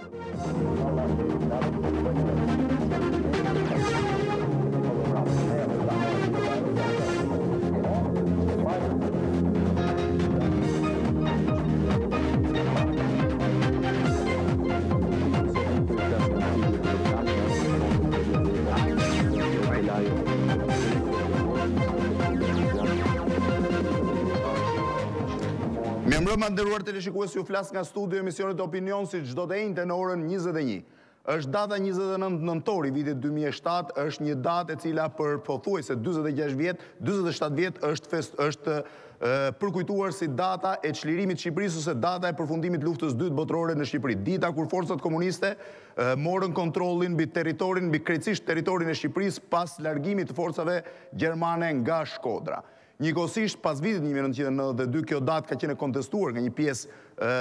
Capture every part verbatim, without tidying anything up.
Mirëmbrëma nderuar teleshikues, ju flas nga studio emisionit Opinion si çdo të njëjtë në orën njëzet e një. Është data njëzet e nëntë nëntor i vitit dy mijë e shtatë, është një datë e cila për pothuajse dyzet e gjashtë vjet, dyzet e shtatë vjet është fest, është përkujtuar si data e çlirimit të Shqipërisë ose data e përfundimit të luftës së dytë botërore në Shqipëri. Dita kur forcat komuniste morën kontrollin mbi territorin, mbi krejtësisht territorin e Shqipërisë pas largimit të forcave gjermane nga Shkodra. Njëkohësisht, pas vitit një mijë e nëntëqind e nëntëdhjetë e dy, kjo datë ka qenë kontestuar nga një pjesë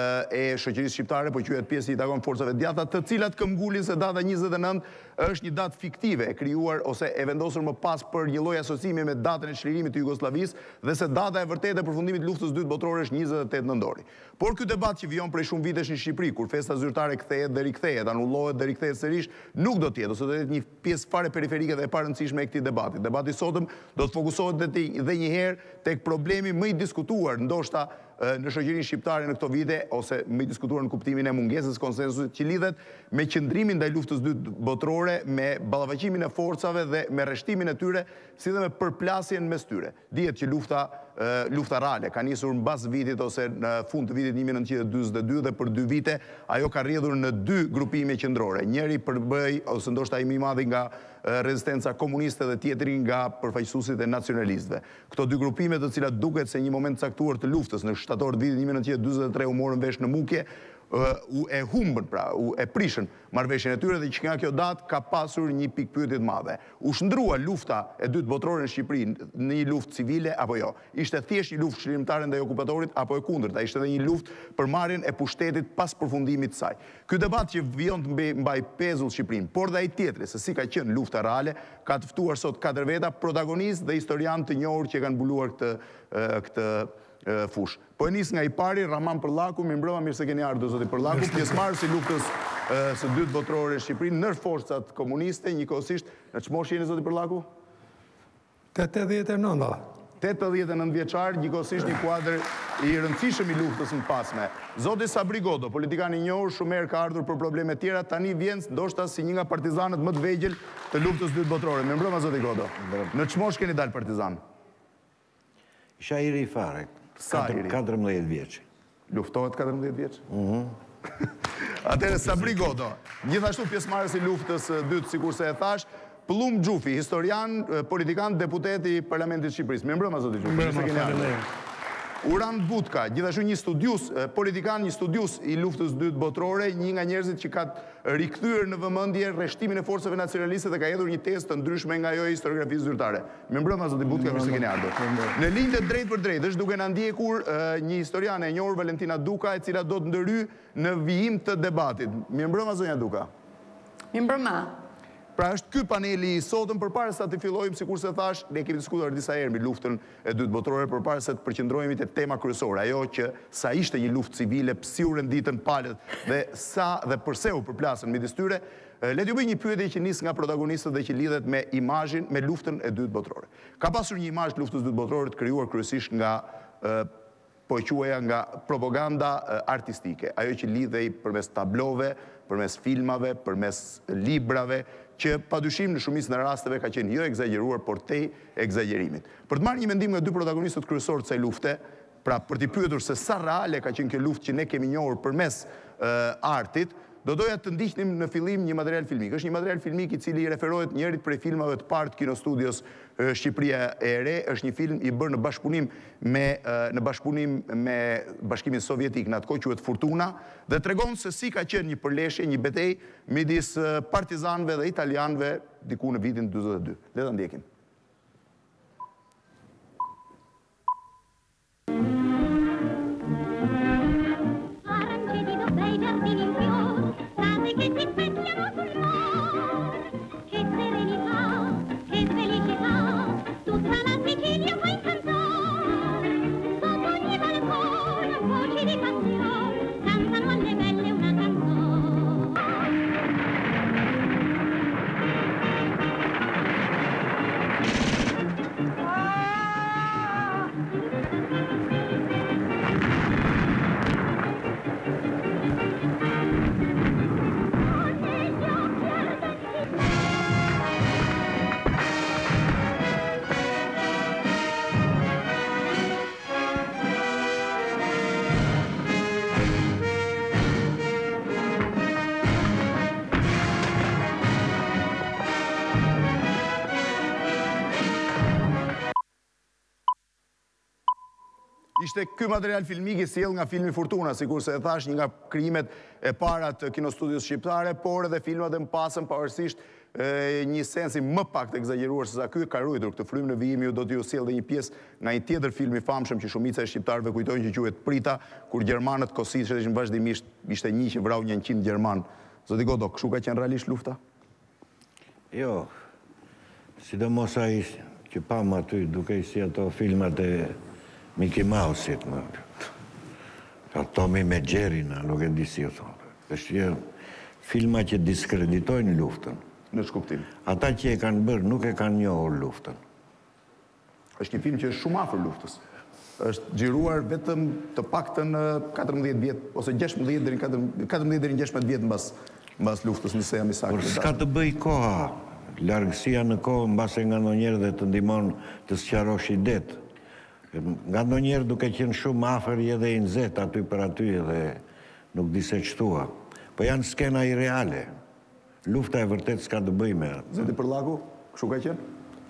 e shoqërisë shqiptare, po quhet pjesë i takon forcave djatha, të cilat këmbgulin se data njëzet e nëntë është një datë fiktive, e krijuar ose e vendosur më pas për një lloj asociimi me datën e çlirimit të Jugosllavisë, dhe se data e vërtetë e përfundimit të luftës së dytë botërore është njëzet e tetë nëntori. Por ky debat që vijon prej shumë vitesh në Shqipëri, kur festa zyrtare kthehet dhe rikthehet, anullohet dhe rikthehet sërish, nuk do të jetë, ose do të jetë një pjesë fare periferike dhe e parëndësishme e këtij debati. Debati sotëm do të fokusohet edhe një herë tek problemi më i diskutuar ndoshta në shoqërinë shqiptare në këto vite, ose më i diskutuar në kuptimin e mungesës konsensusit që lidhet me qëndrimin ndaj luftës së dytë botërore, me ballavaqimin e forcave dhe me rreshtimin e tyre, si dhe me përplasjen mes tyre. Dihet që lufta lufta reale ka nisur mbas vitit ose në fund të vitit një mijë e nëntëqind e dyzet e dy dhe për dy vite ajo ka rrjedhur në dy grupime qendrore. Njëri përbëj ose ndoshta ai më i madhi nga rezistenca komuniste dhe tjetri nga përfaqësuesit e nacionalistëve. Këto dy grupime, të cilat duket se një moment caktuar të luftës në shtator të vitit një mijë e nëntëqind e dyzet e tre u morën vesh në Mukje, u e humbën, pra, u e prishën marrëveshjen e tyre, dhe që nga kjo datë ka pasur një pikë pyetje të madhe. U shndrua lufta e dytë botërore në Shqipëri në një luftë civile apo jo? Ishte thjesht një luftë çlirimtare ndaj okupatorit apo e kundërta? Ishte edhe një luftë për marrjen e pushtetit pas përfundimit të saj. Ky debat që vijon të mbaj pezull Shqipërinë, por dhe ai tjetri, se si ka qenë lufta reale, ka të ftuar sot katër veta, protagonistë dhe historianë të njohur që kanë mbuluar këtë këtë fush. Po e nis nga i pari, Raman Përllaku. Mirëmbrëma, mirë se keni ardhur zoti Përllaku, pjesëmarrës i luftës së dytë botërore në Shqipëri ndër forcat komuniste, njëkohësisht. Në çmosh jeni zoti Përllaku? tetëdhjetë e nënta. tetëdhjetë e nëntë vjeçar, njëkohësisht një kuadër i rëndësishëm i luftës më pasme. Zoti Sabri Godo, politikan i njohur, shumë herë ka ardhur për probleme të tjera, tani vjen ndoshta si një nga partizanët më të vegjël të luftës së dytë botërore. Mirëmbrëma zoti Godo. Në çmosh keni dalë partizan? Isha i ri fare. Sa i ri? katërmbëdhjetë vjeç. Luftohet katërmbëdhjetë vjeç? Atëherë Sabri Godo, gjithashtu pjesëmarrës i luftës së dytë, sikur se e thash, Pllum Xhufi, historian, politikan, deputet i Parlamentit të Shqipërisë. Mirëmbrëma zoti Xhufi. Mirëmbrëma, faleminderit. Uran Butka, gjithashtu një studius, politikan, një studius i luftës së dytë botërore, një nga njerëzit që ka rikthyer në vëmendje rreshtimin e forcave nacionaliste dhe ka hedhur një tezë të ndryshme nga ajo e historiografisë zyrtare. Mirëmbrëma zoti Butka, mirë se keni ardhur. Në linjë të drejtë për drejtë është duke na ndjekur një historiane e njohur, Valentina Duka, e cila do të ndëry në vijim të debatit. Mirëmbrëma zonja Duka. Mirëmbrëma. Pra është ky paneli i sotëm, përpara se të fillojmë, sikur se thash, ne kemi diskutuar disa herë mbi luftën e dytë botërore, përpara se të përqendrohemi te tema kryesore, ajo që sa ishte një luftë civile, psi u renditën palët dhe sa dhe pse u përplasën midis tyre. Le t'ju bëj një pyetje që nis nga protagonistët dhe që lidhet me imazhin, me luftën e dytë botërore. Ka pasur një imazh të luftës së dytë botërore të krijuar kryesisht nga po e quaja nga propaganda artistike, ajo që lidhej përmes tablove, përmes filmave, përmes librave, që padyshim në shumicën e rasteve ka qenë jo egzageruar, por tej egzagerimit. Për të marrë një mendim nga dy protagonistët kryesorë të kësaj lufte, pra për t'i pyetur se sa reale ka qenë kjo luftë që ne kemi njohur përmes artit, do doja të ndiqnim në fillim një material filmik. Është një material filmik i cili referohet njërit prej filmave të parë të kinostudios Shqipëria e Re. Është një film i bërë në bashkëpunim me në bashkëpunim me Bashkimin Sovjetik, në atë kohë quhet Fortuna, dhe tregon se si ka qenë një përleshje, një betejë midis partizanëve dhe italianëve diku në vitin dyzet e dy. Le ta ndjekim. Che si specchiano sul mare, che serenità, che felicità, tutta la Sicilia può incantare. Sotto ogni balcone voci di passione cantano alle belle una canzone. Ishte ky material filmik i sjell nga filmi Fortuna, sikur se e thash, një nga krijimet e para të kinostudios shqiptare, por edhe filmat e mpasëm pavarësisht një sensi më pak të egzageruar se sa ky ka ruajtur këtë frymë në vijim, ju do t'ju sjell edhe një pjesë nga një tjetër film i famshëm që shumica e shqiptarëve kujtojnë, që quhet Prita, kur gjermanët kosishin vazhdimisht, ishte një që vrau njëqind gjerman. Zoti Godo, kështu ka qenë realisht lufta? Jo, sidomos ai që pam aty duke si ato filmat e Mickey Mouse-it, më. Tommy me Jerryna, nuk e di si o thonë. Është filma që diskreditojnë luftën. Në shkuptim. Ata që e kanë bërë nuk e kanë njohur luftën. Është një film që është shumë afër luftës. Është xhiruar vetëm të paktën katërmbëdhjetë vjet ose gjashtëmbëdhjetë deri në katërmbëdhjetë deri në gjashtëmbëdhjetë vjet mbas mbas luftës, nëse jam i saktë. Por s'ka të bëj koha. Largësia në kohë mbase nga ndonjëherë dhe të ndihmon të sqarosh idet. Nga ndonjëherë duke qenë shumë afër edhe i nxehtë aty për aty dhe nuk di se ç'thua. Po janë skena irreale. Lufta e vërtet s'ka të bëj me atë. Zoti Përllaku, kështu ka qenë?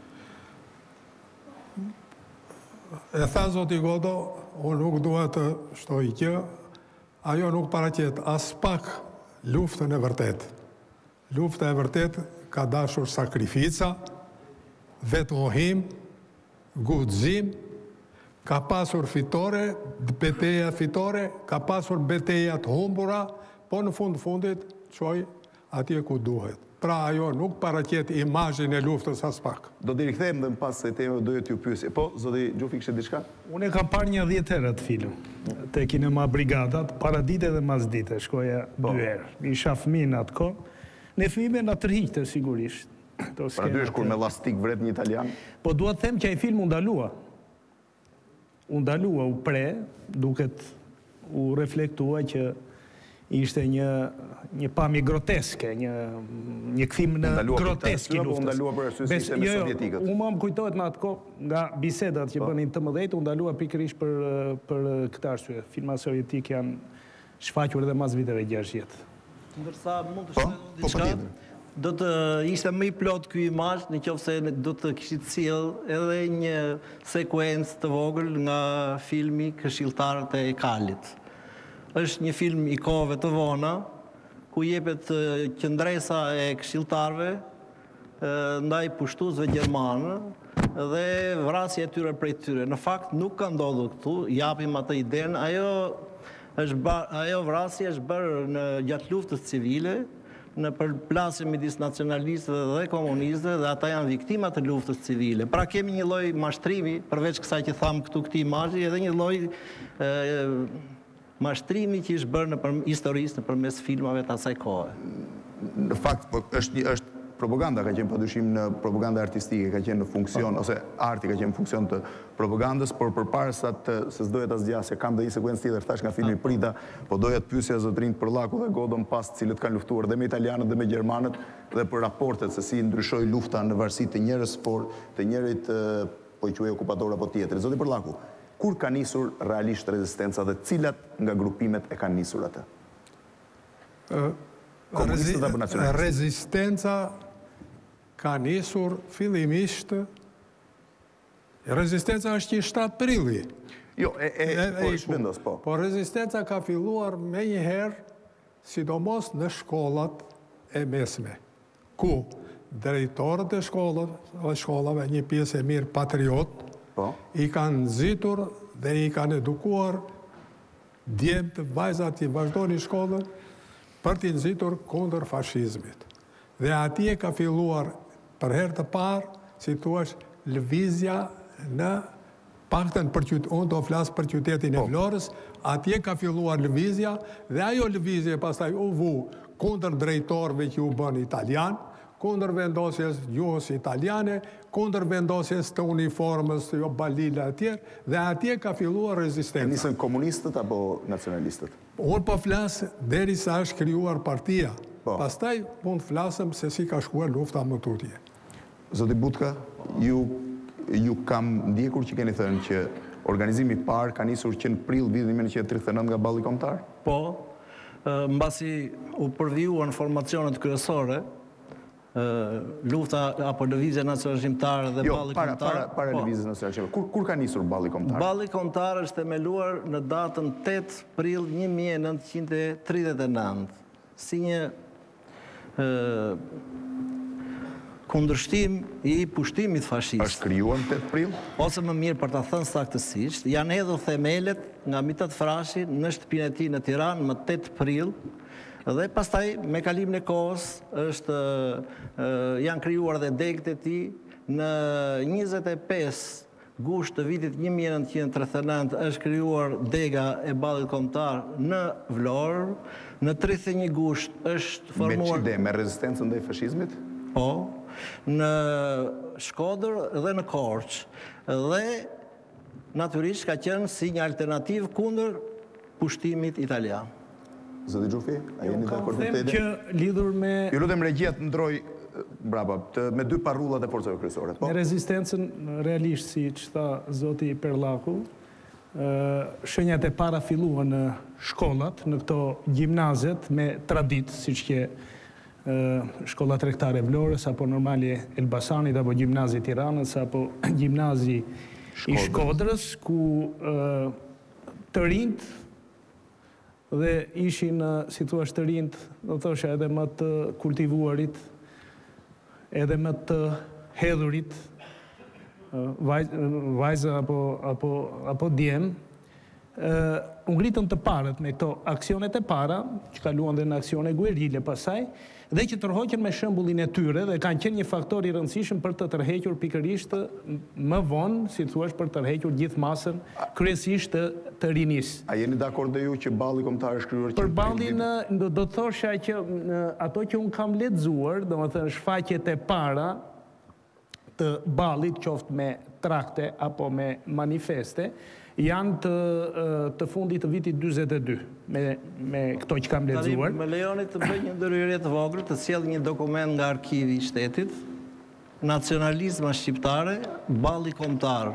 E tha zoti Godo, unë nuk dua të shtoj gjë, ajo nuk paraqet as pak luftën e vërtet. Lufta e vërtet ka dashur sakrifica, vetmohim, guxim, ka pasur fitore, betejë fitore, ka pasur betejë të humbura, po në fund fundit çoj atje ku duhet. Pra ajo nuk paraqet imazhin e luftës as pak. Do t'i rikthejmë dhe më pas se temë doja t'ju pyesje. Po, zoti Gjufi kishte diçka? Unë e kam parë një dhjetë herë atë film. Te kinema Brigadat, para dite dhe mas dite, shkoja dy herë. Isha fëmijë në atë kohë. Në fëmijë na tërhiqte sigurisht. Pra dy është kur me lastik vret një italian. Po dua të them që ai film u ndalua. U ndalua, u pre, duket u reflektua që ishte një një pamje groteske, një një kthim në grotesk i luftës. U ndalua për arsye se ishte me sovjetikët. Unë më kujtohet në atë kohë nga bisedat që bënin të mëdhtë, u ndalua pikërisht për për këtë arsye. Filmat sovjetik janë shfaqur edhe mas viteve gjashtëdhjetë. Ndërsa mund të shkojë diçka, do të ishte më i plot ky imazh nëse do të kishit sjell edhe një sekuencë të vogël nga filmi Këshilltarët e Kalit. Është një film i kohëve të vona, ku jepet qëndresa e këshilltarëve ndaj pushtuesve gjermanë dhe vrasja e tyre prej tyre. Në fakt nuk ka ndodhur këtu, japim atë idenë, ajo është ajo vrasje është bërë në gjatë luftës civile, në përplasje midis nacionalistëve dhe komunistëve, dhe ata janë viktima të luftës civile. Pra kemi një lloj mashtrimi, përveç kësaj që tham këtu këtij imazhi, edhe një lloj mashtrimi që është bërë në historisë nëpërmes filmave të asaj kohe. Në fakt, është një është propaganda ka qenë padyshim në propaganda artistike, ka qenë në funksion ose arti ka qenë në funksion të propagandës, por përparsa të se s'doja ta zgjasja, kam dhe një sekuencë tjetër thash nga filmi Prita, po doja të pyesja zotrin Përllaku dhe Godon pas cilët kanë luftuar dhe me italianët dhe me gjermanët dhe për raportet se si ndryshoi lufta në varësi të njërës, por të njërit po i quaj okupator apo tjetrit. Zoti Përllaku, kur ka nisur realisht rezistenca dhe cilat nga grupimet e kanë nisur atë? Komunistët apo nacionalistët? Rezistenca ka nisur fillimisht, rezistenca është një shtatë prilli. Jo, e, e, po, shpendos, po. Po rezistenca ka filluar me një herë, sidomos në shkollat e mesme, ku drejtorët e shkollat, shkollave, një pjesë e mirë patriot, po, i kanë nxitur dhe i kanë edukuar djemtë, vajzat që vazhdojnë shkollën për t'i nxitur kundër fashizmit. Dhe atje ka filluar për herë të parë, si thuaç, lëvizja në paktën për qytetin, unë do flas për qytetin e Vlorës, atje ka filluar lëvizja dhe ajo lëvizje pastaj u vu kundër drejtorëve që u bën italian, kundër vendosjes gjuhës italiane, kundër vendosjes të uniformës, jo balila e tjerë, dhe atje ka filluar rezistenca. Nisën komunistët apo nacionalistët? Unë po flas derisa është krijuar partia. Pastaj mund flasëm se si ka shkuar lufta më tutje. Zoti Butka, ju, ju kam ndjekur që keni thënë që organizimi i parë ka nisur që në prill vitin mille nëntëqind e tridhjetë e nëntë nga balli kombëtar? Po, mbasi u përvijuan formacionet kryesore, lufta apo lëvizja nacionalshqiptare dhe Jo, balli para, kombëtar. para, para Po. lëvizjes nacionale. Kur, kur ka nisur balli kombëtar? Balli kombëtar është themeluar në datën tetë prill një mijë e nëntëqind e tridhjetë e nëntë si një ë kundërshtim i pushtimit fashist. Është krijuar në tetë prill? Ose më mirë për ta thënë saktësisht, janë hedhur themelet nga Mithat Frashi në shtëpinë e tij në Tiranë më tetë prill. Dhe pastaj me kalimin e kohës është janë krijuar dhe degët e tij në njëzet e pesë gusht të vitit një mijë e nëntëqind e tridhjetë e nëntë është krijuar dega e ballit kombëtar në Vlorë, në tridhjetë e një gusht është formuar Me çide, me rezistencën ndaj fashizmit? Po, në Shkodër dhe në Korçë. Dhe natyrisht ka qenë si një alternativë kundër pushtimit italian. Zoti Xhufi, a jeni dakord me Them këtë? që lidhur me Ju lutem regjia të ndroj brapa, të, me dy parrullat e forcave kryesore. Po, me rezistencën realisht si që tha zoti Perllaku, ë, shenjat e para filluan në shkollat, në këto gjimnazet me tradit, siç që ë, shkolla tregtare e Vlorës, apo normali Elbasanit, apo gjimnazi i Tiranës, apo gjimnazi i Shkodrës, ku ë, të rinjt dhe ishin, si thua, të rinjt, do thosha edhe më të kultivuarit, edhe më të hedhurit, vajz, vajza apo, apo, apo djem, u ngritën të parët me këto aksionet e para, që kaluan dhe në aksione guerile pasaj, dhe që tërhoqen me shembullin e tyre dhe kanë qenë një faktor i rëndësishëm për të tërhequr pikërisht më vonë, si thua, për të tërhequr gjithë masën kryesisht të, të rinis. a jeni dakord dhe ju që balli kombëtar është krijuar Për ballin, do të thosha që në ato që un kam lexuar, domethënë shfaqjet e para të ballit, qoftë me trakte apo me manifeste, janë të, të fundit të vitit dyzet e dy, me, me këto që kam lexuar. Më lejoni të bëj një ndërhyrje të vogël, të sjell një dokument nga arkivi i shtetit, Nacionalizma shqiptare, balli kombëtar,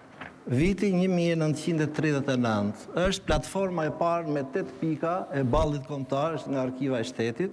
viti një mijë e nëntëqind e tridhjetë e nëntë. Është platforma e parë me tetë pika e ballit kombëtar, është nga arkiva e shtetit.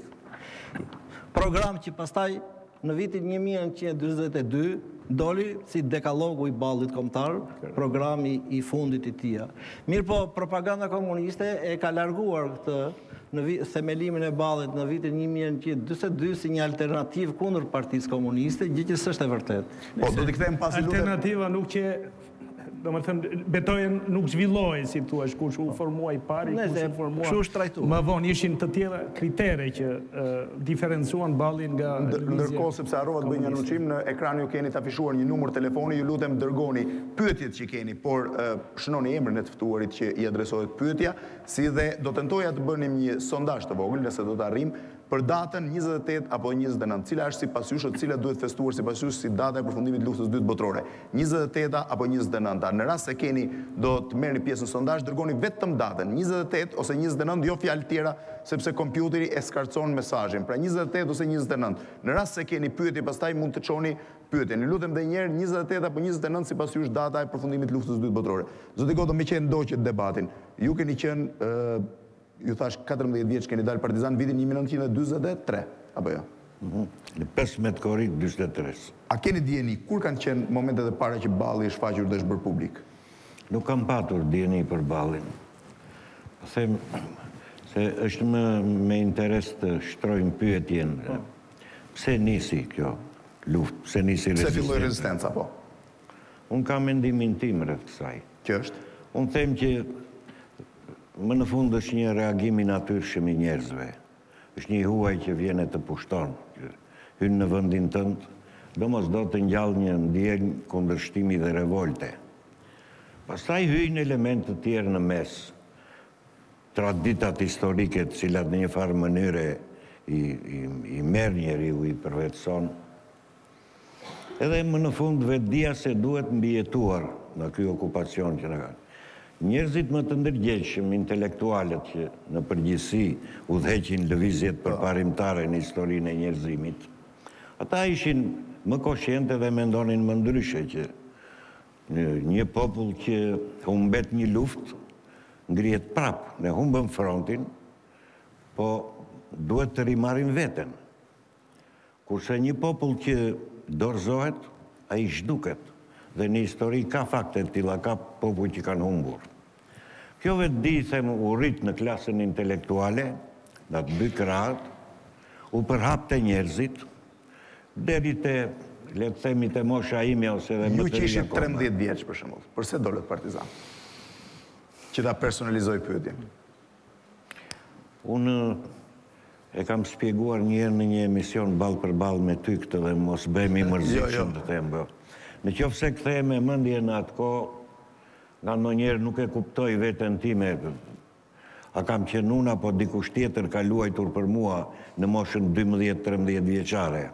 Program që pastaj në vitin një mijë e nëntëqind e dyzet e dy doli si dekalogu i ballit kombëtar, programi i fundit i tij. Mirë po, propaganda komuniste e ka larguar këtë në themelimin e ballit në vitin një mijë e nëntëqind e dyzet e dy si një alternativë kundër Partisë Komuniste, gjë që s'është e vërtetë. Po, do t'i kthejmë pasi lutem. Alternativa nuk që, do më thëmë, betojen nuk zhvilloj, si thua, kush u formua i pari, kush u formua kështu është trajtuar. më vonë, ishin të tjera kritere që diferencuan ballin nga lëvizja Ndërkohë, sepse harrova të bëj një anuncim, në ekran ju keni të afishuar një numër telefoni, ju lutem dërgoni pyetjet që keni, por shënoni emrin e të ftuarit që i adresohet pyetja, si dhe do tentoja të bënim një sondazh të vogël, nëse do të arrim, për datën njëzet e tetë apo njëzet e nëntë, cila është sipas jush, cila duhet festuar sipas jush si data e përfundimit të luftës së dytë botërore, njëzet e teta apo njëzet e nënta. Në rast se keni do të merrni pjesë në sondazh, dërgoni vetëm datën, njëzet e tetë ose njëzet e nëntë, jo fjalë tjera, sepse kompjuteri e skarcon mesazhin. Pra njëzet e tetë ose njëzet e nëntë. Në rast se keni pyetje, pastaj mund të çoni pyetjen. Ju lutem edhe një herë njëzet e tetë apo njëzet e nëntë sipas jush data e përfundimit të luftës së dytë botërore. Zoti Godo, më qenë ndoqët debatin. Ju keni qenë ju thash katërmbëdhjetë vjeç keni dalë partizan vitin një mijë e nëntëqind e dyzet e tre, apo jo? Në pesëmbëdhjetë korrik dyzet e tre. A keni dijeni kur kanë qenë momentet e para që balli është shfaqur dhe është bërë publik? Nuk kam patur dijeni për ballin. Them se është më me interes të shtrojmë pyetjen. Pse nisi kjo luftë? Pse nisi rezistenca? Pse filloi rezistenca, po? Unë kam mendimin tim rreth kësaj. Që është? Unë them që më në fund është një reagim i natyrshëm i njerëzve. Është një huaj që vjen e të pushton, që hyn në vendin tënd, domosdo të ngjall një ndjenjë kundërshtimi dhe revolte. Pastaj hyjnë elemente të tjerë në mes, traditat historike të cilat në një farë mënyre i, i, i merr njeriu, i përvetëson. Edhe më në fund vetdia se duhet mbijetuar në ky okupacion që na ka. Njerëzit më të ndërgjegjshëm, intelektualët që në përgjithësi udhëheqin lëvizjet përparimtare në historinë e njerëzimit, ata ishin më koshjente dhe mendonin më ndryshe që një popull që humbet një luftë ngrihet prap, ne humbëm frontin, po duhet të rimarim veten. Kurse një popull që dorëzohet, a i zhduket. Dhe në histori ka fakte të tilla, ka popull që kanë humbur. Kjo vetë di, them, u rrit në klasën intelektuale, në të dy krahët, u përhapte njerëzit, deri te, le të themi, te mosha ime ose dhe më Ju të që ri ishit akoma. trembëdhjetë vjeç për shembull, përse dolët Partizan? Që ta personalizoj pyetjen. Unë e kam shpjeguar një herë në një emision ball për ball me ty këtë dhe mos bëhemi mërzitshëm të them. bë. Në qoftë se kthehem me mendje në atë kohë, nga ndonjëherë nuk e kuptoj veten time. A kam qenë unë apo dikush tjetër ka luajtur për mua në moshën dymbëdhjetë trembëdhjetë vjeçare.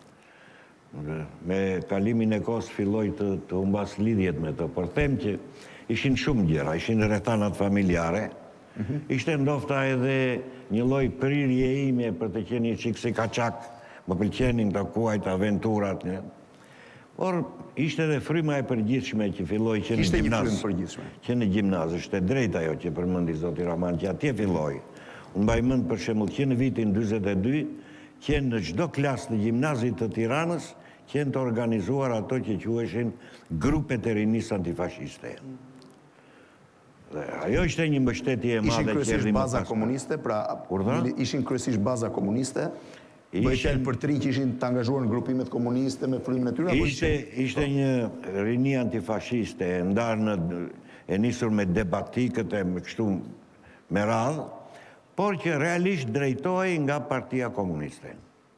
Me kalimin e kohës filloj të, të humbas lidhjet me të, por them që ishin shumë gjëra, ishin rrethanat familjare, ishte ndofta edhe një lloj prirje ime për të qenë një çik si kaçak, më pëlqenin këto kuajt, aventurat, një. Por ishte edhe fryma e përgjithshme që filloi që në Ishte një gjimnaz. frymë përgjithshme. Që në gjimnaz, është e drejtë ajo që përmendi zoti Raman, që atje filloi. Unë mbaj mend për shembull që në vitin dyzet e dy, që në çdo klasë të gjimnazit të Tiranës qenë të organizuar ato që quheshin grupet e rinisë antifashiste. Dhe ajo ishte një mbështetje e Ishin madhe që kryesisht erdhi më baza pas. komuniste, pra Urdhra? ishin kryesisht baza komuniste. Bëhet Ishin- fjalë për të rinj që ishin të angazhuar në grupimet komuniste me frymën e tyre apo Ishte, ishte një rini antifashiste e ndarë në, e nisur me debatikët e me kështu me radhë, por që realisht drejtohej nga Partia Komuniste.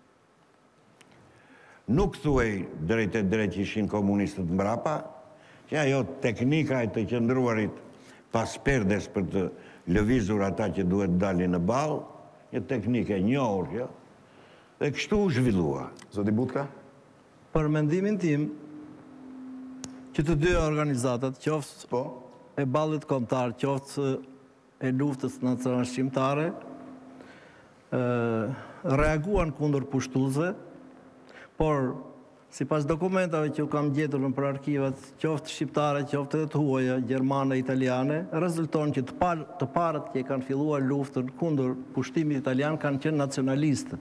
Nuk thuej drejt e drejt që ishin komunistët mbrapa, që ajo teknika e të qëndruarit pas perdes për të lëvizur ata që duhet dalin në ballë, një teknikë e njohur kjo, dhe kështu u zhvillua. Zoti Butka? Për mendimin tim, që të dy organizatat, qoftë Po. e ballit kombëtar, qoftë e luftës nacionale shqiptare, ë, reaguan kundër pushtuesve, por sipas dokumentave që u kam gjetur në për arkivat, qoftë shqiptare, qoftë edhe të huaja, gjermane, italiane, rezulton që të, par, të parët që kanë filluar luftën kundër pushtimit italian kanë qenë nacionalistët,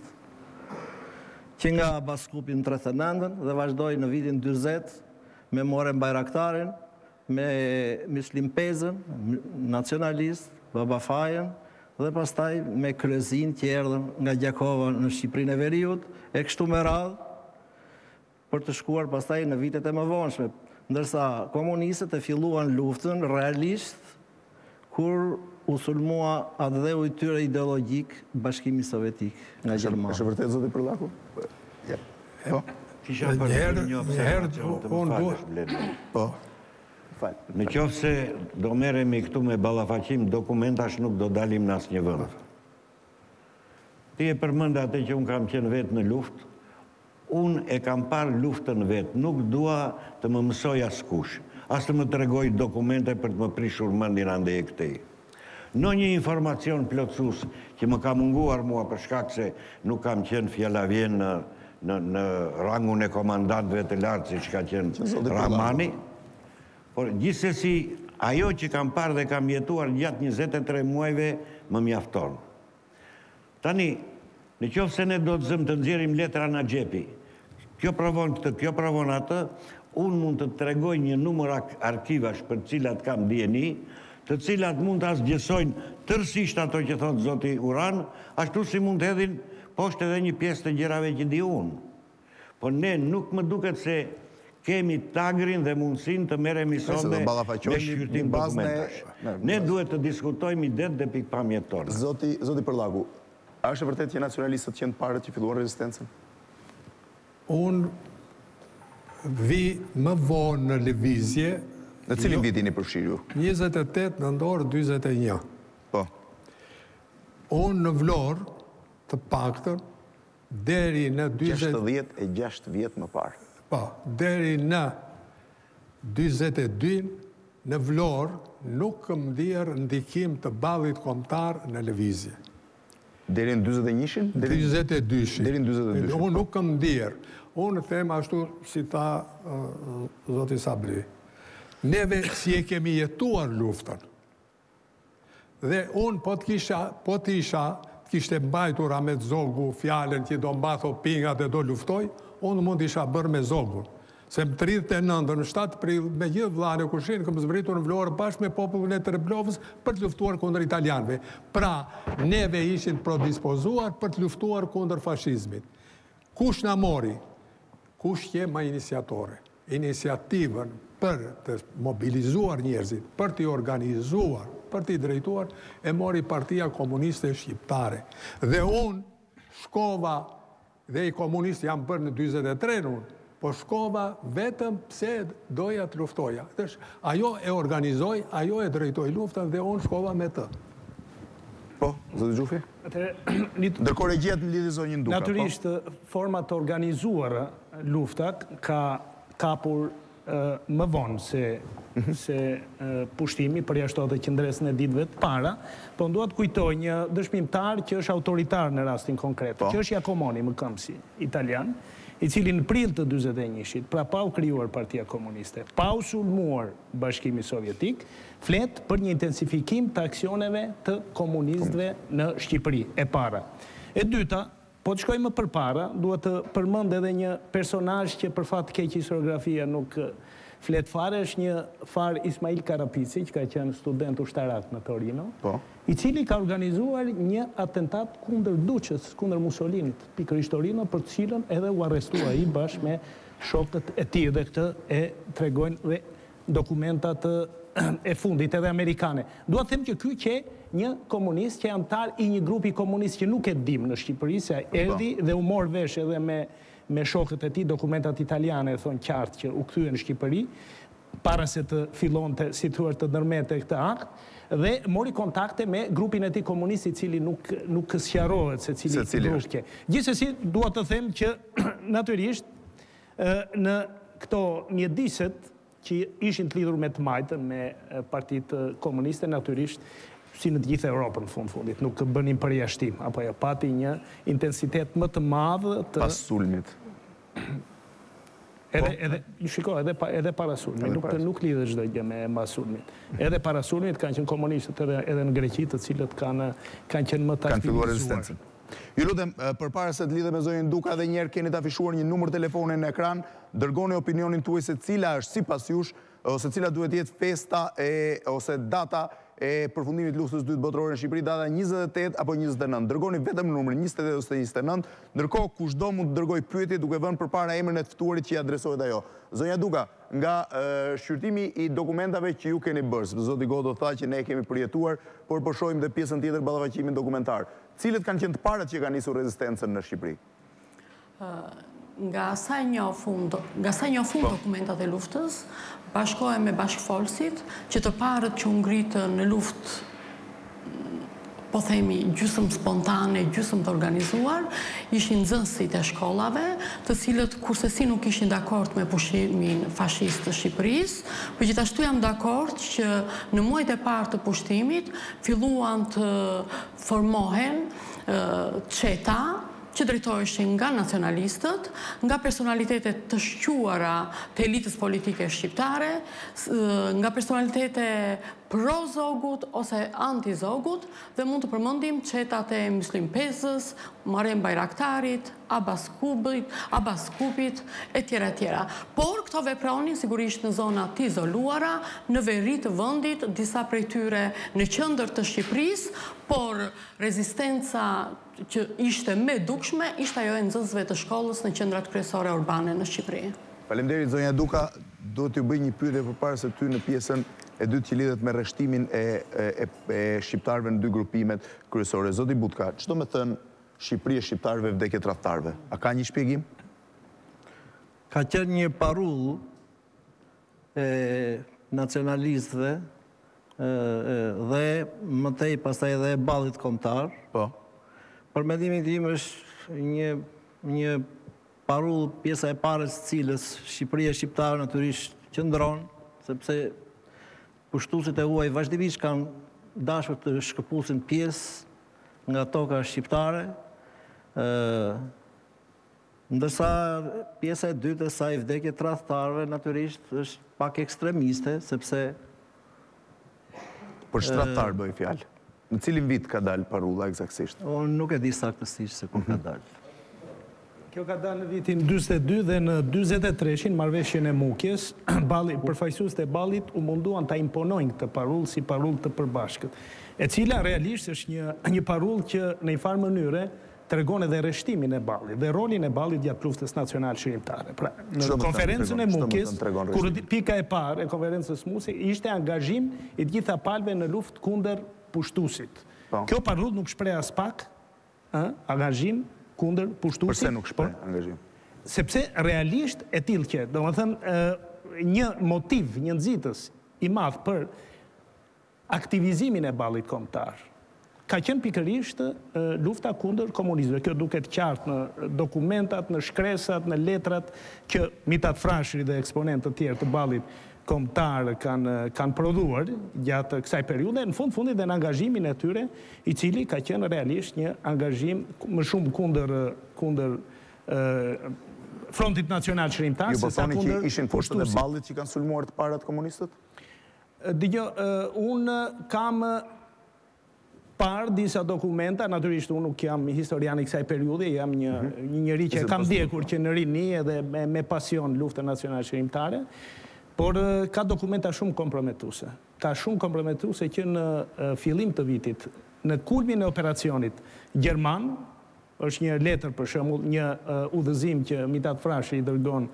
që nga Baskupi në tridhjetë e nëntën dhe vazhdoi në vitin dyzet me Muharrem Bajraktarin, me Muslim Pezën, nacionalist, Baba Fajen, dhe pastaj me Kryezin që erdhën nga Gjakova në Shqipërinë e Veriut, e kështu me radhë, për të shkuar pastaj në vitet e mëvonshme, ndërsa komunistët e filluan luftën realisht kur u sulmua atë dheu i tyre ideologjik Bashkimi Sovjetik nga Gjermania. Është vërtet zoti Përllaku? Ja. Po. Kisha për Njëherë- një njëherë observacion të më unë falësh, dua- Blendi. Po. Fal. Në qoftë se do merremi këtu me ballafaqim dokumentash nuk do dalim në asnjë vend. Ti e përmend atë që unë kam qenë vetë në luftë. Unë e kam parë luftën vetë, nuk dua të më mësoj askush, as të më tregoj dokumente për të më prishur mendjen andej e këtej. Në një informacion plotësues që më ka munguar mua për shkak se nuk kam qenë fjallavjen në në në rangun e komandantëve të lartë siç ka qenë zoti Ramani. Por gjithsesi ajo që kam parë dhe kam jetuar gjatë njëzet e tre muajve më mjafton. Tani, në qoftë se ne do të zëm të nxjerrim letra në xhepi, kjo provon këtë, kjo provon atë, unë mund të tregoj një numër ak- arkivash për të cilat kam D N I, të cilat mund të asgjësojnë tërësisht ato që thotë zoti Uran, ashtu si mund të hedhin poshtë edhe një pjesë të gjërave që di unë. Po ne nuk më duket se kemi tagrin dhe mundësin të merremi Nëse sonde do me ballafaqohemi shqyrtim në bazën e- dokumentash. në- Ne duhet të diskutojmë idet dhe pikpamjet tona. Zoti zoti Përllaku, a është e vërtet që nacionalistët qenë të parët që filluan rezistencën? Unë vi më vonë në lëvizje, Në cilin vit jeni përfshirë ju? njëzet e tetë nëntor dyzet e një. Po. Unë në Vlorë, të paktën, deri në dyzet gjashtëdhjetë e gjashtë vjet më parë. Po, deri në dyzet e dy në Vlorë nuk kam ndier ndikim të ballit kombëtar në lëvizje. Deri në dyzet e njëshin? Deri dyzet e dy-shin. Deri në dyzet e dy-shin, Unë nuk kam ndier. Unë them ashtu si tha uh, zoti Sabri. Neve si e kemi jetuar luftën. Dhe unë po të kisha, po të isha kishte mbajtur Ahmet Zogbu fjallën që do mbatho pingat dhe do luftoj, unë mund isha bërë me Zogbun. Se më tridhët e nëndën, në shtatë prill, me gjithë vllane e kushin, këm zbritur në Vlorë bashkë me popullin e Treblovës për të luftuar kundër italianëve. Pra, neve ishin prodispozuar për të luftuar kundër fashizmit. Kush na mori? Kush je ma iniciatore? Iniciativën për të mobilizuar njerëzit, për të organizuar, për të drejtuar, e mori Partia Komuniste Shqiptare. Dhe unë shkova, dhe i komunistë jam bërë në dyzet e tre unë, po shkova vetëm pse doja të luftoja. Ajo e organizoj, ajo e drejtoj luftën dhe unë shkova me të. Po, zëtë Gjufi? Ndërkohë regjia në lidhje zonjën Duka. Natyrisht, format të organizuara luftat ka kapur më vonë se pushtimi për jashtë të qëndresën e ditëve të para, po nduat kujtoj një dëshmimtar që është autoritar në rastin konkret, që është Jacomoni, më këmbësi italian, i cili në prill të dyzet e njëshit, pra pa u krijuar Partia Komuniste, pa u sulmuar Bashkimi Sovjetik, flet për një intensifikim të aksioneve të komunistëve në Shqipëri, e para. E dyta, po të shkojmë përpara, duhet të përmend edhe një personazh që për fat keq historiografia nuk flet fare, është një far Ismail Karapici, që ka qenë student ushtarak në Torino, i cili ka organizuar një atentat kundër Duqës, kundër Mussolinit, pikërisht Torino, për të cilën edhe u arrestua ai bashkë me shokët e tij, dhe këtë e tregojnë dhe dokumentat e fundit edhe amerikane. Dua të them që ky që një komunist që antar i një grupi komunist që nuk e dim në Shqipëri, se erdhi dhe u mor vesh edhe me me shokët e tij, dokumentat italiane e thonë qartë që u kthye në Shqipëri, para se të fillonte, si thuar, të ndërmete këtë akt, dhe mori kontakte me grupin e tij komunist, i cili nuk nuk sqarohet se cili grup ke. Gjithsesi, dua të them që natyrisht në këto mjediset që ishin të lidhur me të majtën, me Partitë Komuniste, natyrisht si në të gjithë Europën në fund fundit, nuk bënin përjashtim, apo jo, pati një intensitet më të madh të pas sulmit. Edhe edhe shiko, edhe edhe para sulmit, nuk nuk lidhet çdo gjë me mbas sulmit. Edhe para sulmit kanë qenë komunistët edhe edhe në Greqi, të cilët kanë kanë qenë më të kanë filluar rezistencën. Ju lutem, përpara se të lidhem me zonjën Duka, edhe një herë keni të afishuar një numër telefoni në ekran, dërgoni opinionin tuaj se cila është sipas jush, ose cila duhet jetë festa e ose data e përfundimit të luftës së dytë botërore në Shqipëri, data njëzet e tetë apo njëzet e nëntë. Dërgoni vetëm numrin njëzet e tetë ose njëzet e nëntë, ndërkohë kushdo mund të dërgoj pyetje duke vënë përpara emrin e të ftuarit që i adresohet ajo. Zonja Duka, nga shqyrtimi i dokumentave që ju keni bërë, sepse zoti Godo tha që ne kemi përjetuar, por po shohim dhe pjesën tjetër ballavaqimin dokumentar. Cilët kanë qenë të parët që kanë nisur rezistencën në Shqipëri? Nga sa një fund, nga sa një fund dokumentat e luftës, bashkohem me bashkëfolësit, që të parët që u ngritën në luftë, po themi, gjysmë spontane, gjysmë të organizuar, ishin nxënësit e shkollave, të cilët kurse si nuk ishin dakord me pushimin fashist të Shqipërisë, por gjithashtu jam dakord që në muajt e parë të pushtimit filluan të formohen çeta që drejtoheshin nga nacionalistët, nga personalitetet të shquara të elitës politike shqiptare, nga personalitete pro-Zogut ose anti-Zogut, dhe mund të përmendim çetat e Muslim Pezës, Muharrem Bajraktarit, Abbas Kupit, Abbas Kupit, e tjera e tjera. Por këto vepronin sigurisht në zona të izoluara, në veri të vendit, disa prej tyre në qendër të Shqipërisë, por rezistenca që ishte me dukshme, ishte ajo e nxënësve të shkollës në qendrat kryesore urbane në Shqipëri. Faleminderit zonja Duka, duhet t'ju bëj një pyetje përpara se ty në pjesën e dytë që lidhet me rreshtimin e, e, e shqiptarëve në dy grupimet kryesore. Zoti Butka, ç'do të thënë Shqipëria e shqiptarëve, vdekje tradhtarëve? A ka një shpjegim? Ka qenë një parull e nacionalistëve dhe më tej pastaj edhe e ballit kombëtar. Po. Për mendimin tim është një një parull pjesa e parë së cilës Shqipëria e shqiptarëve natyrisht qëndron, sepse pushtuesit e huaj vazhdimisht kanë dashur të shkëpusin pjesë nga toka shqiptare, ndërsa pjesa e dytë e saj, vdekje tradhtarëve, natyrisht është pak ekstremiste, sepse për tradhtar bëj fjalë. Në cilin vit ka dalë Parulla eksaktësisht? Unë nuk e di saktësisht se kur ka dalë. Kjo ka dalë në vitin dyzet e dy dhe në dyzet e tre-shin marrëveshjen e Mukjes, përfaqësuesit e ballit u munduan ta imponojnë këtë parull si parull të përbashkët, e cila realisht është një, një parull që në një farë mënyre tregon edhe rreshtimin e ballit dhe rolin e ballit gjatë luftës nacionale shqiptare. Pra, në konferencën e Mukjes, kur pika e parë e konferencës Mukjes ishte angazhim i të gjitha palëve në luftë kundër pushtuesit. Kjo parull nuk shpreh as pak angazhim kundër pushtuesit. Përse nuk shpreh angazhim? Sepse realisht e tillë që, domethënë, një motiv, një nxitës i madh për aktivizimin e ballit kombëtar ka qenë pikërisht lufta kundër komunizmit. Kjo duket qartë në dokumentat, në shkresat, në letrat që Mithat Frashëri dhe eksponentë të tjerë të ballit kombëtar kanë kanë prodhuar gjatë kësaj periudhe, në fund fundit dhe në angazhimin e tyre, i cili ka qenë realisht një angazhim më shumë kundër kundër Frontit Nacional Shqiptar se sa kundër. Ju po thoni që ishin forcat e ballit që kanë sulmuar të parat komunistët? Dgjoj, unë kam par disa dokumenta, natyrisht unë nuk jam historian i kësaj periudhe, jam një një njerëz që kam ndjekur që në rini edhe me, me pasion luftën nacionale shqiptare, por ka dokumenta shumë komprometuese. Ka shumë komprometuese që në fillim të vitit, në kulmin e operacionit gjerman, është një letër për shembull, një udhëzim që Mithat Frashëri i dërgon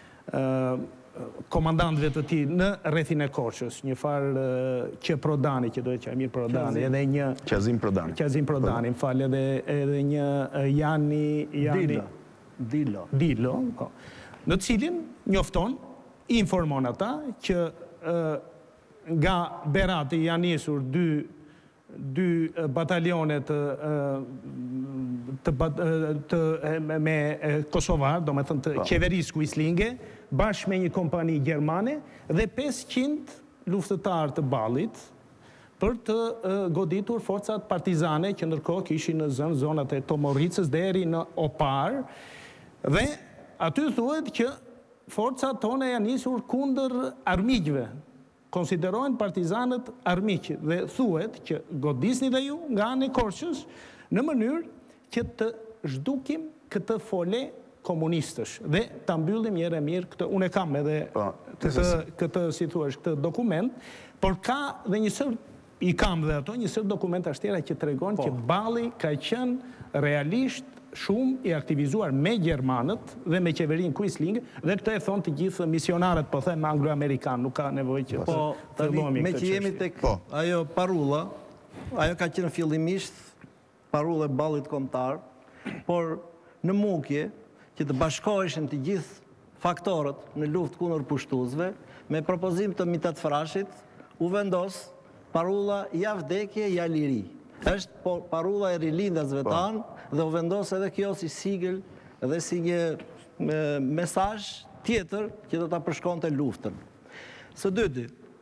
komandantëve të tij në rrethin e Korçës, një farë që Prodani, që dohet Qamir Prodani, edhe një Qazim Prodani. Qazim Prodani, më fal, edhe edhe një Jani Jani Dilo. Dilo, po. Në cilin njofton, informon ata që nga Berati janë nisur dy dy batalionet të me kosovar, do me thënë të qeverisë kuislinge, bashkë me një kompani gjermane dhe pesëqind luftëtar të ballit për të goditur forcat partizane që ndërkohë kishin në zënë zonat e Tomorricës deri në Opar, dhe aty thuhet që forcat tona janë nisur kundër armiqve, konsiderohen partizanët armiq, dhe thuhet që godisni dhe ju nga anë e Korçës në mënyrë që të zhdukim këtë fole komunistësh dhe ta mbyllim njëherë mirë këtë. Unë e kam edhe këtë, këtë si thuash, këtë dokument, por ka dhe një sër, i kam dhe ato një sër dokumenta tjera që tregon që balli ka qenë realisht shumë i aktivizuar me gjermanët dhe me qeverinë Quisling, dhe këtë e thonë të gjithë misionarët, po them anglo-amerikan, nuk ka nevojë që po tani me që jemi tek ajo parulla, ajo ka qenë fillimisht parulla e ballit kombëtar, por në Mukje që të bashkoheshin të gjithë faktorët në luftë kundër pushtuesve, me propozim të Mithat Frashit, u vendos parulla ja vdekje, ja liri. Është parulla e rilindasve tanë, dhe u vendos edhe kjo si sigël dhe si një mesazh tjetër që do ta përshkonte luftën. Së dyti,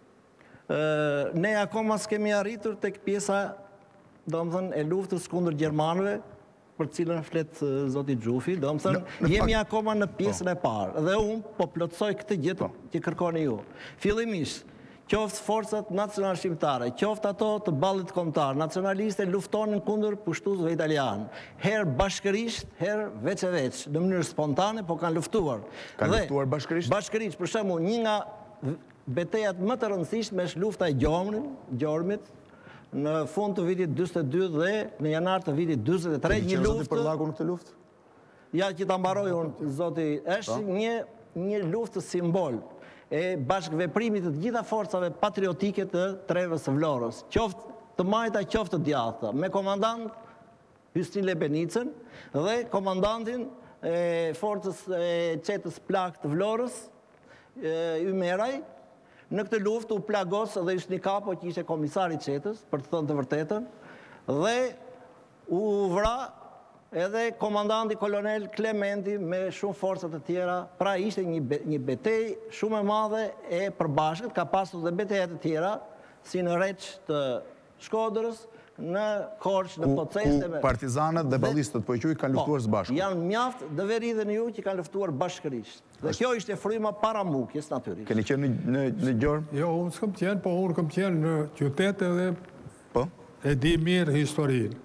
ne akoma s'kemi arritur tek pjesa, domethënë, e luftës kundër gjermanëve, për cilën flet zoti Xhufi, domethënë jemi akoma në pjesën e parë dhe unë po plotësoj këtë gjë që kërkoni ju. Fillimisht, qoftë forcat nacionale shqiptare, qoftë ato të ballit kombëtar, nacionaliste luftonin kundër pushtuesve italian, herë bashkërisht, herë veç e veç, në mënyrë spontane, po kanë luftuar. Kanë luftuar bashkërisht? Bashkërisht, për shembull, një nga betejat më të rëndësishme është lufta e Gjormit, në fund të vitit dyzet e dy dhe në janar të vitit dyzet e tre, një luftë. Për lagu në këtë luftë? Ja, që ta mbaroj unë, zoti, është një një luftë simbol e bashkëveprimit të gjitha forcave patriotike të trevës së Vlorës, qoftë të majta, qoftë të djathta, me komandant Hystin Lebenicën dhe komandantin e forcës e qetës plak të Vlorës, Ymeraj. Në këtë luftë u plagos dhe Hysni Kapo, që ishte komisari i qetës, për të thënë të vërtetën, dhe u vra edhe komandanti kolonel Klementi me shumë forcat të tjera. Pra ishte një betej shumë e madhe e përbashkët, ka pasur dhe betejat të tjera, si në Reç të Shkodrës, në Korçë, në Poceste. Partizanët dhe ballistët, po e quaj, kanë luftuar së bashku. Janë mjaft dëveri dhe në ju që kanë luftuar bashkërisht. Dhe kjo ishte fryma para Mukjes, natyrisht. Keni qenë në Gjorm? Jo, unë s'kam qenë, po unë kam qenë në qytet edhe... Po? e di mirë historinë.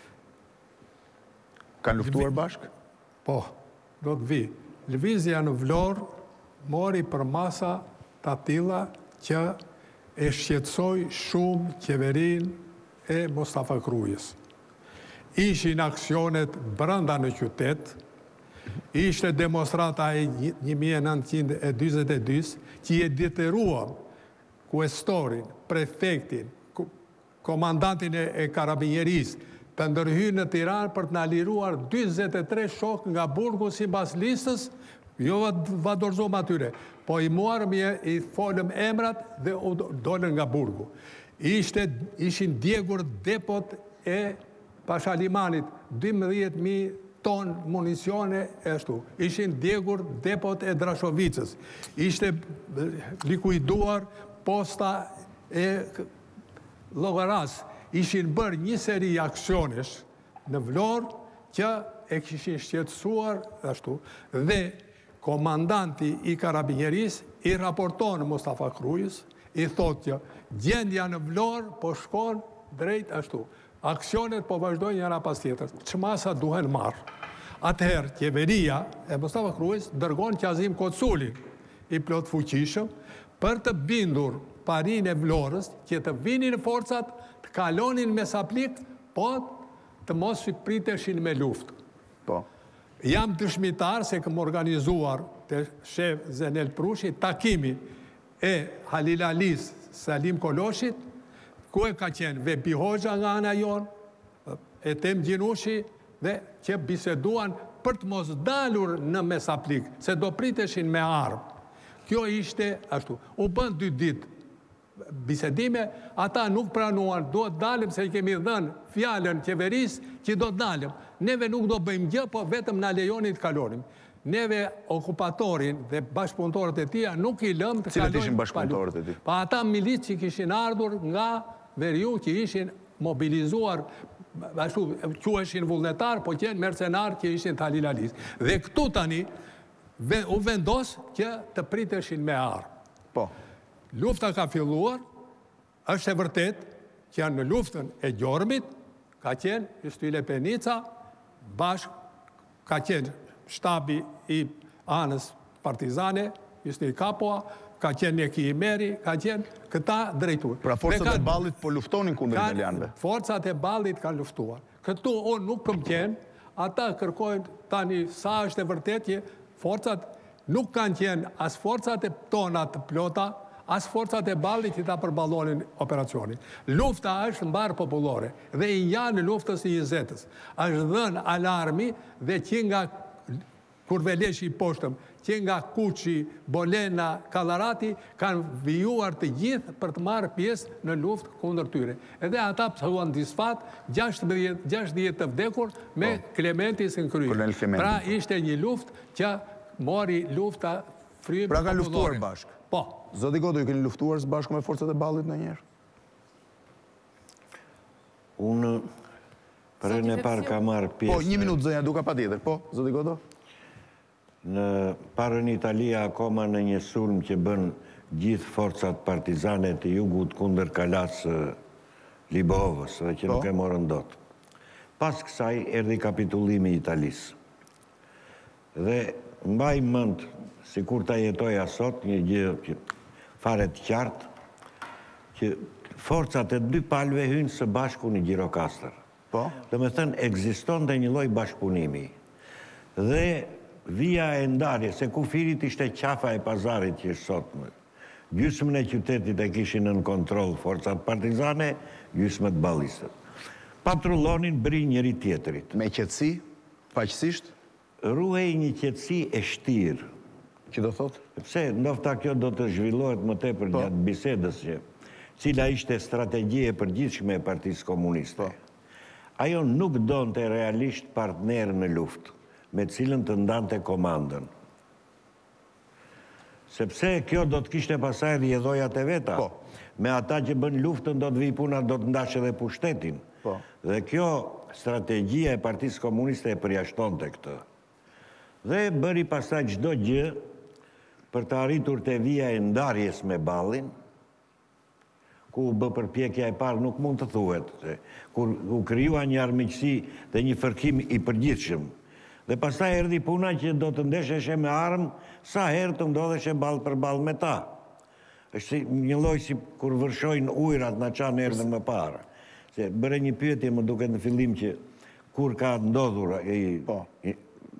Kanë luftuar bashkë? Po, do të vi. Lëvizja në Vlorë mori për masa të atilla që e shqetësoj shumë qeverin e Mustafa Krujës. Ishin aksionet brenda në qytet, ishte demonstrata e një mijë e nëntëqind e dyzet e dy që i detyruan kuestorin, prefektin, komandantin e karabinjeris të ndërhyrë në Tiranë për të na liruar dyzet e tre shok nga burgu sipas listës, jo va dorëzom atyre, po i muarëm i folëm emrat dhe u dolën nga burgu. Ishte, ishin djegur depot e Pashalimanit, dymbëdhjetë mijë ton municione e ashtu. Ishin djegur depot e Drashovicës. Ishte likuiduar posta e Llogaras. Ishin bërë një seri aksionesh në Vlorë që e kishin shqetësuar ashtu. Dhe komandanti i karabinjeris i raporton Mustafa Krujës, i thot që gjendja në Vlorë po shkon drejt ashtu. Aksionet po vazhdojnë njëra pas tjetër. Çmasa duhen marrë. Atëherë, qeveria e Mustafa Krujës dërgon Qazim Koculin, i plot fuqishëm, për të bindur parin e Vlorës, që të vinin forcat, të kalonin me saplik, po të mos i priteshin me luftë. Po. Jam dëshmitar se këm organizuar të shef Zenel Prushi takimin e Halil Alis Salim Koloshit, ku e ka qenë Vepi Hoxha nga ana jonë, e Tem Gjinushi, dhe që biseduan për të mos dalur në mesaplik, se do priteshin me armë. Kjo ishte ashtu. U bën dy ditë bisedime, ata nuk pranuan, do të dalim se i kemi dhënë fjalën qeverisë që do të dalim. Neve nuk do bëjmë gjë, po vetëm na lejoni të kalonim. Neve okupatorin dhe bashkëpunëtorët e tij nuk i lëm të kalojnë. Cilët ishin bashkëpunëtorët e tij? Pa ata milicë që kishin ardhur nga veriu, që ishin mobilizuar, ashtu quheshin vullnetar, po qenë mercenar që ishin të Halil Alis. Dhe këtu tani u vendos që të priteshin me armë. Po. Lufta ka filluar, është e vërtet që janë në luftën e Gjormit, ka qenë Ystyle Penica, bashk ka qenë shtabi i anës partizane, Ystyle Kapua, ka qenë Neki Imeri, ka qenë këta drejtuar. Pra forcat e ballit po luftonin kundër italianëve. Forcat e ballit kanë luftuar. Këtu unë nuk këm qenë, ata kërkojnë tani sa është e vërtet që forcat nuk kanë qenë as forcat e tona të plota, as forcat e ballit që ta përballonin operacionin. Lufta është mbar popullore dhe i janë luftës i njëzetës. Është dhënë alarmi dhe që nga Kurveleshi i poshtëm, që nga Kuqi, Bolena, Kallarati, kanë vijuar të gjithë për të marrë pjesë në luftë kundër tyre. Edhe ata pësuan disfat, gjashtëdhjetë të vdekur me Klementi së në kryë. Pra ishte një luftë që mori lufta frymë popullore. Pra kanë luftuar bashkë? Po. Zoti Godo, ju keni luftuar së bashku me forcat e ballit në njerë? Unë për e në parë ka marrë pjesë... Po, një minutë zënja, duka pa tjetër. Po, Zoti Godo? Në parën Italia akoma në një sulm që bën gjithë forcat partizane të jugut kundër kalas Libovës, dhe që nuk e morën dot. Pas kësaj erdi kapitullimi i Italisë. Dhe mbaj mënd, si kur ta jetoja sot, një gjë që fare të qartë, që forcat e dy palve hynë së bashku në Gjirokastër. Po? Dhe me thënë, egziston dhe një loj bashkëpunimi. Dhe vija e ndarje, se kufirit ishte qafa e pazarit që është sotme. Gjysmën e qytetit e kishin në kontrol forcat partizane, gjysmët ballistët. Patrullonin bri njëri tjetërit. Me qetësi, faqësisht? Ruhej një qetësi e shtirë. Që do thotë? Pse, ndofta kjo do të zhvillohet më tepër gjatë bisedës që, cila ishte strategjie e përgjithshme e Partisë Komuniste. Ajo nuk donte realisht partner në luftë, me cilën të ndante komandën. Sepse kjo do të kishte pasaj rjedhojat e veta. Me ata që bën luftën do të vi puna, do të ndashe dhe pushtetin. Dhe kjo strategjia e Partisë Komuniste e përjashtonte këtë. Dhe bëri pasaj çdo gjë për të arritur të vija e ndarjes me ballin, ku u bë përpjekja e parë nuk mund të thuhet, se kur u krijua një armiqësi dhe një fërkim i përgjithshëm. Dhe pastaj erdhi puna që do të ndesheshe me armë sa herë të ndodheshe ballë për ballë me ta. Është një lloj si kur vërshojnë ujrat na çan erdhën më parë. Se bëre një pyetje më duket në fillim që kur ka ndodhur i, po. i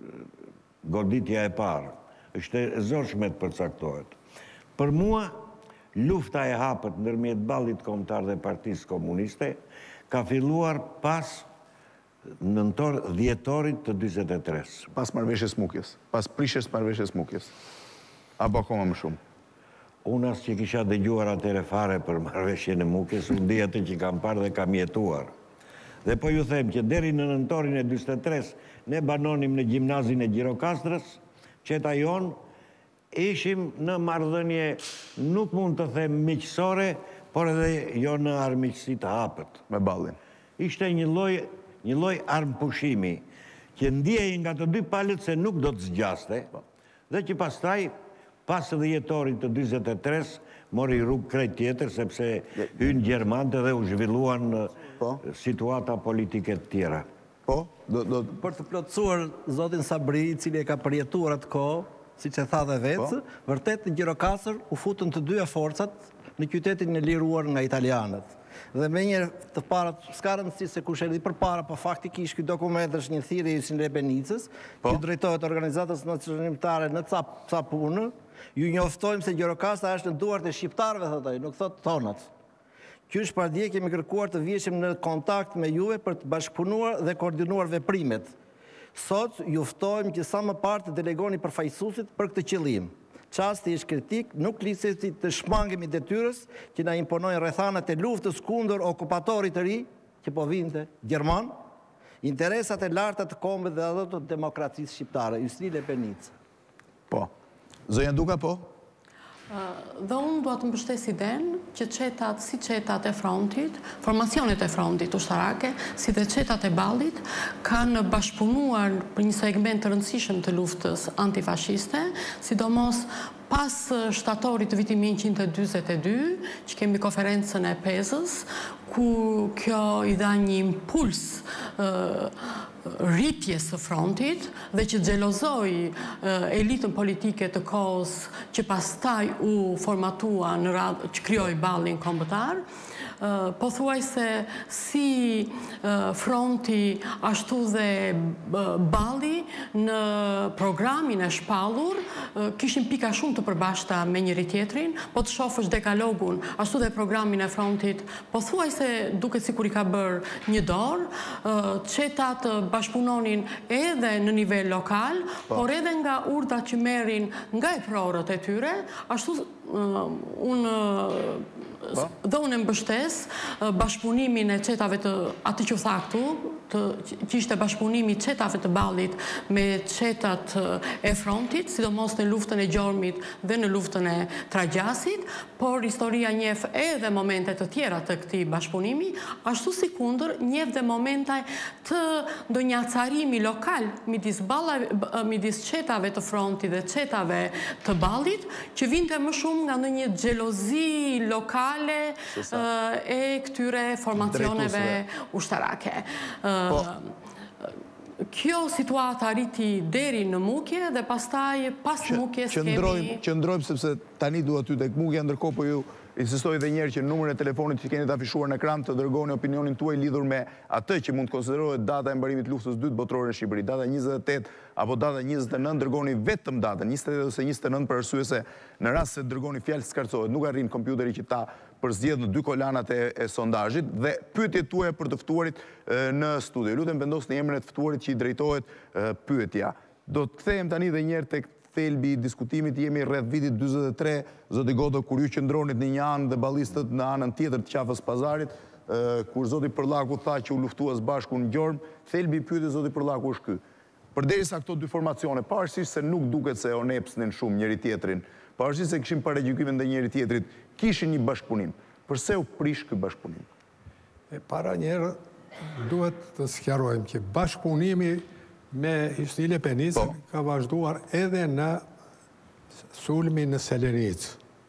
goditja e parë, është e zorshme të përcaktohet. Për mua, lufta e hapët ndërmjet ballit kombëtar dhe Partisë Komuniste ka filluar pas nëntor dhjetorit të dyzet e tres. Pas marrëveshjes Smukjes, pas prishjes marrëveshjes Smukjes. Apo akoma më shumë. Unë as që kisha dëgjuar atëre fare për marrëveshjen e Mukjes, unë di atë që kam parë dhe kam jetuar. Dhe po ju them që deri në nëntorin e dyzet e tres, ne banonim në gjimnazin e Gjirokastrës, qeta jonë, ishim në marrëdhënie, nuk mund të them miqësore, por edhe jo në armiqësi të hapët. Me ballin. Ishte një lloj një lloj armpushimi që ndjej nga të dy palët se nuk do të zgjaste, dhe që pastaj pas dhjetorit të dyzet e tres mori rrugë krejt tjetër sepse hynë gjermante dhe u zhvilluan situata politike të tjera. Po, do do për të plotësuar zotin Sabri, i cili e ka përjetuar atë kohë, siç e tha dhe vetë, vërtet në Gjirokastër u futën të dyja forcat në qytetin e liruar nga italianët. Dhe me një të parat, s'ka rëndësi se kush erdhi përpara, po faktikisht ky dokument është një thirrje i Srebenicës, që drejtohet organizatës ndërkombëtare në ca ca punë. Ju njoftojmë se Gjirokastra është në duart e shqiptarëve, thotë ai, nuk thotë tonat. Qysh pardje kemi kërkuar të vjeshim në kontakt me juve për të bashkëpunuar dhe koordinuar veprimet. Sot ju ftojmë që sa më parë të delegoni përfaqësuesit për këtë qëllim. Çasti është kritik, nuk liceti të shmangemi detyrës që na imponojnë rrethanat e luftës kundër okupatorit të ri, që po vinte gjerman, interesat e larta të kombit dhe ato të demokracisë shqiptare, Yusnil Lepenic. Po. Zonja Duka, po? Dhe unë do të mbështes idenë që qetat, si qetat e frontit, formacionet e frontit ushtarake, si dhe qetat e ballit, kanë bashkëpunuar për një segment të rëndësishëm të luftës antifashiste, sidomos pas shtatorit të vitit mille njëqind e dyzet e dy, që kemi konferencën e Pezës, ku kjo i dha një impuls rritjes së frontit dhe që xhelozoi elitën politike të kohës që pastaj u formatua në radhë që krijoi ballin kombëtar. Po thuaj se si fronti ashtu dhe balli në programin e shpallur kishin pika shumë të përbashkëta me njëri tjetrin, po të shofësh dekalogun ashtu dhe programin e frontit, po thuaj se duket sikur i ka bërë një dorë, qetat bashkëpunonin edhe në nivel lokal, por edhe nga urdhrat që merrin nga e prorët e tyre, ashtu unë dhe unë e mbështes bashkëpunimin e qetave të atë që tha këtu, që ishte bashkëpunimi qetave të ballit me qetat e frontit, sidomos në luftën e Gjormit dhe në luftën e Tragjasit, por historia njeh edhe momente të tjera të këtij bashkëpunimi, ashtu si kundër njeh dhe momente të ndonjë acarimi lokal midis ballave, midis qetave të frontit dhe qetave të ballit, që vinte më shumë nga ndonjë xhelozi lokale e këtyre formacioneve ushtarake. Kjo situata arriti deri në Mukje dhe pastaj pas Mukjes kemi... Qëndrojmë sepse tani duhet ty tek Mukja, ndërkohë po ju insistoj dhe njerë që numrin e telefonit që keni të afishuar në ekran të dërgoni opinionin tuaj lidhur me atë që mund të konsiderohet data e mbarimit luftës dytë botërore në Shqipëri, data njëzet e tetë apo data njëzet e nëntë, dërgoni vetëm datën njëzet e tetë ose njëzet e nëntë për arsye se në rast se dërgoni fjalë skarcohet, nuk arrin kompjuteri që ta përzgjedh në dy kolanat e sondazhit dhe pyetjet tuaja për të ftuarit në studio. Lutem vendosni emrin e të ftuarit që i drejtohet pyetja. Do të kthehem tani edhe një herë tek thelbi i diskutimit, jemi rreth vitit dyzet e tre, zoti Godo, kur ju qëndronit në një anë dhe ballistët në anën tjetër të qafës pazarit, kur zoti Përllaku tha që u luftuas bashku në Gjorm, thelbi i pyetjes zoti Përllaku është ky. Përderisa këto dy formacione, pavarësisht se nuk duket se onepsnin shumë njëri tjetrin, pavarësisht se kishin paragjykime ndaj njëri tjetrit, kishin një bashkëpunim. Përse u prish ky bashkëpunim? E para njëherë duhet të sqarojmë që bashkëpunimi me Yusnil Lepenicën ka vazhduar edhe në sulmin në Selenic.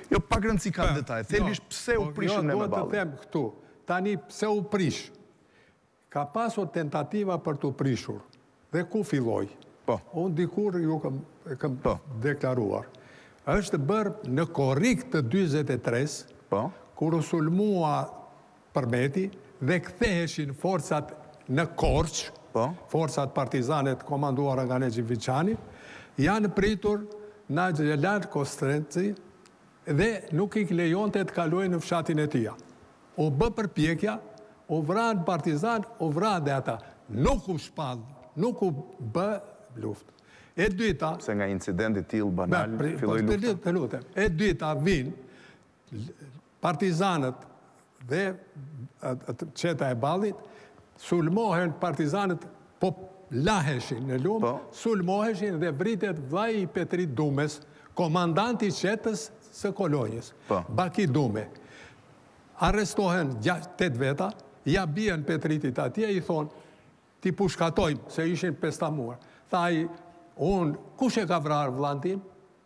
Jo, pak rëndësi ka detaj. Thelbisht pse u prishën ne me Jo, duhet të Ballin? them këtu. Tani pse u prish? Ka pasur tentativa për të prishur. Dhe ku filloj? Po. Unë dikur ju kam, kam Po. deklaruar. Është bërë në korrik të dyzet e tres, Po. kur u sulmua Përmeti dhe ktheheshin forcat në Korç, Po. forcat partizanet komanduara nga Nexhi Viçani, janë pritur në Gjelar Kostrenci dhe nuk i lejonte të kalojnë në fshatin e tia. U bë përpjekja, u vranë partizan, u vranë dhe ata. Nuk u shpall, nuk u bë luftë. E dyta, Se nga incidenti tillë banal Be, filloi po, lufta. Të lutem. E dyta vinë partizanët dhe atë qeta e Ballit, sulmohen partizanët, po laheshin në lumë, Po. sulmoheshin dhe vritet vllai i Petrit Dumes, komandanti i qetës së kolonjës, Po. Baki Dume. Arrestohen tetë veta, ja bien Petritit atje, i thonë, ti pushkatojmë, se ishin pestamuar. Tha i, unë, kush e ka vrarë vllain tim?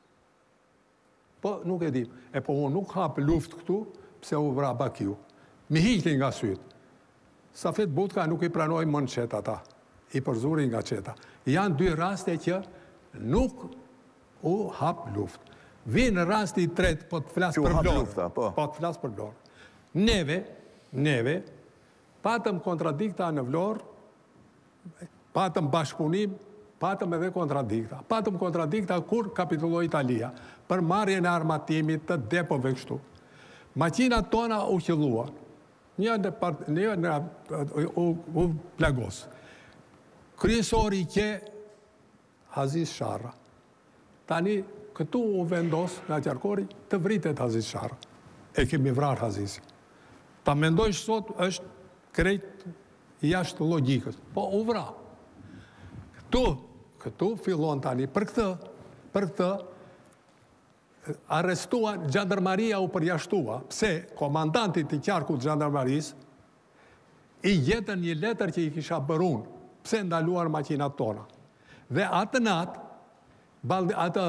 Po, nuk e dim. E po, unë nuk hapë luft këtu, pse u vra Bakiu. Mi hiqni nga sytë. Safet Butka nuk i pranoj më në qeta ata. I përzuri nga qeta. Janë dy raste që nuk u hapë luft. Vinë rasti i tretë, po të flasë Që u për hap Vlorë. lufta, po. Po të flasë për Vlorë. Neve, neve, patëm kontradikta në Vlorë, patëm bashkëpunim, patëm edhe kontradikta. Patëm kontradikta kur kapitulloi Italia për marrjen e armatimit të depove kështu. Makinat tona u qelluan. Një në, part, një në u, u plagos. Kryesori që Aziz Sharra. Tani këtu u vendos nga qarkori të vritet Aziz Sharra. E kemi vrarë Azizin. Ta mendojsh sot është krejt jashtë logjikës. Po u vra. Këtu, këtu fillon tani për këtë, për këtë arrestuan, Gjandarmaria u përjashtua, pse komandantit i qarkut Gjandarmaris i jetën një letër që i kisha bërun, pse ndaluar makinat tona. Dhe atë natë, balde, atë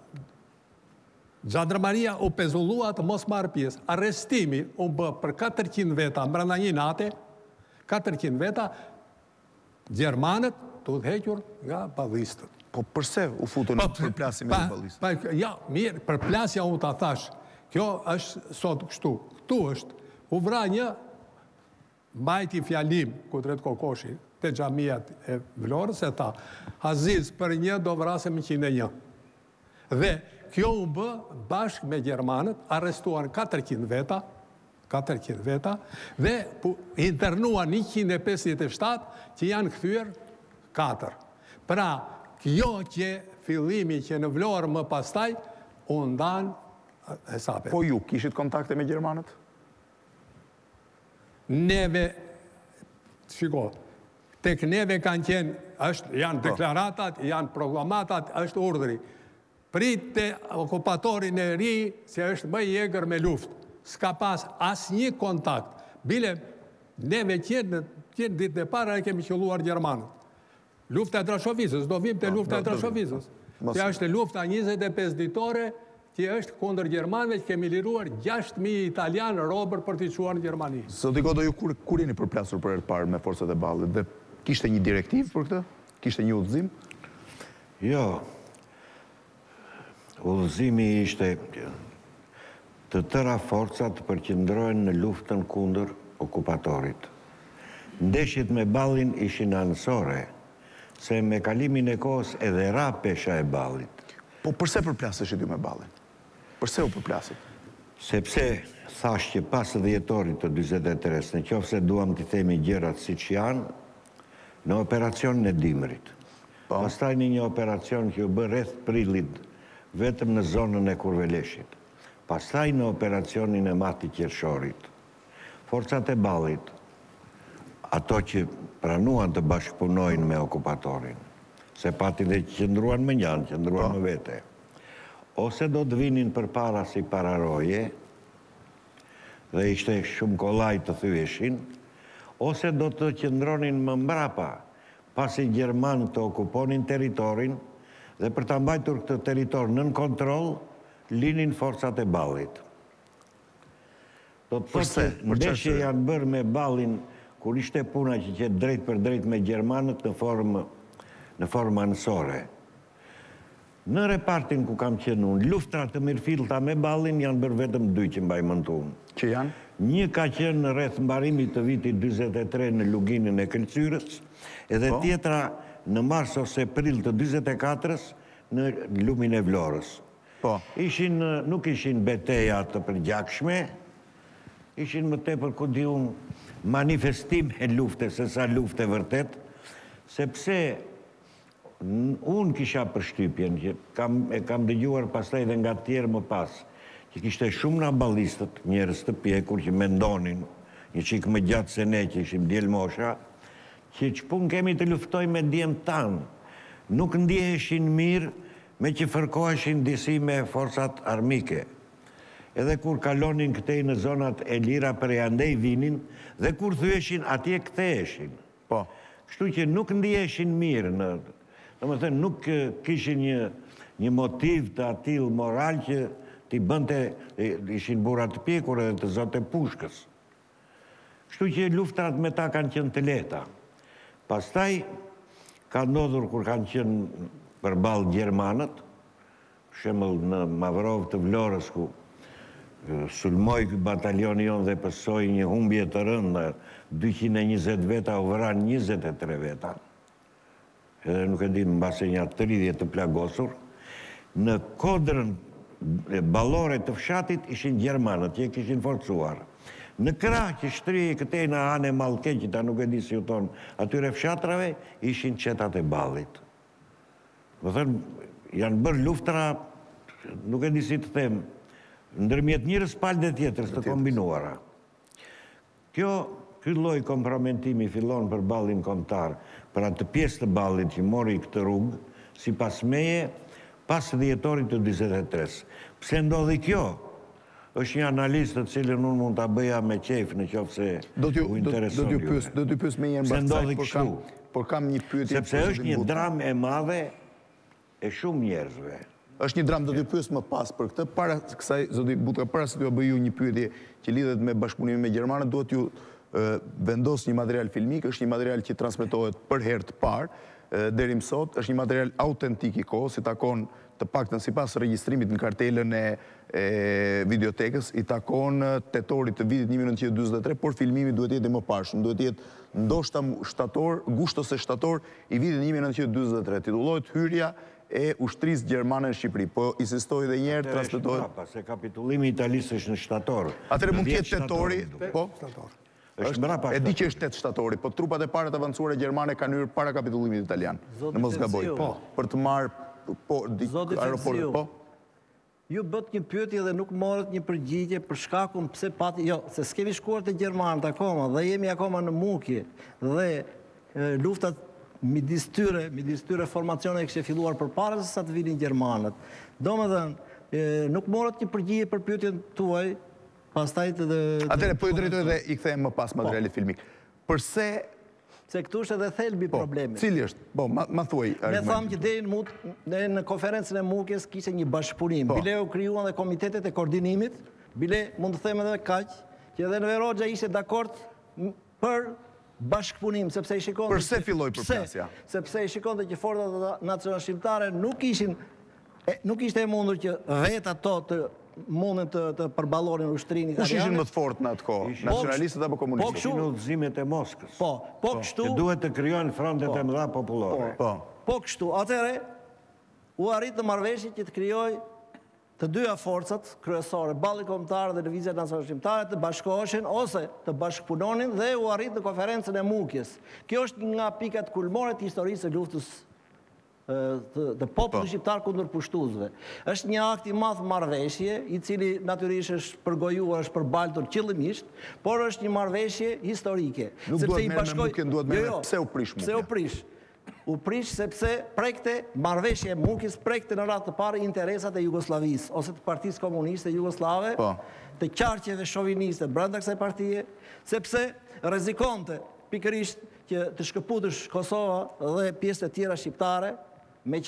Gjandarmaria u pezullua të mos marrë pjesë. Arrestimi u bë për katërqind veta, mbrana një nate, katërqind veta, Gjermanët të udhëhequr nga ballistët. Po përse u futën në përplasje me ballistë? Pa, ja, mirë, përplasja unë ta thash. Kjo është sot kështu. Këtu është, u vra një mbajti fjalim Kudret Kokoshi te xhamiat e Vlorës e tha, Aziz, për një do vrasem njëqind e një. Dhe kjo u bë bashkë me Gjermanët, arrestuan katërqind veta, katërqind veta, dhe internuan njëqind e pesëdhjetë e shtatë që janë kthyer katër. Pra, kjo që fillimi që në Vlorë më pastaj, u ndan hesapet. Po ju, kishit kontakte me Gjermanët? Neve, shiko, tek neve kanë qenë, është, janë deklaratat, janë proklamatat, është urdhri. Pritte okupatorin e ri se është më i egër me luft. S'ka pas asnjë kontakt. Bile, neve qenë, qenë ditë e para e kemi qelluar Gjermanët. Lufta e Drashovicës, do vim të lufta e Drashovicës. Që është lufta njëzet e pesë ditore, që është kundër Gjermanëve që kemi liruar gjashtë mijë italianë robër për t'i çuar në Gjermani. Zoti Godo, ju kur, kur jeni përplasur për herë të parë me forcat e Ballit? Dhe kishte një direktiv për këtë? Kishte një udhëzim? Jo. Udhëzimi ishte të tëra forcat përqendrohen në luftën kundër okupatorit. Ndeshjet me Ballin ishin anësore, se me kalimin e kohës edhe ra pesha e Ballit. Po përse përplaseshit ju me Ballin? Përse u përplasit? Sepse thash që pas dhjetorit të dyzet e tres, në qoftë se duam të themi gjërat siç janë, në operacionin e Dimrit. Pastaj në një operacion që u bë rreth prillit, vetëm në zonën e Kurveleshit. Pastaj në operacionin e Mati Qershorit. Forcat e Ballit, ato që pranuan të bashkëpunojnë me okupatorin, se pati dhe qëndruan më njanë, qëndruan më vete, ose do të vinin për para si pararoje, dhe ishte shumë kollaj të thyeshin, ose do të qëndronin më mbrapa, pasi Gjermanë të okuponin teritorin, dhe për të mbajtur këtë teritor nën kontrol, linin forcat e Ballit. Do të thotë se ndeshje janë bërë me ballin kur ishte puna që qetë drejt për drejt me gjermanët në formë në formë anësore. Në repartin ku kam qenë unë, luftrat të mirëfillta me ballin janë bërë vetëm dy që mbaj mend unë. Që janë? Një ka qenë rreth mbarimit të vitit dyzet e tre në luginin e Këlqyrës, edhe tjetra në mars ose prill të dyzet e katërës në lumin e Vlorës. Po. Ishin, nuk ishin beteja të përgjakshme, ishin më tepër ku di unë manifestim e lufte, se sa lufte vërtet, sepse unë kisha përshtypjen, që kam, e kam dëgjuar pastaj dhe nga tjerë më pas, që kishte shumë në balistët, njerëz të pjekur që mendonin, një qikë më gjatë se ne që ishim djelë mosha, që që pun kemi të luftoj me djemë tanë, nuk ndjeheshin mirë me që fërkoheshin disi me forcat armike. Edhe kur kalonin këtej në zonat e lira për e andej vinin, dhe kur thyeshin atje ktheheshin. Po. Kështu që nuk ndjeheshin mirë në... Në më thënë, nuk kishin një, një motiv të atil moral që t'i bënte, ishin burat të pjekur edhe të zote pushkës. Kështu që luftrat me ta kanë qenë të leta. Pastaj, ka ndodhur kur kanë qenë përballë gjermanët, shembull në Mavrov të Vlorës, ku sulmoi ky batalioni jon dhe pësoi një humbje të rëndë, dyqind e njëzet veta u vran njëzet e tre veta. Edhe nuk e di në base një tridhjetë të plagosur, në kodrën ballore të fshatit ishin gjermanët, që e kishin forcuar. Në krah që shtrihej këtej në anë e Mallkeqit, a nuk e di si u thon, atyre fshatrave ishin qetat e ballit. Do thënë, janë bërë luftra, nuk e di si të them, ndërmjet njërës palë dhe tjetërës të kombinuara. Kjo, ky lloj kompromitimi fillon për ballin kombëtar, për atë pjesë të ballit që mori këtë rrugë, sipas meje, pas dhjetorit të dyzet e tres. Pse ndodhi kjo? Është një analizë të cilën unë mund ta bëja me qejf në qoftë se u intereson ju. Do t'ju pyes me një mbacak, por kam por kam një pyetje. Sepse është një dramë e madhe e shumë njerëzve. Është një dramë, do t'ju pyes më pas për këtë, para kësaj zoti Butka, para se t'ju bëj ju një pyetje që lidhet me bashkëpunimin me gjermanët, duhet ju vendos një material filmik, është një material që transmetohet për herë të parë deri më sot, është një material autentik i kohës, si takon të paktën sipas regjistrimit në kartelën e videotekës, i takon tetorit të vitit një mijë nëntëqind e dyzet e tre, por filmimi duhet jetë më parshëm, duhet jetë ndoshta shtator, gusht ose shtator i vitit një mijë nëntëqind e dyzet e tre. Titullohet Hyrja e ushtrisë gjermane në Shqipëri. Po insistoj edhe një herë transmetohet. Se kapitullimi i Italisë është në shtator. Atëherë mund të jetë tetori, po, shtator. E di që është tetë shtatori, po trupat e parë të avancuara gjermane kanë hyrë para kapitullimit italian. Në mos gaboj. Po, për të marrë po aeroportin, po. Ju bët një pyetje dhe nuk morët një përgjigje për shkakun pse pati, jo, se s'kemi shkuar të gjermanët akoma dhe jemi akoma në mukje dhe luftat midis tyre, midis tyre formacione e kishte filluar përpara se sa të vinin gjermanët. Domethënë, nuk morët një përgjigje për pyetjen tuaj. Atëre, po ju drejtoj dhe i kthejmë më pas materialit filmik. Përse... Se këtu është edhe thelbi problemi. Cili është? Po, ma thuaj. Ne thamë që deri në konferencën e Mukjes kishte një bashkëpunim. Bile u krijuan dhe komitetet e koordinimit, bile mund të them edhe kaq, që edhe Enver Hoxha ishte dakord për bashkëpunim, sepse i shikonte... Përse filloi përplasja? Sepse i shikonte që forcat nacionale shqiptare nuk ishin, nuk ishte e mundur që vetë ato të mundën të përballonin ushtrinë italiane. Kush ishin më të fortë në atë kohë? Nacionalistët apo komunistët? Ishin udhëzimet e Moskës. Po, po kështu... Që duhet të krijojnë frontet e mëdha popullore. Po kështu, atëherë u arrit në marrëveshje që të krijojë të dyja forcat kryesore, balli kombëtar dhe lëvizja nacionale shqiptare, të bashkoheshin ose të bashkëpunonin dhe u arrit në konferencën e Mukjes. Kjo është nga pikat kulmore të historisë së luftës të popullit shqiptar kundër pushtuesve. Është një akt i madh marrëveshje, i cili natyrisht është përgojuar, është përbaltur qëllimisht, por është një marrëveshje historike. Nuk duhet merr me Mukjen, duhet merr pse u prish Mukja. Pse u prish? U prish sepse prekte marrëveshja e Mukjes, prekte në radhë të parë interesat e Jugosllavisë ose të Partisë Komuniste Jugoslave, të qarqeve shoviniste brenda kësaj partie, sepse rrezikonte pikërisht që të shkëputësh Kosova dhe pjesë të tjera shqiptare, me që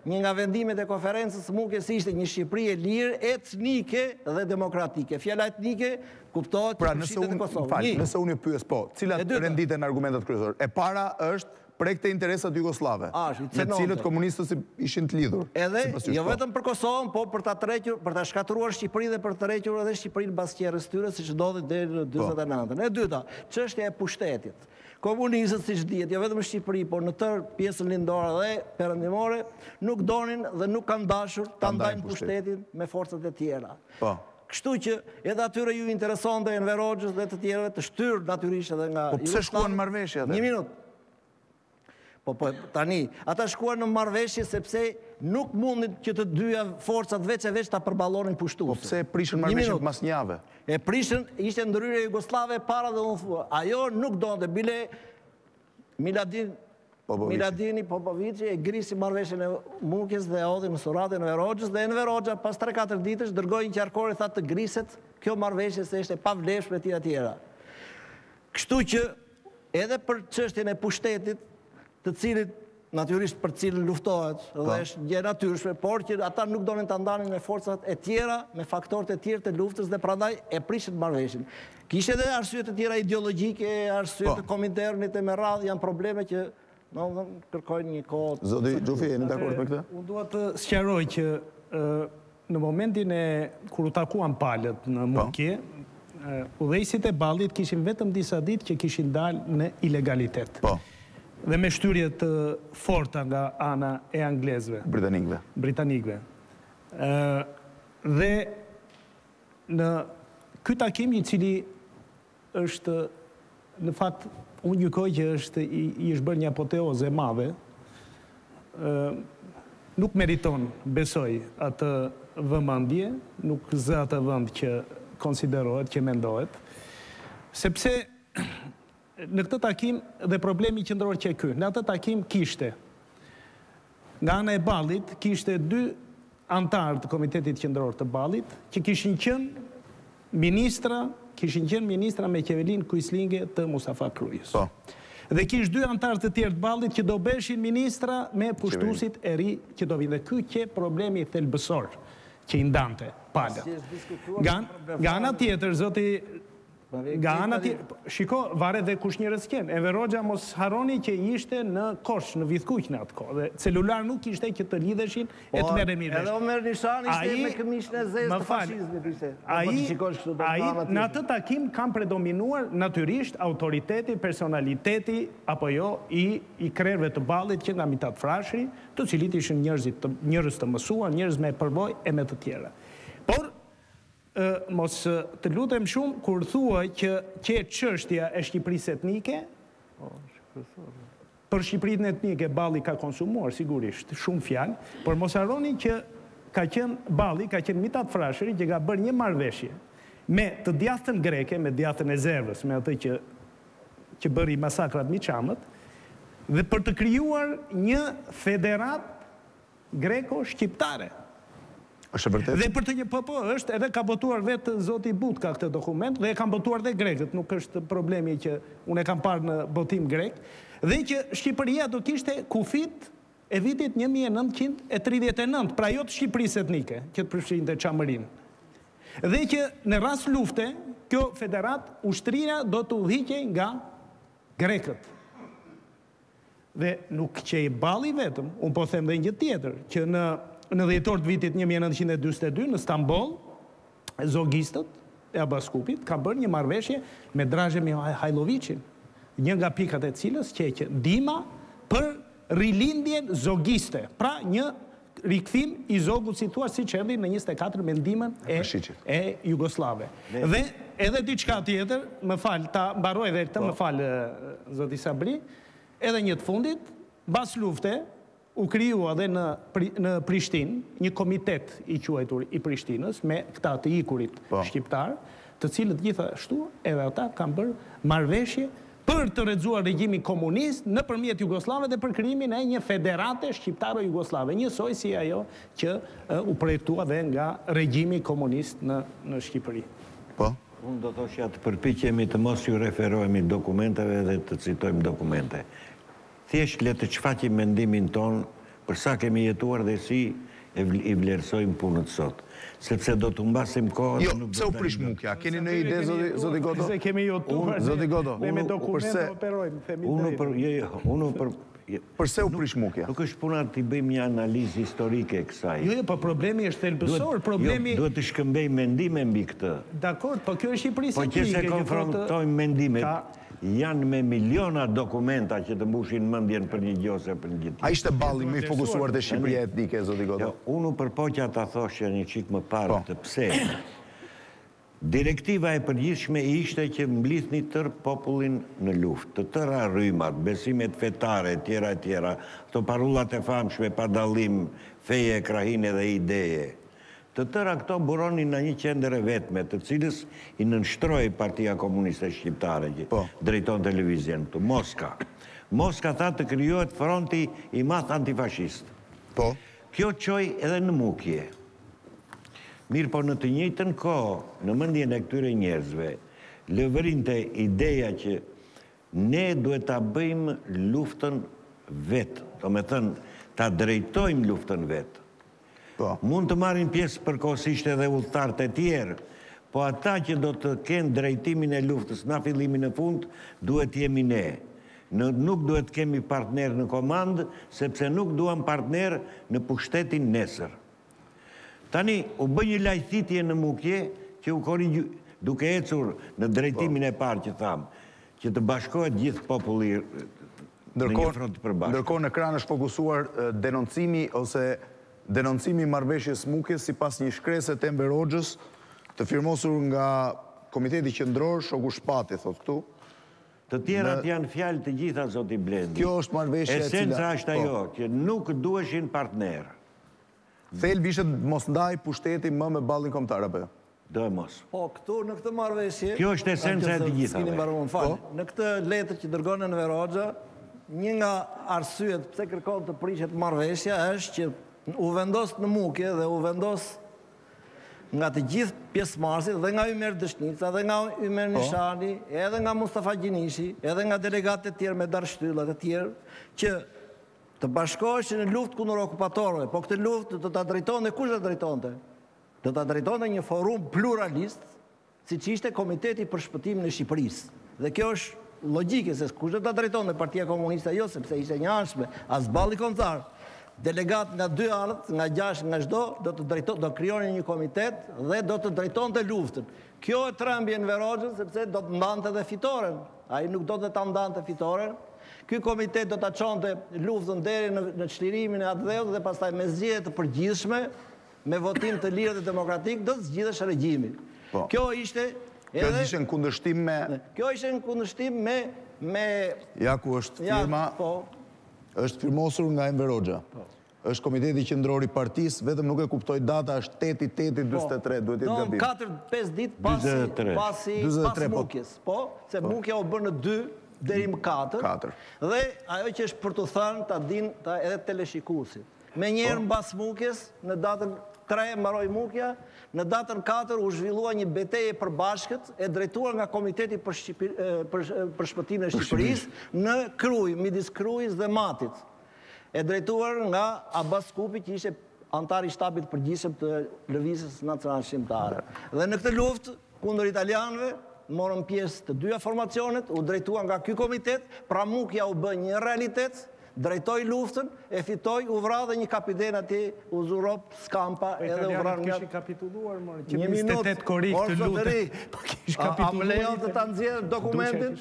një nga vendimet e konferencës Mukes ishte një Shqipëri e lirë, etnike dhe demokratike. Fjala etnike kuptohet pra, që përshqitet e Kosovë. Fal, nëse unë ju pyes po, cilat renditen argumentet kryesore? E para është prek të interesat jugoslave, me cilët komunistët ishin të lidhur. Edhe, jo vetëm për Kosovën, po për ta trequr, për ta shkatruar Shqipëri dhe për të trequr edhe Shqipërinë pas qerrës tyre, siç ndodhi deri në dyzet e nëntën. E dyta, çështja e pushtetit. Komunistët, siç dihet, jo vetëm në Shqipëri, por në tërë pjesën lindore dhe perëndimore, nuk donin dhe nuk kanë dashur ta ndajnë pushtetin me forcat e tjera. Po. Kështu që edhe atyre ju interesonte Enver Hoxhës dhe të tjerëve të shtyrë natyrisht edhe nga Po pse shkuan marrëveshje atë? Një minutë. Po, po, tani, ata shkuan në marrëveshje sepse nuk mundin që të dyja forcat veç e veç ta përballonin pushtuesën. Po pse prishën marrëveshjen pas një jave? E prishën, ishte ndryrja jugoslave para dhe unë thua. Ajo nuk donte, bile Miladin Miladini Popovici e grisi marrëveshjen e Mukes dhe hodhi në suratin e Enver Hoxhës dhe Enver Hoxha pas tre katër ditësh dërgoi një qarkor e tha të griset kjo marrëveshje se ishte pa vlefshme e tjera tjera. Kështu që edhe për çështjen e pushtetit, të cilit natyrisht për cilën luftohet dhe është gjë natyrshme, por që ata nuk donin ta ndanin me forcat e tjera, me faktorët e tjerë të luftës dhe prandaj e prishën marrëveshjen. Kishte edhe arsye të tjera ideologjike, arsye të Kominternit e me radhë, janë probleme që do kërkojnë një kohë. Zoti Xhufi, jeni dakord me këtë? Unë dua të sqaroj që në momentin e kur u takuan palët në Mukje, udhëheqësit e ballit kishin vetëm disa ditë që kishin dalë në ilegalitet. Po. Dhe me shtyrje të forta nga ana e anglezëve. Britanikëve. Britanikëve. Dhe në ky takim i cili është, në fakt, unë gjykoj që është i është bërë një apoteozë e madhe, nuk meriton, besoj, atë vëmendje, nuk zë atë vend që konsiderohet, që mendohet, sepse në këtë takim dhe problemi qendror që e ky, në atë takim kishte, nga ana e ballit, kishte dy antarë të Komitetit Qendror të Ballit, që kishin qenë ministra, kishin qenë ministra me Qevelin Kuislinge të Mustafa Krujës. Po. Dhe kish dy antarë të tjerë të ballit që do beshin ministra me pushtuesit e ri që do vinë. Dhe ky që problemi thelbësor që i ndante pala. Nga ana tjetër, zoti Nga ana tjetër, shiko, varet dhe kush njerëz qenë. Enver Hoxha mos harroni që ishte në Korç, në Vidhkuq në atë kohë, dhe celular nuk ishte që të lidheshin e të merre mirë. Edhe Omer Nishani ishte me këmishën e zezë të fashizmit ishte. Ai në atë takim kanë predominuar natyrisht autoriteti, personaliteti apo jo i krerëve të ballit që nga Mitat Frashëri, të cilit ishin njerëz të mësuar, njerëz me përvojë e me të tjera. Por mos të lutem shumë kur thua që që çështja e Shqipërisë etnike, për Shqipërinë etnike balli ka konsumuar sigurisht shumë fjalë, por mos harroni që ka qenë balli, ka qenë Mitat Frashëri që ka bërë një marrëveshje me të djathtën greke, me djathtën e Zervës, me atë që që bëri masakrat Miçamët, dhe për të krijuar një federat greko-shqiptare. Është vërtet? Dhe për të një po po është edhe ka botuar vetë zoti Butka këtë dokument dhe e kanë botuar dhe grekët, nuk është problemi që unë e kam parë në botim grek, dhe që Shqipëria do kishte kufit e vitit një mijë e nëntëqind e tridhjetë e nëntë, pra jo të Shqipërisë etnike, që të përfshinte Çamërinë. Dhe që në rast lufte, kjo federat, ushtria do të udhëhiqej nga grekët. Dhe nuk që i balli vetëm, unë po them dhe një tjetër, që në Në dhjetor të vitit një mijë e nëntëqind e dyzet e dy, në Stamboll, zogistët e Abaskupit ka bërë një marrëveshje me Draže Mihajlovićin, një nga pikat e cilës që që ndihma për rilindjen zogiste, pra një rikthim i zogut si thua si që erdhi në njëzet e katër me ndihmën e jugoslave. Dhe edhe diçka tjetër, më fal, ta mbaroj edhe këtë, më fal zoti Sabri, edhe një të fundit, mbas lufte u kriju edhe në Prishtinë një komitet i quajtur i Prishtinës me këta të ikurit shqiptar, të cilët gjithashtu edhe ata kanë bërë marrëveshje për të rrexuar regjimin komunist nëpërmjet jugoslave dhe për krijimin e një federate shqiptaro-jugoslave, njësoj si ajo që u projektua dhe nga regjimi komunist në në Shqipëri. Po. Unë do të thoshja të përpiqemi të mos ju referohemi dokumenteve dhe të citojmë dokumente. Thjesht le të shfaqim mendimin ton për sa kemi jetuar dhe si i vlerësojmë punët sot. Sepse do të mbasim kohën... Jo, pse u prish mukja? Keni në ide, zoti Godo? Se kemi jetuar, zoti Godo, me me dokumente operojmë, themi Unë për... Unë për... Përse u prish mukja? Nuk është puna të i bëjmë një analizë historike e kësaj. Jo, jo, po problemi është thelbësor, problemi... Jo, duhet të shkëmbej mendime mbi këtë. Dakor, po kjo është Shqipërisë Po që se konfrontojmë mendimet, janë me miliona dokumenta që të mbushin mendjen për një gjë ose për një gjë. A ishte balli më i fokusuar te Shqipëria etnike, zoti Godo? Unë përpoqja ta thoshja një çik më parë të pse. Direktiva e përgjithshme ishte që mblidhni tërë popullin në luftë, të tëra rrymat, besimet fetare, tjera e tjera, të parullat e famshme pa dallim, feje, krahine dhe ideje. Të tëra këto buronin në një qendër e vetme, të cilës i nënshtroi Partia Komuniste Shqiptare, që drejton televizien këtu, Moska. Moska tha të krijohet fronti i madh antifashist. Po. Kjo çoi edhe në mukje. Mirë, po në të njëjtën kohë, në mendjen e këtyre njerëzve, lëvërinte ideja që ne duhet ta bëjmë luftën vetë, do me thënë, ta drejtojmë luftën vetë. Mund të marrin pjesë përkohësisht edhe udhëtarët e tjerë, po ata që do të kenë drejtimin e luftës në fillimin e fund, duhet jemi ne. Nuk duhet kemi partner në komandë, sepse nuk duam partner në pushtetin nesër. Tani, u bë një lajthitje në mukje, që u korrigju, duke ecur në drejtimin e parë që thamë, që të bashkohet gjithë populli në një front të përbashkët. Ndërkohë në ekran është fokusuar denoncimi ose denoncimi marrëveshjes mukjes sipas një shkrese të Enver Hoxhës, të firmosur nga Komiteti Qendror, Shoku Shpati, thot këtu. Të tjerat janë fjalë të gjitha, zoti Blendi. Kjo është marrëveshje e cila... Esenca është ajo, që nuk duheshin partner. Thelbi ishte mos ndaj pushteti më me ballin kombëtar apo? Do e mos. Po, këtu në këtë marrëveshje... Kjo është esenca e të gjithave. Në këtë letër që dërgon Enver Hoxha, një nga arsyet pse kërkon të prishet marrëveshja është që u vendos në mukje dhe u vendos nga të gjithë pjesëmarrësit, dhe nga Ymer Dëshnica, dhe nga Ymer Nishani, edhe nga Mustafa Gjinishi, edhe nga delegatët e tjerë me darshtyllat e tjerë, që të bashkoheshin në luftë kundër okupatorëve, po këtë luftë do ta drejtonte kush do ta drejtonte? Do ta drejtonte një forum pluralist, siç ishte Komiteti për Shpëtimin e Shqipërisë. Dhe kjo është logjike se kush do ta drejtonte Partia Komuniste, jo, sepse ishte një anshme, as balli kombëtar. Delegat nga dy anët, nga gjashtë, nga çdo, do të drejton, do krijonin një komitet dhe do të drejtonte luftën. Kjo e trembje Enver Hoxhën sepse do të ndante dhe fitoren. Ai nuk do të ta ndante fitoren. Ky komitet do ta çonte luftën deri në në çlirimin e atë dheut dhe pastaj me zgjedhje të përgjithshme, me votim të lirë dhe demokratik, do të zgjidhesh regjimi. Kjo ishte Kjo ishte në kundërshtim me Kjo ishte në kundërshtim me me Ja ku është firma. Është firmosur nga Enver Hoxha. Është Komiteti Qendror i Partisë, vetëm nuk e kuptoj data, është tetë tetë dyzet e tre, duhet të jetë gabim. katër pesë ditë pasi pasi pas mukjes. Po, se mukja u bën në dy deri më katër. Dhe ajo që është për të thënë ta dinë ta edhe teleshikuesit. Megjithatë mbas mukjes, në datën tre mbaroi mukja, në datën katër u zhvillua një betejë e përbashkët e drejtuar nga Komiteti për për Shpëtimin e Shqipërisë në Kruj, midis Krujës dhe Matit. E drejtuar nga Abbas Kupi, që ishte antar i shtabit përgjithshëm të Lëvizjes Nacionale Shqiptare. Dhe në këtë luftë kundër italianëve morën pjesë të dyja formacionet, u drejtuan nga ky komitet, pra mukja u bë një realitet, drejtoj luftën, e fitoj, u vra dhe një kapiten ati u zurop Skampa edhe u vra nga... Kishin kapituluar, mërë, që një minut, të korik të lutë. A më lejon të ta nxjerr dokumentin?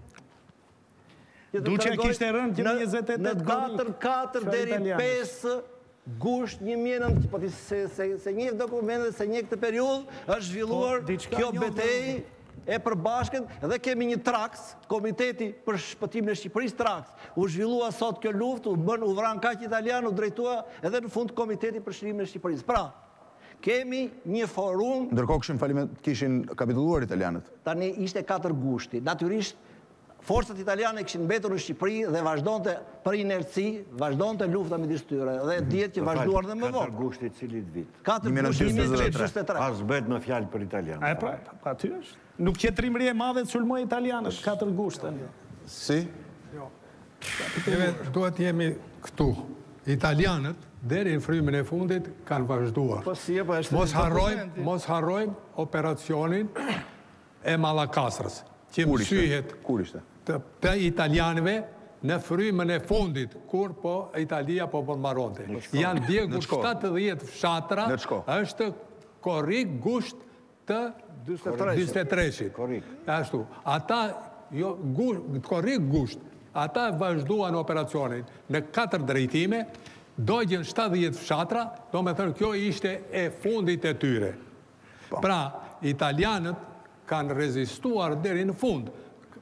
Duqe kishte rënë që në njëzet e tetë korik. Në datën katër deri pesë gusht një mjenën, se një dokumentet, se një këtë periudhë, është zhvilluar kjo betejë e përbashkët dhe kemi një traks, Komiteti për Shpëtimin e Shqipërisë traks. U zhvillua sot kjo luftë, u bën u vran kaq italian, u drejtua edhe në fund Komiteti për Shpëtimin e Shqipërisë. Pra, kemi një forum... Ndërkohë kishin falimet, kishin kapitulluar italianët. Tani ishte katër gushti. Natyrisht, forcat italiane kishin mbetur në Shqipëri dhe vazhdonte për inerci, vazhdonte lufta midis tyre dhe dihet që vazhduar dhe më vonë. Katër gushti cilit vit? Katër gushti një mijë nëntëqind e gjashtëdhjetë e tre. As bëhet në fjalë për italianë. A pra, pa ty është. Nuk që trimri e madhe të sulmoj italianët, katër gushte. Si? Jo. Neve duhet jemi këtu, italianët deri në frymën e fundit kanë vazhduar. Po si, po është Mos harrojmë, dokumenti. mos harrojmë operacionin e Mallakastrës, që Kur ishte? mësyhet Kur ishte? të, të italianëve në frymën e fundit, kur po Italia po përmbaronte. Janë djegur Në Çko. shtatëdhjetë fshatra, Në Çko. është korrik gusht të dyzdeset e treshit. Korrik. Ashtu. Ata, jo, gusht, korrik gusht, ata vazhduan operacionin në katër drejtime, dojgjën shtatëdhjetë fshatra, do me thënë kjo ishte e fundit e tyre. Pra, italianët kanë rezistuar deri në fund.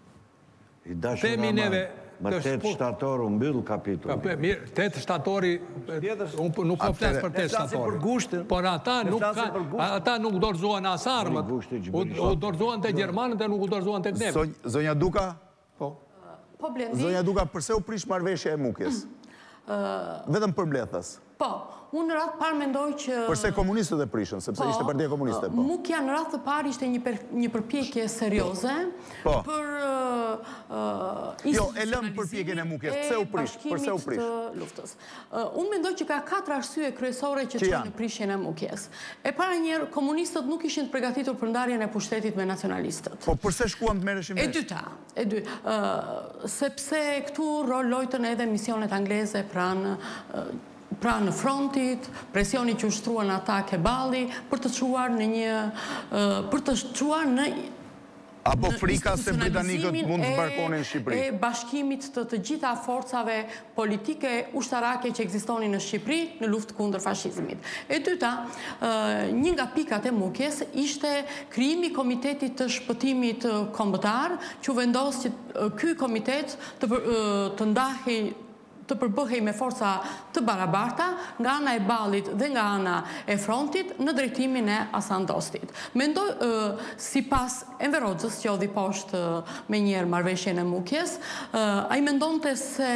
I dashur Themi Aman, neve më të tetë shpo- shtator u mbyll kapitulli. Ka pe- Mirë, tetë shtatori, unë po- nuk po flas për tetë Ne flasim shtatori. për gushtin. Por ata Ne nuk flasim ka, për gushtin. ata nuk dorëzuan as armët. Për gushtin U, gjbërisht. u dorëzuan te gjermanët dhe nuk u dorëzuan tek neve. Zonj- Zonja Duka, Po. Po Blendi, Zonja Duka, përse u prish marrëveshja e Mukjes? Vetëm për mbledhës. po, unë në ratë parë mendoj që... Përse komunistët e prishën, sepse ishte Partia Komuniste, po. Mukja në ratë të parë ishte një, per, një përpjekje serioze Po. për uh, uh, Jo, e lëm përpjekjen e Mukjes, pse u prish? Përse u prish? Të luftës. Uh, unë mendoj që ka katër arsye kryesore që Që çojnë janë? në prishjen e Mukjes. E para njerë, komunistët nuk ishin të përgatitur për ndarjen e pushtetit me nacionalistët. Po përse shkuan të merreshin E vesh? dyta, e dy, uh, sepse këtu rol lojtën edhe misionet angleze pranë uh, pranë frontit, presioni që ushtruan ata Keballi për të çuar në një uh, për të çuar në Apo në frika se britanikët mund të institucionalizimin zbarkonin e- Shqipëri? E bashkimit të të gjitha forcave politike ushtarake që ekzistonin në Shqipëri në luftë kundër fashizmit. E dyta, ë, një nga pikat e Mukjes ishte krijimi i Komitetit të Shpëtimit ë, Kombëtar, që u vendos që ë, ky komitet të, për- ë, të ndahej të përbëhej me forca të barabarta nga ana e ballit dhe nga ana e frontit në drejtimin e Asandostit. Mendoj, uh, si pas Enver Hoxhës, që odhi poshtë uh, me njerë marrëveshjen e Mukjes, uh, a i mendonte se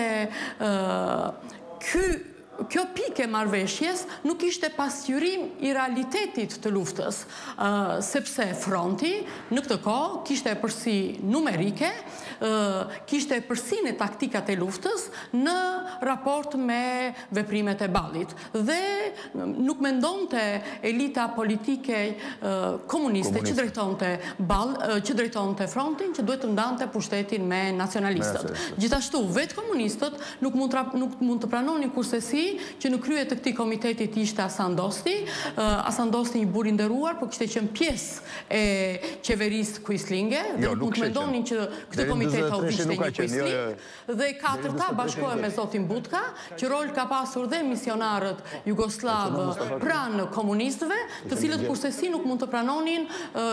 uh, ky Kjo pike marrëveshjes nuk ishte pasqyrim i realitetit të luftës, uh, sepse fronti në këtë kohë kishte përsi numerike, uh, kishte përsinë e taktikat e luftës në raport me veprimet e ballit. Dhe nuk mendonte elita politike uh, komuniste që drejtonte ball, uh, që drejtonte frontin, që duhet të ndante pushtetin me nacionalistët. Gjithashtu, vetë komunistët nuk mund të, nuk mund të pranonin kursesi që në krye të këtij komitetit ishte Asandosti, uh, Asandosti një burr i nderuar, por kishte qenë pjesë e qeverisë Quislinge, dhe Jo, nuk nuk mund të kishte mendonin që këtë Deri në komitet dyzet e të treshin ishte nuk ka një qenë, jo, jo, Quisling, dhe katërta bashkohen me zotin Butka, që rol ka pasur dhe misionarët Jugoslav pranë komunistëve, të cilët kursesi nuk mund të pranonin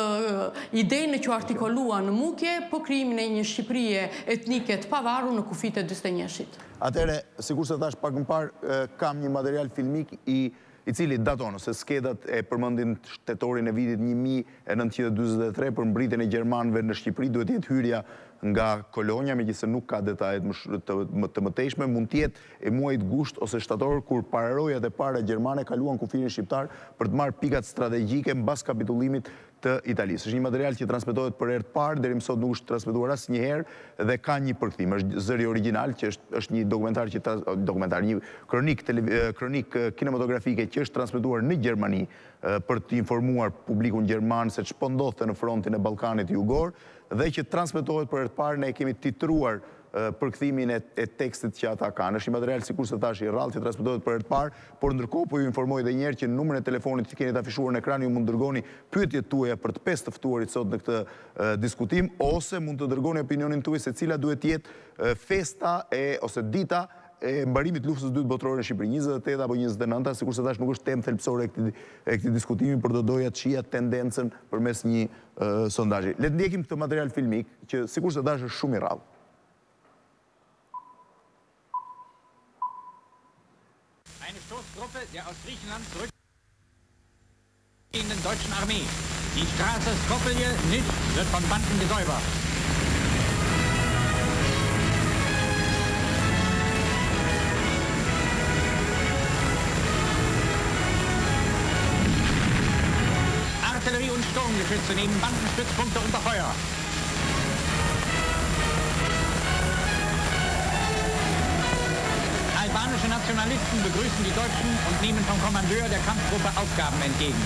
uh, idenë që artikoluan në Mukje për krijimin e një Shqipërie etnike të pavarur në kufit e dyzet e njëjtë. Atëre, sikur se thash pak më parë, kam një material filmik i i cili daton, ose skedat e përmendin shtetorin e vitit një mijë e nëntëqind e dyzet e tre për mbritjen e gjermanëve në Shqipëri, duhet jetë hyrja nga kolonja, megjithëse nuk ka detajet më sh- të, më- të mëtejshme, mund të jetë e muajit gusht ose shtator, kur pararojat e para gjermane kaluan kufirin shqiptar për të marrë pikat strategjike mbas kapitullimit të Italisë. Është një material që transmetohet për herë të parë, deri më sot nuk është transmetuar asnjëherë dhe ka një përkthim. Është zëri origjinal, që është është një dokumentar që tra- dokumentar, një kronik televi- kronik eh, kinematografike që është transmetuar në Gjermani eh, për të informuar publikun gjerman se ç'po ndodhte në frontin e Ballkanit Jugor dhe që transmetohet për herë të parë. Ne kemi titruar eh, përkthimin e, e tekstit që ata kanë. Është një material, sikur se thash, i rrallë që transmetohet për herë të parë, por ndërkohë po ju informoj edhe një herë që në numrin e telefonit që keni të afishuar në ekran ju mund dërgoni pyetjet tuaja për të pesë të ftuarit sot në këtë eh, diskutim, ose mund të dërgoni opinionin tuaj se cila duhet jetë eh, festa e ose dita e mbarimit të luftës së dytë botërore në Shqipëri, njëzet e tetë apo njëzet e nënta, sikur se thash nuk është temë thelbësore e këtij e këtij diskutimi, por do doja të shija tendencën përmes një uh, sondazhi. Le të ndjekim këtë material filmik që sikur se thash është shumë i rrallë. Eine Stoßgruppe der aus Griechenland zurückgehenden deutschen Armee. Die Straße Skopje-Niš wird von Banden gesäubert. Artillerie und Sturmgeschütze nehmen Bandenstützpunkte unter Feuer. Albanische Nationalisten Nationalisten begrüßen die Deutschen und nehmen vom Kommandeur der Kampfgruppe Aufgaben entgegen.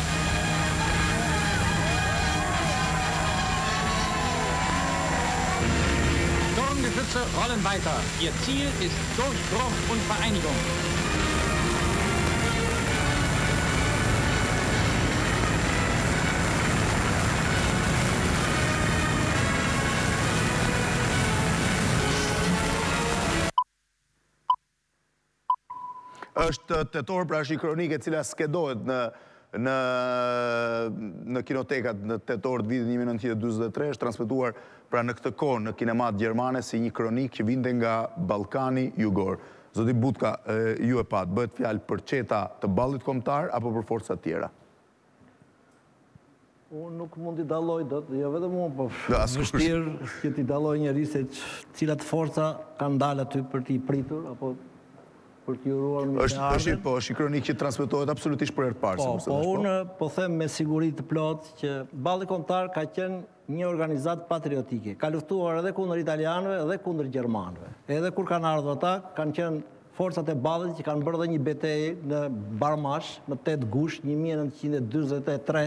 Sturmgeschütze rollen weiter. Ihr Ziel ist Durchbruch und Vereinigung. Është tetor, pra është një kronike cila skedohet në në në kinotekat në tetor të vitit një mijë nëntëqind e dyzet e tre, është transmetuar pra në këtë kohë në kinemat gjermane si një kronik që vinte nga Ballkani Jugor. Zoti Butka, ju e pat, bëhet fjalë për çeta të ballit kombëtar apo për forca të tjera? Unë nuk mund t'i dalloj dot, jo vetëm unë, po vështirë që t'i dalloj njëri se cilat forca kanë dalë aty për t'i pritur apo për t'i uruar me është po, është një kronik që transmetohet absolutisht për herë të parë. Po, po unë po them me siguri të plot që balli kombëtar ka qenë një organizatë patriotike. Ka luftuar edhe kundër italianëve edhe kundër gjermanëve. Edhe kur kanë ardhur ata, kanë qenë forcat e ballit që kanë bërë edhe një betejë në Barmash në tetë gusht një mijë nëntëqind e dyzet e tre,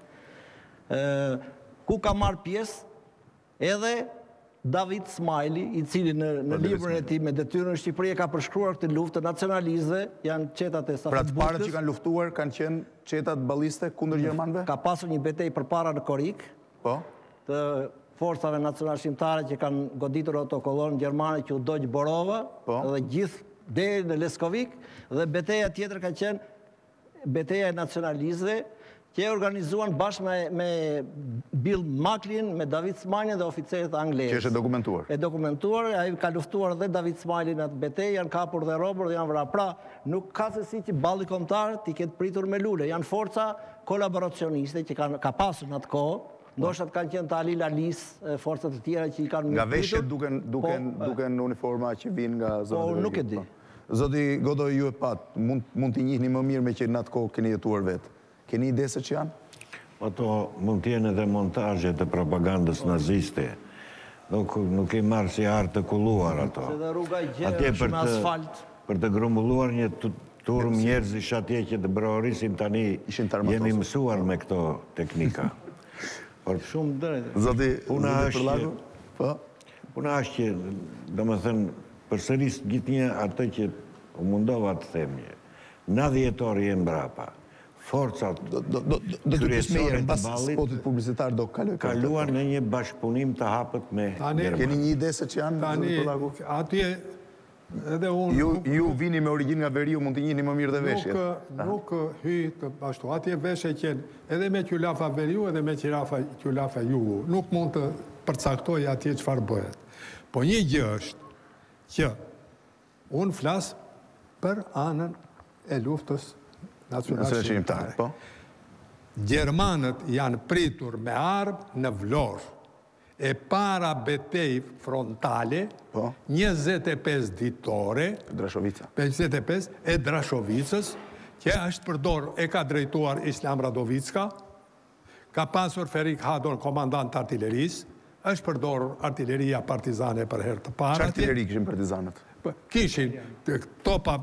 ku ka marrë pjesë edhe David Smajli, i cili në librin e tij me detyrën në Shqipëri ka përshkruar këtë luftë të nacionalistëve, janë çetat e Pra të parët që kanë luftuar kanë qenë çetat balliste kundër gjermanëve? Ka pasur një betejë përpara në Korik, po, të forcave nacional shqiptare që kanë goditur autokolon gjermane që u dogj Borova, dhe gjithë deri në Leskovik, dhe betejë tjetër ka qenë betejë e nacionalistëve, që e organizuan bashkë me, me Bill Macklin, me David Smajlin dhe oficerët anglezë. Që është dokumentuar. E dokumentuar, ai ka luftuar dhe David Smajlin atë betejë, janë kapur dhe robër dhe janë vrarë. Pra, nuk ka se si që balli kombëtar t'i ketë pritur me lule. Janë forca kolaboracioniste që kanë, ka pasur në atë kohë, ndoshta kanë qenë të Alil Alis, forcat të tjera që i kanë nga veshjet duken, duken, duken uniforma që vinë nga zona. Po, nuk e di. Zoti Godo, ju e pat, mund, mund t'i njihni më mirë me që në atë kohë keni jetuar vetë. Keni ide se që janë? Ato mund t'jenë edhe montaje të propagandës naziste. Nuk, nuk i marë si artë të kulluar ato. Se dhe rruga i gjerë është me asfalt. Për të grumbulluar një turm njerëzish atje që të brohorisin tani jemi mësuar me këto teknika. Por shumë drejtë. Zoti, puna është që, po? Puna është që, do më thënë, përsëris gjithë një atë që u mundova të themje. Na dhjetori e mbrapa. Forcat kryesore të ballit spotit publicitar do kaloj kaluan në një bashkëpunim të hapët me Gjermaninë. Keni një ide se që janë? Tani, atje edhe unë... Ju vini me origjinë nga Veriu, mund të njihni më mirë dhe veshjet. Nuk hy të ashtu. Atje veshje qenë edhe me qylafa Veriu edhe me qylafa Jugu. Nuk mund të përcaktoj atje çfarë bëhet. Po një gjë është që unë flas për anën e luftës nacional shqiptare. Gjermanët janë pritur me armë në Vlorë. E para betej frontale, njëzet e pesë ditore, njëzet e pesë e Drashovicës, që është përdor, e ka drejtuar Islam Radovicka, ka pasur Ferik Hadon, komandant artillerisë, është përdor artilleria partizane për herë të parë. Që artilleri kishin partizanët? Kishin topa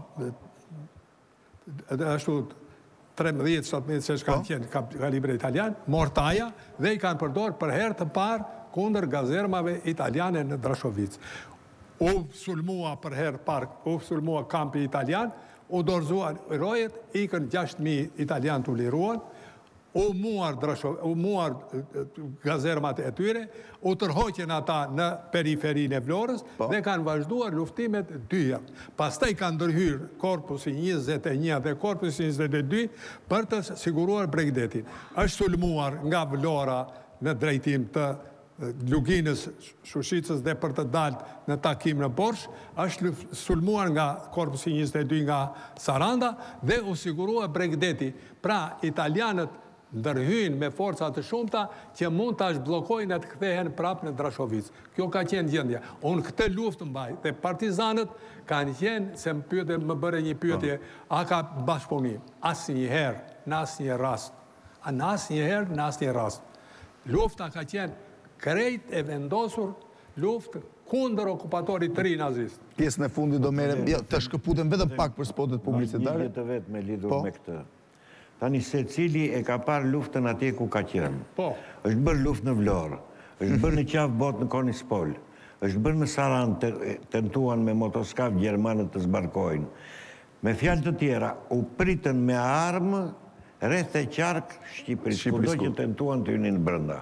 ashtu tremdhjetë shtatëmbëdhjetë që kanë qenë kalibre italian, mortaja, dhe i kanë përdor për herë të parë kundër gazermave italiane në Drashovicë. U sulmua për herë parë, u sulmua kampi italian, u dorzuan rojet, ikën gjashtë mijë italian të liruan, u muar, u muar gazermat e tyre, u tërhoqen ata në periferinë e Vlorës dhe kanë vazhduar luftimet dyja. Pastaj kanë ndërhyrë korpusi njëzet e një dhe korpusi njëzet e dy për të siguruar Bregdetin. Është sulmuar nga Vlora në drejtim të Luginës, Shushicës dhe për të dalë në takim në Borsh, është sulmuar nga korpusi njëzet e dy nga Saranda dhe u sigurua Bregdeti. Pra, italianët ndërhyjnë me forcat të shumta që mund të blokojnë e të kthehen prapë në Drashovicë. Kjo ka qenë gjendja. Unë këtë luftë mbaj, dhe partizanët kanë qenë, se më pyete, më bëre një pyetje, a ka bashkëpunim? Asë një herë, në asë një rast. A në asë një herë, në asë një rast. Lufta ka qenë krejt e vendosur luftë kundër okupatorit të ri nazist. Pjesën e fundit do merrem, jo, të shkëputem vetëm pak për spotet publicitare. Një të vetë me lidur me këtë. Tani se cili e ka parë luftën atje ku ka qenë. Po. Është bërë luftë në Vlorë, është bërë në qafë botë në Konispol, është bërë në Saran, tentuan me motoskaf Gjermanët të zbarkojnë. Me fjalë të tjera, u pritën me armë rreth e qark Shqipërisë, kudo që tentuan të hynin brenda.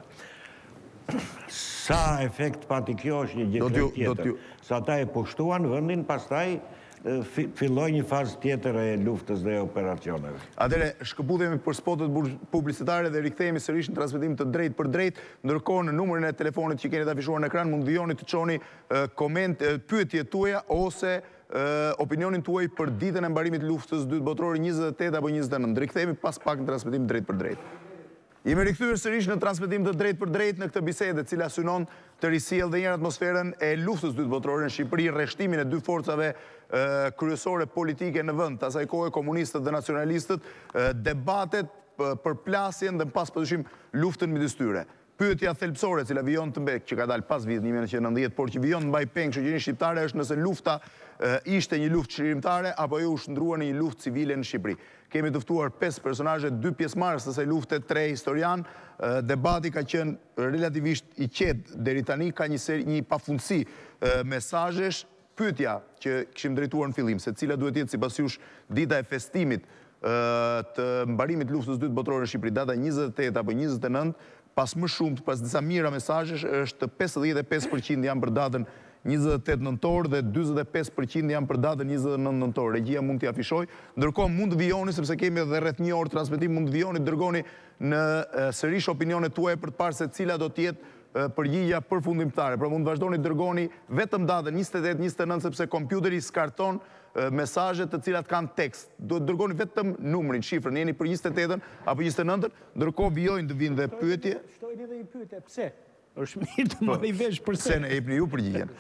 Sa efekt pati kjo është një gjë tjetër. Sa ata e pushtuan vendin, pastaj filloj një fazë tjetër e luftës dhe operacioneve. Atëre, shkëputemi për spotet publicitare dhe rikthehemi sërish në transmetim të drejt për drejt, ndërkohë në numrin e telefonit që keni të afishuar në ekran, mund vijoni të çoni koment, pyetje tuaja ose opinionin tuaj për ditën e mbarimit luftës dytë botërore njëzet e tetë apo njëzet e nëntë. Rikthehemi pas pak në transmetim drejt për drejt. Jemi rikthyer sërish në transmetim të drejt për drejt në këtë bisedë, cila synon të risjellë dhe një atmosferën e luftës dytë botërore në Shqipëri, rreshtimin e dy forcave kryesore politike në vend, asaj kohe komunistët dhe nacionalistët, debatet, përplasjen dhe pas padyshim luftën midis tyre. Pyetja thelbësore, cila vijon të mbek, që ka dalë pas vitit një mijë e nëntëqind, por që vijon të mbaj peng shoqërinë shqiptare është nëse lufta ishte një luftë çlirimtare apo jo u shndrua në një luftë civile në Shqipëri. Kemi të ftuar pesë personazhe, dy pjesëmarrës të kësaj lufte, tre historian. Debati ka qenë relativisht i qetë deri tani, ka një seri, një pafundësi mesazhesh. Pyetja që kishim drejtuar në fillim, se cila duhet jetë sipas jush dita e festimit të mbarimit luftës dytë botërore në Shqipëri, data njëzet e tetë apo njëzet e nëntë, pas më shumë, pas disa mira mesazhesh, është pesëdhjetë e pesë përqind janë për datën njëzet e tetë nëntor dhe dyzet e pesë përqind janë për datën njëzet e nëntë nëntor. Regjia mund t'i afishoj, ndërkohë mund të vijoni, sepse kemi edhe rreth një orë transmetim, mund të vijoni, dërgoni në sërish opinionet tuaja për të parë se cila do t'jetë përgjigja përfundimtare. Pra mund të vazhdoni dërgoni vetëm datën njëzet e tetë njëzet e nëntë, sepse kompjuteri skarton mesazhet të cilat kanë tekst. Do të dërgoni vetëm numrin, shifrën, jeni për njëzet e tetën apo njëzet e nëntën, ndërkohë vijojnë të vinë dhe pyetje. Shtojnë edhe një pyetje, pse? Është mirë të marrë i vesh përse. Pse ne jepni ju përgjigjen.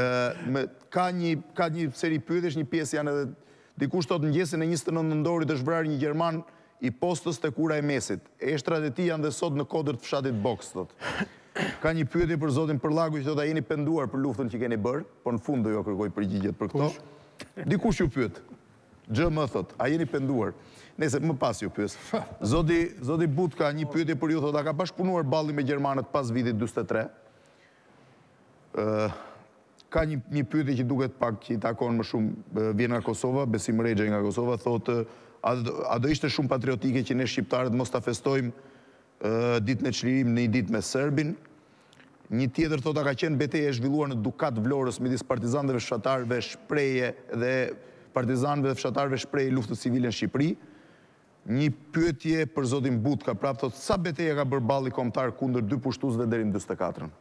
Ka një ka një seri pyetjesh, një pjesë janë edhe dikush thotë mëngjesin e njëzet e nëntë nëntorit është vrarë një gjerman i postës te kura e mesit. Eshtrat e tij janë dhe sot në kodër të fshatit Boks, thotë. Ka një pyetje për zotin Përllaku që thotë a jeni penduar për luftën që keni bërë, por në fund do ju kërkoj përgjigjet për këto. Dikush ju pyet. Gjë më thot, a jeni penduar? Nëse më pas ju pyes. Zoti zoti But ka një pyetje për ju, thotë a ka bashkëpunuar balli me gjermanët pas vitit dyzet e tre? Ë ka një një pyetje që duket pak që i takon më shumë, vjen nga Kosova, Besim Rexha nga Kosova, thotë a, a do ishte shumë patriotike që ne shqiptarët mos ta festojmë ditën e çlirimit në një ditë me serbin? Një tjetër thotë a ka qenë betejë e zhvilluar në Dukat Vlorës midis partizanëve fshatarëve shprehje dhe partizanëve dhe fshatarëve shprehje luftës civile në Shqipëri. Një pyetje për zotin Butka, prap thotë sa betejë ka bërë balli kombëtar kundër dy pushtuesve deri në dyzet e katër.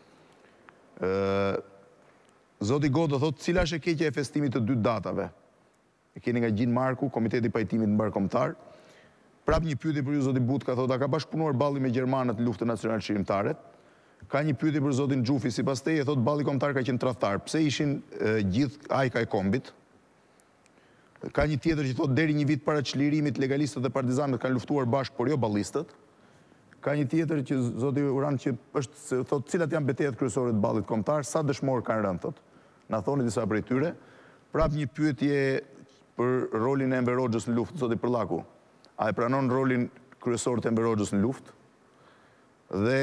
Ë Zoti Godo thotë cila është e keqja e festimit të dy datave? E keni nga Gjin Marku, Komiteti i Pajtimit Mbarkombëtar. Prap një pyetje për ju zoti Butka, thotë a ka bashkëpunuar balli me gjermanët në luftën nacionale çlirimtare? Ka një pyetje për zotin Xhufi, sipas teje thotë balli kombëtar ka qenë tradhtar. Pse ishin gjithë ajka e kombit? Ka një tjetër që thotë deri një vit para çlirimit legalistët dhe partizanët kanë luftuar bashkë, por jo ballistët. Ka një tjetër që zoti Uran që është thotë cilat janë betejat kryesore të ballit kombëtar, sa dëshmorë kanë rënë thotë. Na thoni disa prej tyre. Prap një pyetje për rolin e Enver Hoxhës në luftë, zoti Përllaku. A e pranon rolin kryesor të Enver Hoxhës në luftë? Dhe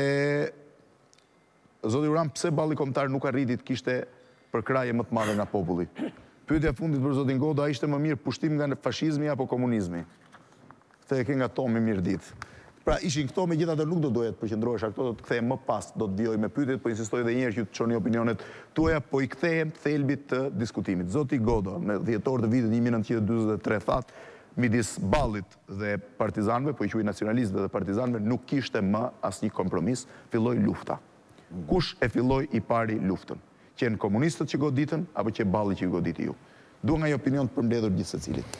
zoti Uran, pse balli kombëtar nuk arriti të kishte përkraje më të madhe nga populli? Pyetja e fundit për zotin Godo, a ishte më mirë pushtim nga fashizmi apo komunizmi? Këtë e ke nga Tomi mirë ditë. Pra ishin këto, megjithatë nuk do doja të përqendrohesh, këto do të kthehem më pas, do të vijoj me pyetjet, po insistoj edhe një herë që të çoni opinionet tuaja, po i kthehem thelbit të diskutimit. Zoti Godo, në dhjetor të vitit një mijë e nëntëqind e dyzet e tre thatë, midis ballit dhe partizanëve, po i quaj nacionalistëve dhe partizanëve, nuk kishte më asnjë kompromis, filloi lufta. Kush e filloi i pari luftën? Qenë komunistët që goditën, apo që balli që goditi ju? Dua nga një opinion të përmbledhur gjithë secilit.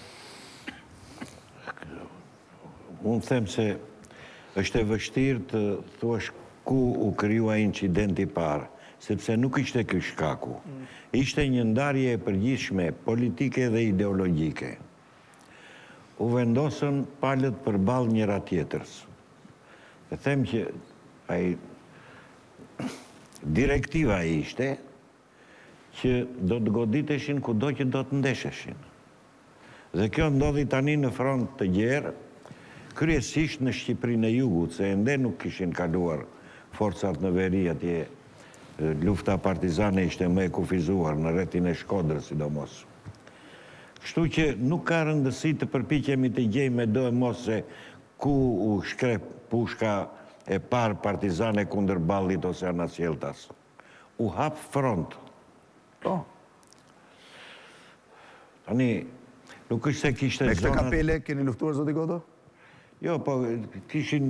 Unë them se është e vështirë të thuash ku u krijua incidenti i parë, sepse nuk ishte ky shkaku. Ishte një ndarje e përgjithshme politike dhe ideologjike. U vendosën palët përballë njëra tjetrës. E them që ai direktiva ishte që do të goditeshin kudo që do të ndesheshin. Dhe kjo ndodhi tani në front të gjerë, kryesisht në Shqipërinë e Jugut, se ende nuk kishin kaluar forcat në veri atje. Lufta partizane ishte më e kufizuar në rrethin e Shkodrës, sidomos. Kështu që nuk ka rëndësi të përpiqemi të gjejmë me do e mos se ku u shkrep pushka e parë partizane kundër Ballit ose Anasjeltas. U hap front. Po. Tani, nuk është se kishte Me këtë zonat... kapele keni luftuar, zoti Godo? Jo, po kishin...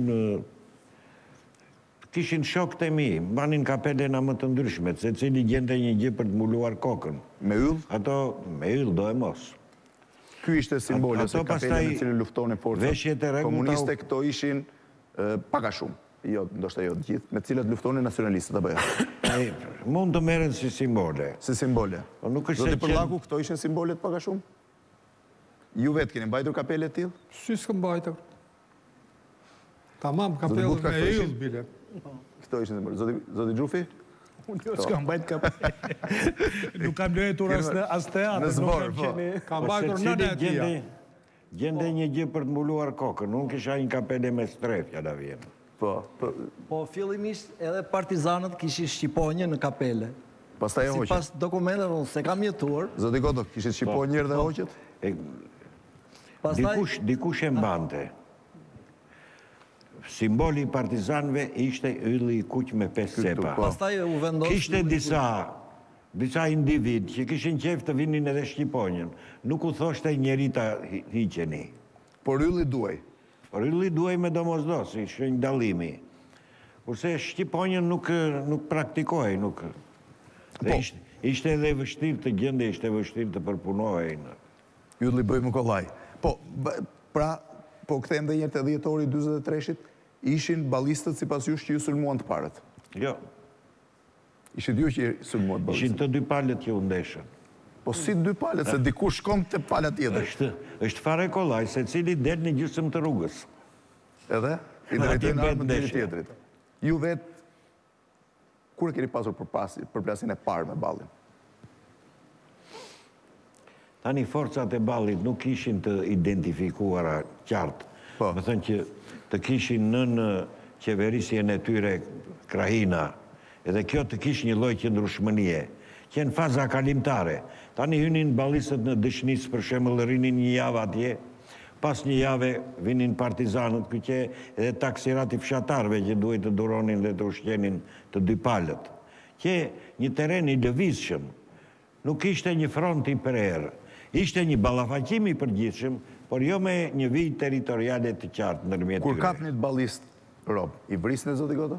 Kishin shokët e mi, banin kapelena më të ndryshmet, se cili gjente një gjë për të mbuluar kokën. Me yll? Ato, me yll do e mos. Ky ishte simboli ose kapele me cilin luftonin veshjet e forcat rregullta komuniste, këto ishin pak a shumë. Jo, ndoshta jo të gjithë, me të cilat luftonin nacionalistët apo jo. Mund të merren si simbole. Si simbole. Po nuk është Zoti se Përllaku, këto ishin simbolet pak a shumë? Ju vetë keni mbajtur kapele të tillë? Si s'këm mbajtur. Tamam, kapelën Butka, me këto yll, ishin- bile. Këto ishin simbolet. Zoti Zoti Xhufi? Unë jo s'kam bajt kapele. Nuk kam lëhetur as në as teatr. Në nuk zbor, kam po. qenë- Kam Po mbajtur secili nëna e tia. gjente- Gjende një gjë për të mbuluar kokën. Unë kisha një kapele me strefja da vjen. Po, po, Po, fillimisht edhe partizanët kishin shqiponjë në kapele. pastaj e Si hoqët. pas dokumenteve, unë se kam jetuar, Zoti Godo, kishit shqipo njërë dhe hoqët? E, pastaj Dikush, dikush e mbante. Simboli i partizanëve ishte ylli i kuq me pesë cepa. po. pastaj u vendos... Kishte disa, disa individ që kishin qef të vinin edhe shqiponjën. Nuk u thoshte njeri ta hi- hiqeni. Por ylli duaj. Por ylli duaj me domosdosh, ishte një dallimi. Kurse shqiponjën nuk, nuk praktikoj, nuk... Dhe Po. ishte, ishte edhe vështirë të gjende, ishte vështirë të përpunohej. Ylli bëj më kollaj. Po, b- pra, po kthejmë dhe njërë të dhjetori dyzet e treshit, ishin balistët si pas jush që ju sulmuan të parët. Jo, Ishit ju që i sulmuan të ishin balistët. të dy palët që u ndeshën. Po si dy palet, se diku shkon të palet tjetër. është, është fare kollaj, se cili del një gjysmë të rrugës. Edhe? I Atje drejtojnë bëhet armën të një ndeshja. tjetrit. Ju vetë, kur e keni pasur përpasi- përplasin e parë me ballin? Tani forcat e Ballit nuk ishin të identifikuara qartë. Po. Më thënë që të kishin në në qeverisjen e tyre krahina, edhe kjo të kish një lloj qëndrueshmërie, që në faza kalimtare. Tani hynin ballistët në Dëshnis, për shembull, rinin një javë atje, pas një jave vinin partizanët, ky që edhe taksirati fshatarve që duhet të duronin dhe të ushqenin të dy palët. Që një teren i lëvizshëm, nuk ishte një front i prerë, ishte një ballafaqim i përgjithshëm, por jo me një vijë territoriale të qartë ndërmjet Kur tyre. kapni të balist rob, i vrisni e zoti Godo?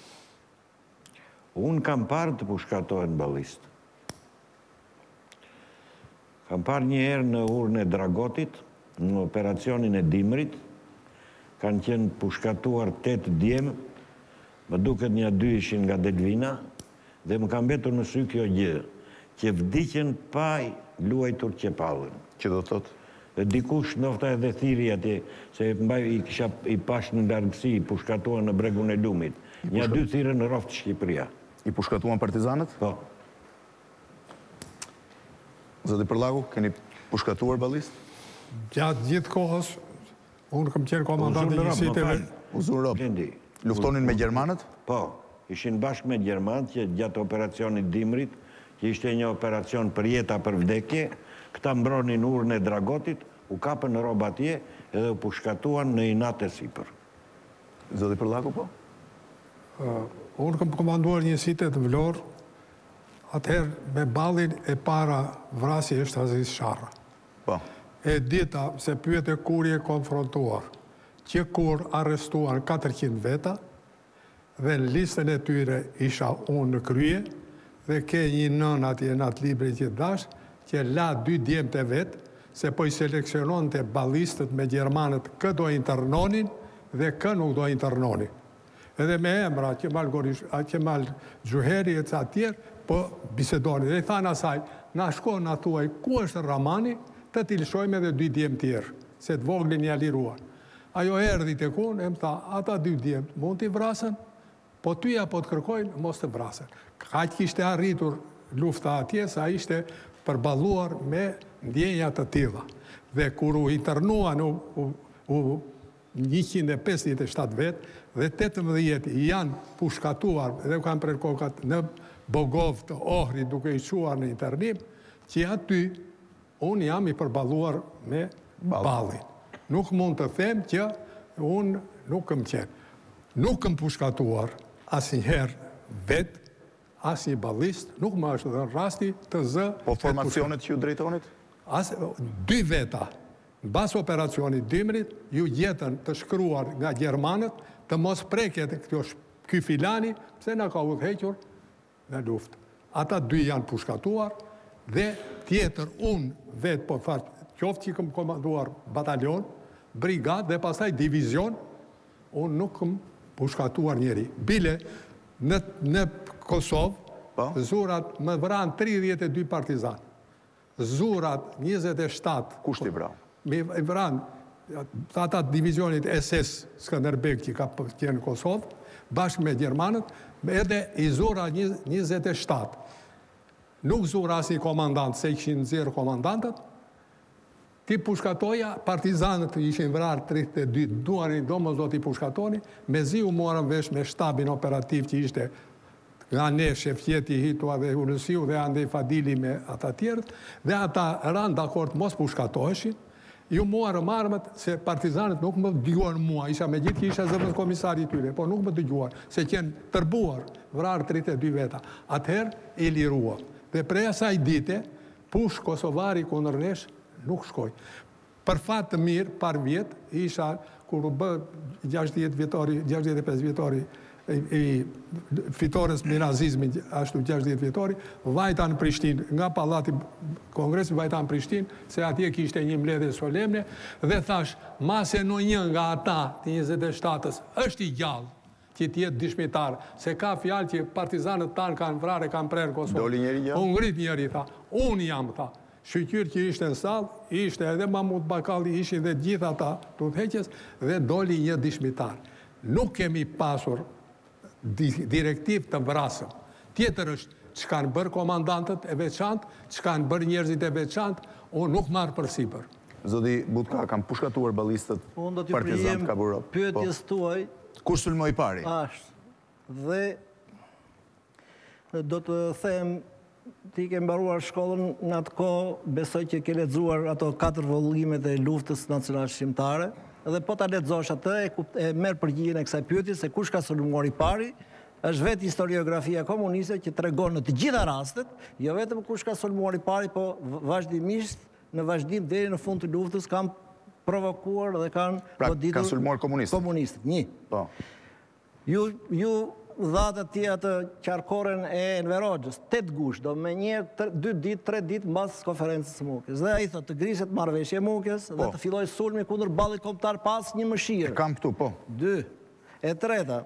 Unë kam parë të pushkatohen ballistë. Kam parë një herë në urën e Dragotit, në operacionin e Dimrit, kanë qenë pushkatuar tetë djemë, më duket një dy ishin nga Delvina, dhe më kam betur në sy kjo gjë, që vdiqen pa i luajtur qepallën. Që do të thotë? Dhe dikush nofta edhe thiri atje, se mbaj i kisha i pash në largësi, i pushkatuar në bregun e Lumit. Një dy thirën në roftë Shqipëria. I pushkatuan partizanët? Po. Zoti Përllaku, keni pushkatuar balist? Gjatë gjithë kohës, unë kam qenë komandant i njësiteve. Uzun rob. Blendi. Luftonin me Gjermanët? Po, ishin bashkë me Gjermanët që gjatë operacionit Dimrit, që ishte një operacion për jeta për vdekje, këta mbronin urën e Dragotit, u kapën në rob atje edhe u pushkatuan në inat e sipër. Zoti Përllaku, po? Unë kam komanduar njësitet të Vlorë, atëherë me ballin e para vrasi është Aziz Sharra. Po. E dita se pyet e kur je konfrontuar, që kur arrestuan katërqind veta, dhe në listën e tyre isha unë në krye, dhe ke një nën atje në atë libri që dash, që la dy djemë të vetë, se po i seleksionon të balistët me Gjermanët kë do internonin dhe kë nuk do internonin. Edhe me emra, Kemal Gorish, Kemal Gjuheri e ca tjerë, po bisedoni. Dhe i thanë asaj, na shko na thuaj, ku është Ramani, të t'i lëshojmë edhe dy djemë tjerë, se të voglin ja liruan. Ajo erdhi të kun, e më tha, ata dy djemë, mund t'i vrasën, po tyja po të kërkojnë, mos të vrasën. Ka që kishte arritur lufta atje, sa ishte përballuar me ndjenja të tilla. Dhe kur u internuan u, u, u njëqind e pesëdhjetë e shtatë vetë, dhe tetëmbëdhjetë janë pushkatuar dhe kanë prerë kokat në Bogov të Ohrit duke i quar në internim, që aty unë jam i përballuar me ballin. Nuk mund të them që unë nuk këm qenë. Nuk këm pushkatuar asnjëherë vetë, asnjë ballist, nuk më është dhënë rasti të zë. Po formacionet që ju drejtonit? As, dy veta, në bas operacionit Dymrit, ju gjetën të shkruar nga Gjermanët të mos preket kjo ky filani, pse na ka udhëhequr në luftë. Ata dy janë pushkatuar dhe tjetër unë vetë po fat qoftë që këm komanduar batalion, brigad dhe pastaj divizion, unë nuk këm pushkatuar njeri. Bile, në, në Kosovë, zurat më vranë tridhjetë e dy partizan. Zurat njëzet e shtatë. Kushti vrau? Me vranë, ata divizionit S S Skënderbeg që ka qenë në Kosovë, bashkë me Gjermanët, edhe i zura njëzet e shtatë. Nuk zura asnjë komandant, se kishin nxjerrë komandantët, ti pushkatoja, partizanët ishin vrarë tridhjetë e dy, duanin domos do t'i pushkatoni, mezi u morën vesh me shtabin operativ që ishte nga ne, Shefqeti, Hitua dhe Ulësiu dhe Andej Fadili me ata tjerët, dhe ata ranë dakord mos pushkatoheshin, ju morëm armët se partizanët nuk më dëgjuan mua, isha me gjithë që isha zëvendës komisari tyre, po nuk më dëgjuan, se qenë tërbuar, vrarë tridhjetë e dy veta. Atëherë i lirua. Dhe prej asaj dite, push kosovari kundër nesh nuk shkoj. Për fat të mirë, par vjetë, isha, kur u bë gjashtëdhjetë vjetori, gjashtëdhjetë e pesë vjetori, i fitores mirazizmi, ashtu gjashtëdhjetë vjetori, vajta në Prishtinë, nga Pallati Kongresit, vajta në Prishtinë, se atje kishte një mbledhje solemne, dhe thash, mase në një nga ata të njëzet e shtatës është i gjallë, që t'jetë dishmitar, se ka fjalë që partizanët tanë kanë vrarë, kanë prerë Kosovë. Doli njeri gjallë? Unë ngrit njeri, tha, unë jam, tha. Shqyqyr që ishte në salë, ishte edhe Mahmut Bakalli, ishin dhe gjitha ta të udhëheqjes, dhe doli një dishmitar. Nuk kemi pasur direktiv të vrasëm. Tjetër është që kanë bërë komandantët e veçantë, që kanë bërë njerëzit e veçantë, unë nuk marë për sipër. Zoti Butka, kam pushkatuar ballistët partizanët ka burë. Pyetjes tuaj. Kush sulmoi pari? Ashtë. Dhe do të them, ti ke mbaruar shkollën në atë kohë, besoj që ke lexuar ato katër vollimet e luftës nacionale shqiptare, dhe po ta lexosh atë e, e merr përgjigjen e kësaj pyetje se kush ka sulmuar i pari, është vetë historiografia komuniste që tregon në të gjitha rastet, jo vetëm kush ka sulmuar i pari, po vazhdimisht në vazhdim deri në fund të luftës kanë provokuar dhe kanë pra, kanë sulmuar komunistët. Komunistët, një. Po. Ju ju dhatë atje atë qarkoren e Enver Hoxhës, tetë gusht, do me një, dy ditë, tre ditë mbas konferencës Mukës. Dhe ai thotë të griset marrëveshje Mukës dhe të filloj sulmi kundër ballit kombëtar pas një mëshirë. Kam këtu, po. Dy. E treta,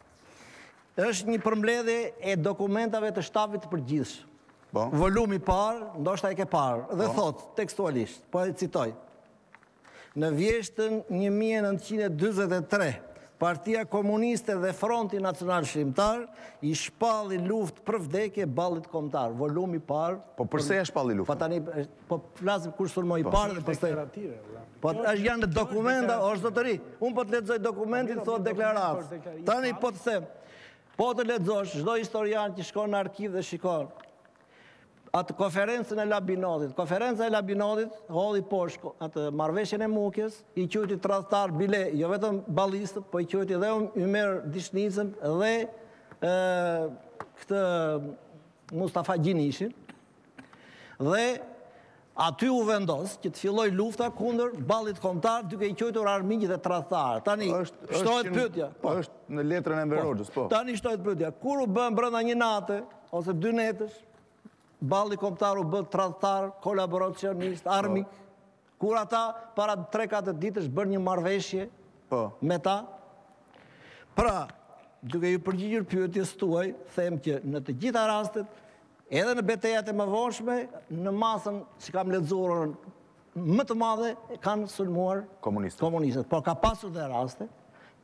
është një përmbledhje e dokumentave të shtabit të përgjithshëm. Po. Volumi parë, ndoshta e ke parë, dhe thotë tekstualisht, po e citoj. Në vjeshtën një mijë e nëntëqind e dyzet e tre, Partia Komuniste dhe Fronti Nacional Shqiptar i shpalli luftë për vdekje ballit kombëtar. Volumi parë. Po përse e shpalli luftë? Po tani po flasim kur sulmoi i parë dhe pastaj. Po janë në dokumenta, o zotëri. Un po të lexoj dokumentin, thotë deklaratë. Tani po të them. Po të lexosh, çdo historian që shkon në arkiv dhe shikon atë konferencën e Labinotit. Konferenca e Labinotit hodhi poshtë atë marrëveshjen e Mukës, i quajti tradhtar bile, jo vetëm ballistët, po i quajti edhe Ymer Dishnicën dhe ë këtë Mustafa Gjinishin. Dhe aty u vendos që të filloj lufta kundër ballit kombëtar duke i quajtur armiqtë dhe tradhtar. Tani shtohet pyetja. Po është në letrën e Enver Hoxhës, po. Tani shtohet pyetja, kur u bën brenda një nate ose dy netësh balli kombëtar u bë tradhtar, kolaboracionist, armik, kur ata para tre katër ditësh bën një marrëveshje me ta. Pra, duke ju përgjigjur pyetjes tuaj, them që në të gjitha rastet, edhe në betejat e mëvonshme, në masën që kam lexuar më të madhe kanë sulmuar komunistët. Por ka pasur dhe raste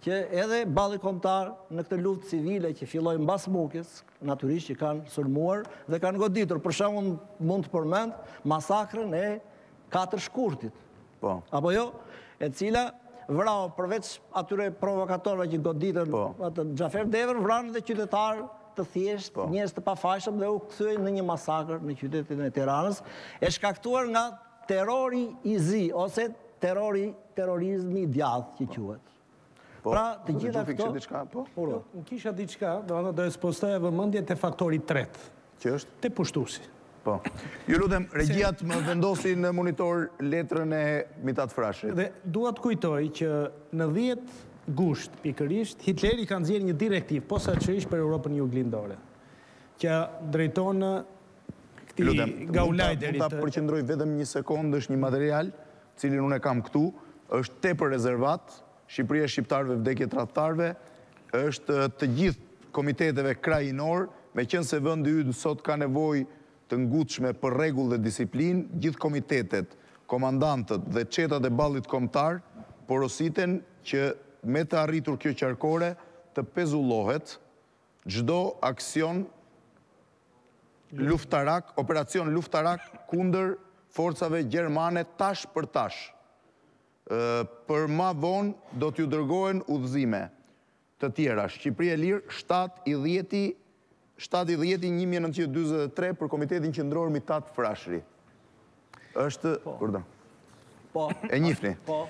që edhe balli kombëtar në këtë luftë civile që filloi mbas Mukës, natyrisht që kanë sulmuar dhe kanë goditur. Për shembull, mund të përmend masakrën e katër shkurtit. Po. Apo jo, e cila vrau përveç atyre provokatorëve që goditën atë Xhafer Devër, vranë dhe qytetarë të thjesht, njerëz të pafajshëm dhe u kthyen në një masakër në qytetin e Tiranës, e shkaktuar nga terrori i zi ose terrori terrorizmi i djathtë që quhet. Pra, të gjitha këto... Në kisha diçka, do të do e spostoja vëmendje te faktori tret. Që është? Te pushtuesi. Po. Ju lutem, regjiat më vendosin në monitor letrën e Mitat Frashit. Dhe dua të kujtoj që në dhjetë gusht, pikërisht, Hitleri ka nxjerrë një direktiv posaçërisht për Europën Juglindore, që drejton këtij gaulajderit. Mund ta përqendroj vetëm një sekondë, është një material, cilin unë e kam këtu, është tepër rezervat. Shqipëria shqiptarëve vdekje tradhtarëve, është të gjithë komiteteve krajinor, me qenë se vendi ynë sot ka nevojë të ngutshme për rregull dhe disiplinë, gjithë komitetet, komandantët dhe çetat e ballit kombëtar porositen që me të arritur kjo qarkore të pezullohet çdo aksion luftarak, operacion luftarak kundër forcave gjermane tash për tash. Për ma vonë do t'ju dërgohen udhëzime të tjera. Shqipëria e Lirë, shtatë i dhjeti një mijë nëntëqind e dyzet e tre për Komitetin Qendror Mitat Frashëri. Është... Kurdo? Po. E njihni? Po.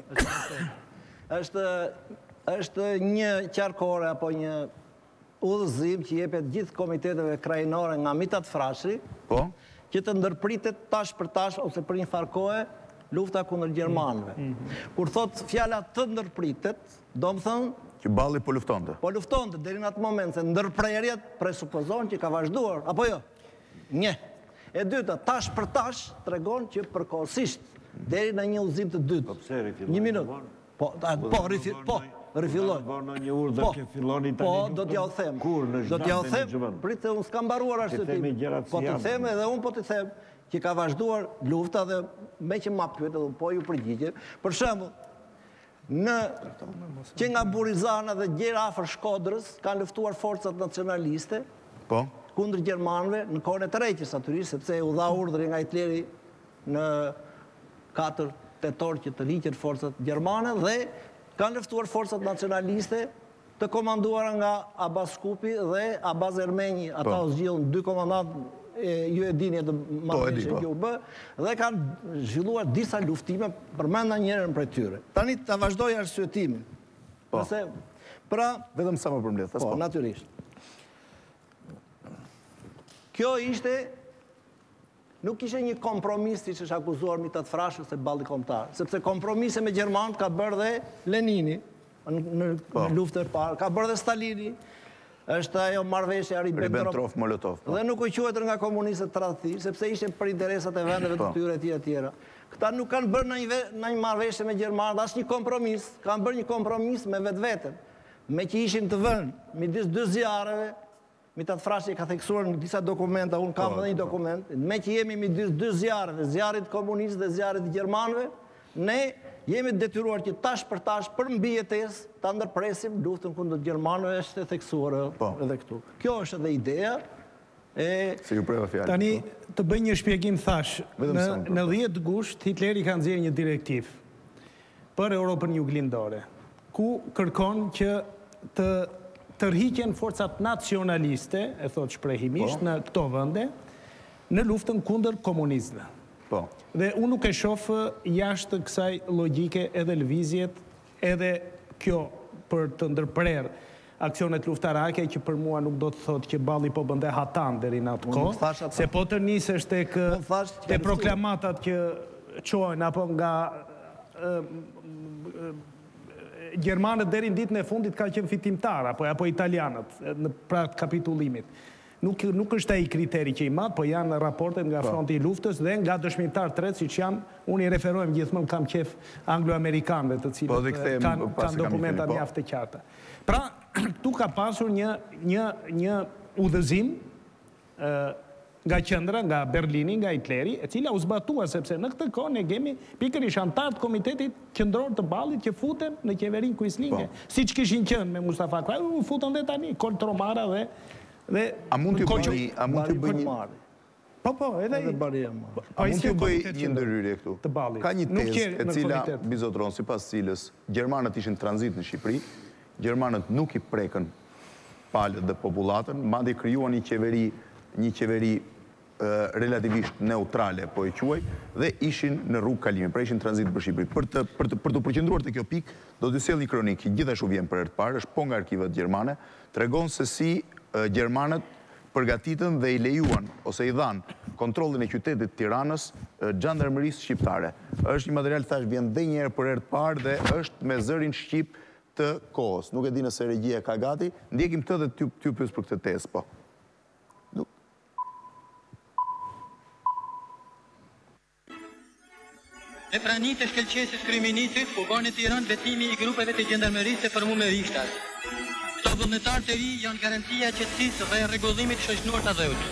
Është një qarkore apo një udhëzim që jepet gjithë komiteteve krajinore nga Mitat Frashëri, po, që të ndërpritet tash për tash ose për një farkohe lufta kundër gjermanëve. Kur thot fjala të ndërpritet, do më thënë... Që balli po luftonte. Po luftonte, deri në atë moment, se ndërprerjet presupozon që ka vazhduar, apo jo? Një. E dyta, tash për tash, tregon që përkohësisht, deri në një udhëzim të dytë. Po pse rifillon? Një minutë. Po, po, rifillon. Po, do t'ja u them. Do t'ja u them, pritë, unë s'kam mbaruar arsyetim. Po t'i them edhe unë po t'i them që ka vazhduar lufta dhe me që ma pyet edhe po ju përgjigje. Për shembull, në që nga Burizana dhe gjera afër Shkodrës kanë luftuar forcat nacionaliste kundër gjermanëve në kohën e tërheqjes natyrisht, sepse u dha urdhri nga Hitleri në katër tetor që të liqen forcat gjermane dhe kanë luftuar forcat nacionaliste të komanduara nga Abbas Kupi dhe Abbas Ermenji. Ata u zgjidhën dy komandantë, ju e dini të marrëveshje që u bë, dhe kanë zhvilluar disa luftime, përmenda njërin prej tyre. Tani ta vazhdoj arsyetimin. Po. Pra, vetëm sa më përmbledh. Po, natyrisht. Kjo ishte nuk ishte një kompromis që është akuzuar Mitat Frashë se balli kombëtar, sepse kompromise me gjermanët ka bërë dhe Lenini në luftën e parë, ka bërë dhe Stalini, është ajo marrëveshja Ribbentrop-Molotov. Dhe nuk u quhetër nga komunistët tradhti, sepse ishte për interesat e vendeve të tyre etj etj. Këta nuk kanë bërë në një marrëveshje me gjermanët as një kompromis, kanë bërë një kompromis me vetveten, me që ishin të vënë midis dy zjarreve. Mitat Frashë ka theksuar në disa dokumenta, unë kam edhe një dokument, me që jemi midis dy zjarreve, zjarrit komunist dhe zjarrit gjermanëve, ne jemi detyruar që tash për tash për mbi jetesë ta ndërpresim luftën kundër gjermanëve, është e theksuar edhe këtu. Kjo është edhe ideja e... Se ju preva fjalë. Tani të bëj një shpjegim thash. Në dhjetë gusht Hitleri ka nxjerrë një direktiv për Europën Juglindore, ku kërkon që të tërhiqen forcat nacionaliste, e thot shprehimisht, në këto vende, në luftën kundër komunizmëve. Dhe unë nuk e shoh jashtë kësaj logjike edhe lëvizjet, edhe kjo për të ndërprer aksionet luftarake, që për mua nuk do të thot që balli po bënde hatan deri në atë kohë, se po të nisesh tek te proklamatat që çojnë apo nga Gjermanët deri në ditën e fundit ka qenë fitimtar, apo apo italianët në pra kapitullimit. Nuk nuk është ai kriteri që i madh, po janë raportet nga fronti i luftës dhe nga dëshmitar tret, siç janë, unë i referohem gjithmonë, kam qef anglo-amerikanëve, të cilët kanë kanë dokumenta mjaft të qarta. Pra, tu ka pasur një një një udhëzim ë nga qendra, nga Berlini, nga Hitleri, e cila u zbatua sepse në këtë kohë ne kemi pikërisht antarë të Komitetit Qendror të Ballit që futen në qeverinë quislinge. Siç kishin qenë me Mustafa Kraj, u futën dhe tani Kol Tromara dhe dhe A mund t'ju bëj a mund t'ju bëj një Po, po, edhe Edhe Baria ma. A mund t'ju bëj një ndërhyrje këtu? Të Ballit. Ka një Nuk tezë qenë e në cila komitet. bizotron sipas cilës gjermanët ishin tranzit në Shqipëri, gjermanët nuk i prekën palët dhe popullatën, madje krijuan një qeveri, një qeveri relativisht neutrale, po e quaj, dhe ishin në rrugë kalimi, pra ishin tranzit për Shqipëri. Për të për të për të përqendruar te kjo pikë, do të sjell një kronik që gjithashtu vjen për herë të parë, është po nga arkivat gjermane, tregon se si gjermanët përgatitën dhe i lejuan ose i dhan kontrollin e qytetit Tiranës xhandarmerisë shqiptare. Është një material thash vjen edhe një herë për herë të parë dhe është me zërin shqip të kohës. Nuk e di nëse regjia ka gati, ndjekim këtë dhe t'ju t'ju pyes për këtë tezë, po. E pranit e shkelqesis kryeministrit u bën në Tiranë vetimi i grupeve të gjendarmerisë e përmuar me rishtat. Këto vullnetarë të ri janë garantia e qetësisë dhe rregullimit shoqëror të dheut.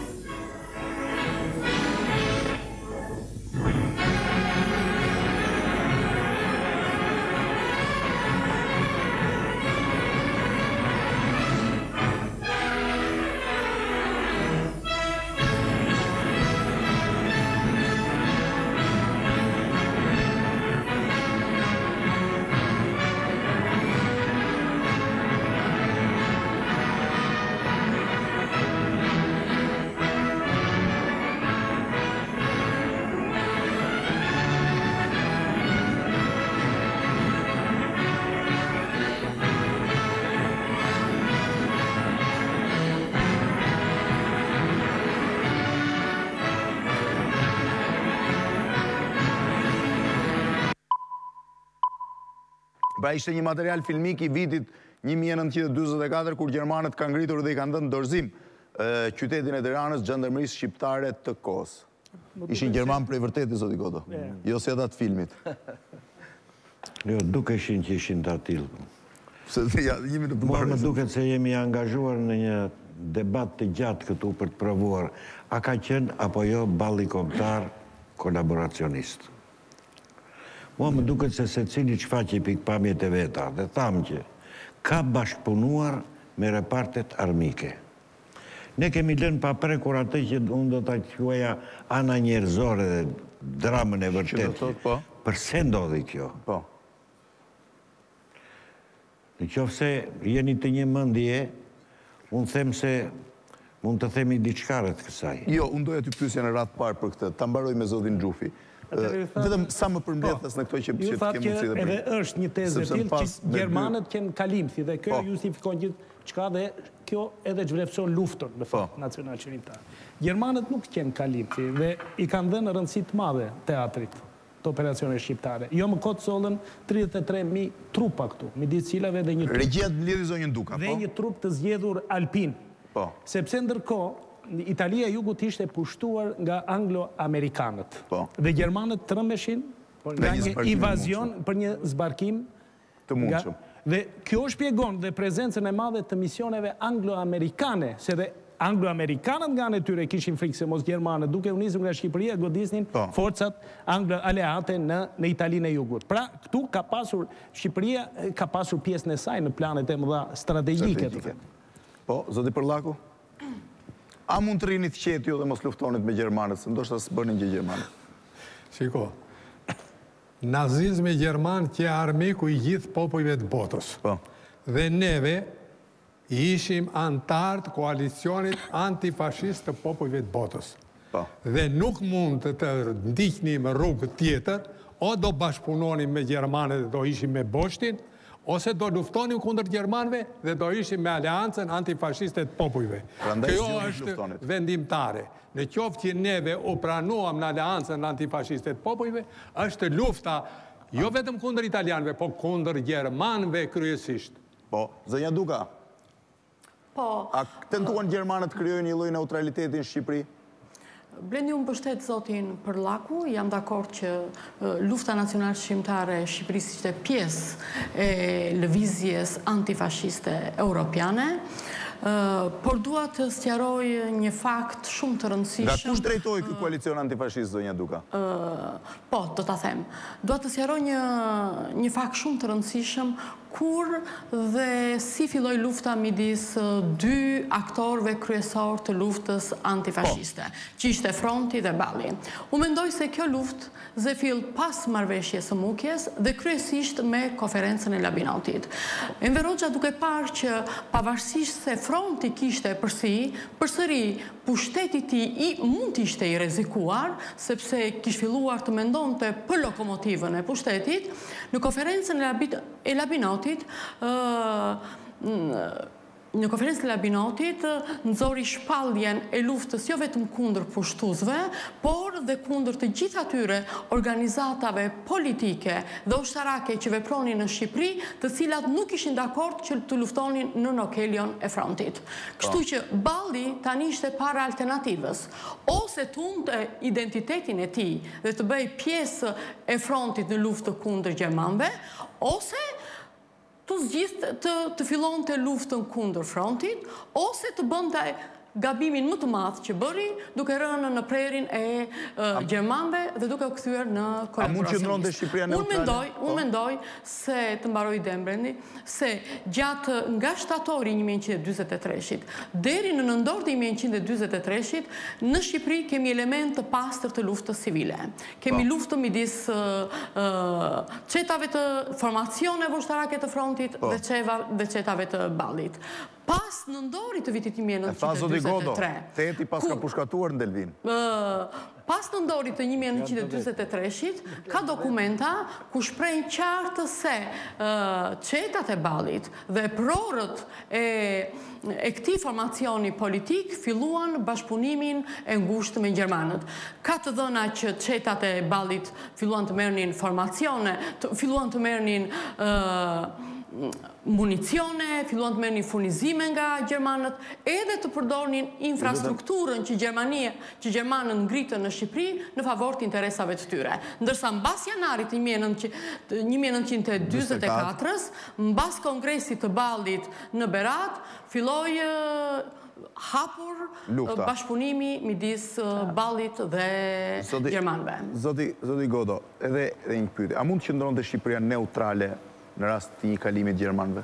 Pra ishte një material filmik i vitit një mijë e nëntëqind e dyzet e katër, kur gjermanët kanë ngritur dhe i kanë dhënë dorëzim qytetin e Tiranës xhandarmerisë shqiptare të kohës. Ishin gjerman prej vërtetë, zoti Godo. Jo si ata të filmit. Jo, dukeshin që ishin të atilë. Se ja, jemi në Mua më përbarë. duket se jemi angazhuar në një debat të gjatë këtu për të provuar a ka qenë apo jo balli kombëtar kolaboracionist. Mua më duket se se cili që faqe i pikpamjet e veta dhe thamë që ka bashkëpunuar me repartet armike. Ne kemi lënë pa prekur atë që unë do të quaja ana njerëzore dhe dramën e vërtetë. po? Përse ndodhi kjo? Po. Në qoftë se jeni të një mendje, unë them se mund të themi diçka të kësaj. Jo, unë doja t'ju pyesja në radhë parë për këtë. Ta mbaroj me zotin Xhufi. Vetëm sa më përmbledhës në këto që Ju që thatë kemi që mundësi dhe edhe për. është një tezë e Sepse tillë pas që me dy- gjermanët kanë kalimthi dhe kjo Po. justifikon gjithë çka dhe kjo edhe çvlerëson luftën në fakt nacional qeverimtar. Gjermanët nuk kanë kalimthi dhe i kanë dhënë rëndësi të madhe teatrit të operacione shqiptare. Jo më kot sollën tridhjetë e tre mijë trupa këtu, midis cilave dhe një trup, Regjia mbledhi zonjën Duka, dhe po? një trup të zgjedhur alpin. Po. Sepse ndërkohë Italia e Jugut ishte pushtuar nga anglo-amerikanët. Po. Dhe gjermanët trëmbeshin nga një një zbarkim i invazion për një zbarkim Të mundshëm. Dhe kjo shpjegon dhe prezencën e madhe të misioneve anglo-amerikane, se dhe anglo-amerikanët nga në tyre kishin frikë se mos gjermanët, duke u nisur nga Shqipëria, godisnin Po. forcat anglo-aleate në në Italinë e Jugut. Pra, këtu ka pasur Shqipëria ka pasur pjesën e saj në planet e mëdha strategjike. të Strategjike. them. Po, zoti Përllaku? A mund të rini të qetë ju dhe mos luftonit me gjermanët, se ndoshta s'bënin gjë gjermanët. Shiko, nazizmi gjerman që armiku i gjithë popujve të botës. Po. Dhe neve ishim antartë koalicionit antifashist të popujve të botës. Po. Dhe nuk mund të të ndiqnim rrugë tjetër, o do bashkëpunonim me gjermanët dhe do ishim me boshtin, ose do luftonim kundër gjermanëve dhe do ishim me aleancën antifashiste të popujve. Prandaj Kjo zgjodhni është luftonit. vendimtare. Në qoftë që neve u pranuam në aleancën antifashiste të popujve, është lufta jo vetëm kundër italianëve, po kundër gjermanëve kryesisht. Po, zonja Duka, Po, a tentuan gjermanët krijojnë një lloj neutraliteti në Shqipëri? Blendi unë mbështet zotin Përllaku, jam dakord që e, lufta nacional shqiptare e Shqipërisë ishte pjesë e lëvizjes antifashiste europiane. por dua të sqaroj një fakt shumë të rëndësishëm. Nga kush drejtoi ky koalicion antifashist, zonja Duka? Po, do ta them. Dua të sqaroj një një fakt shumë të rëndësishëm kur dhe si filloi lufta midis dy aktorëve kryesor të luftës antifashiste, që ishte Fronti dhe Balli. U mendoj se kjo luftë zëfill pas marrëveshjes së Mukjes dhe kryesisht me konferencën e Labinautit. Enver Hoxha duke parë që pavarësisht se Fronti kishte përsi, përsëri pushteti i tij i mund të ishte i rrezikuar, sepse kishte filluar të mendonte për lokomotivën e pushtetit, në konferencën e Labinautit Në konferencën e Labinautit nxori shpalljen e luftës jo vetëm kundër pushtuesve, por dhe kundër të gjithë atyre organizatave politike dhe ushtarake që vepronin në Shqipëri, të cilat nuk ishin dakord që të luftonin në nokelion e Frontit. Kështu që Balli tani ishte para alternativës, ose të humte identitetin e tij dhe të bëj pjesë e Frontit në luftë kundër gjermanëve, ose të zgjidhte të, të fillonte luftën kundër Frontit, ose të bënte gabimin më të madh që bëri, duke rënë në prerin e uh, gjermanëve dhe duke u kthyer në kolaboracionist. A mund qëndronte Shqipëria neutrale? Unë mendoj, unë mendoj se të mbaroj idem Brendi, se gjatë nga shtatori një mijë nëntëqind e dyzet e tre-shit deri në nëntor të një mijë nëntëqind e dyzet e tre-shit, në Shqipëri kemi element të pastër të luftës civile. Kemi luftën midis çetave të formacioneve ushtarake të Frontit dhe çeva dhe çetave të Ballit. Pas nëndorit të vitit një mijë nëntëqind e dyzet e tre. Teti pas ka pushkatuar në Delvin. Pas nëndorit të një mijë nëntëqind e dyzet e tre-shit, ka dokumenta ku shprejnë qartë se çetat e Ballit dhe prorët e e këtij formacioni politik filluan bashkëpunimin e ngushtë me gjermanët. Ka të dhëna që çetat e Ballit filluan të merrnin formacione, filluan të merrnin municione, filluan të merrnin furnizime nga gjermanët, edhe të përdornin infrastrukturën që Gjermania, që gjermanët ngritën në Shqipëri në favor të interesave të tyre. Ndërsa mbas janarit një mijë nëntëqind e dyzet e katër, mbas kongresit të Ballit në Berat, filloi hapur bashkëpunimi midis Ballit dhe gjermanëve. Zoti Godo, edhe një pyetje. A mund të qëndronte Shqipëria neutrale në rast të një kalimit gjermanëve?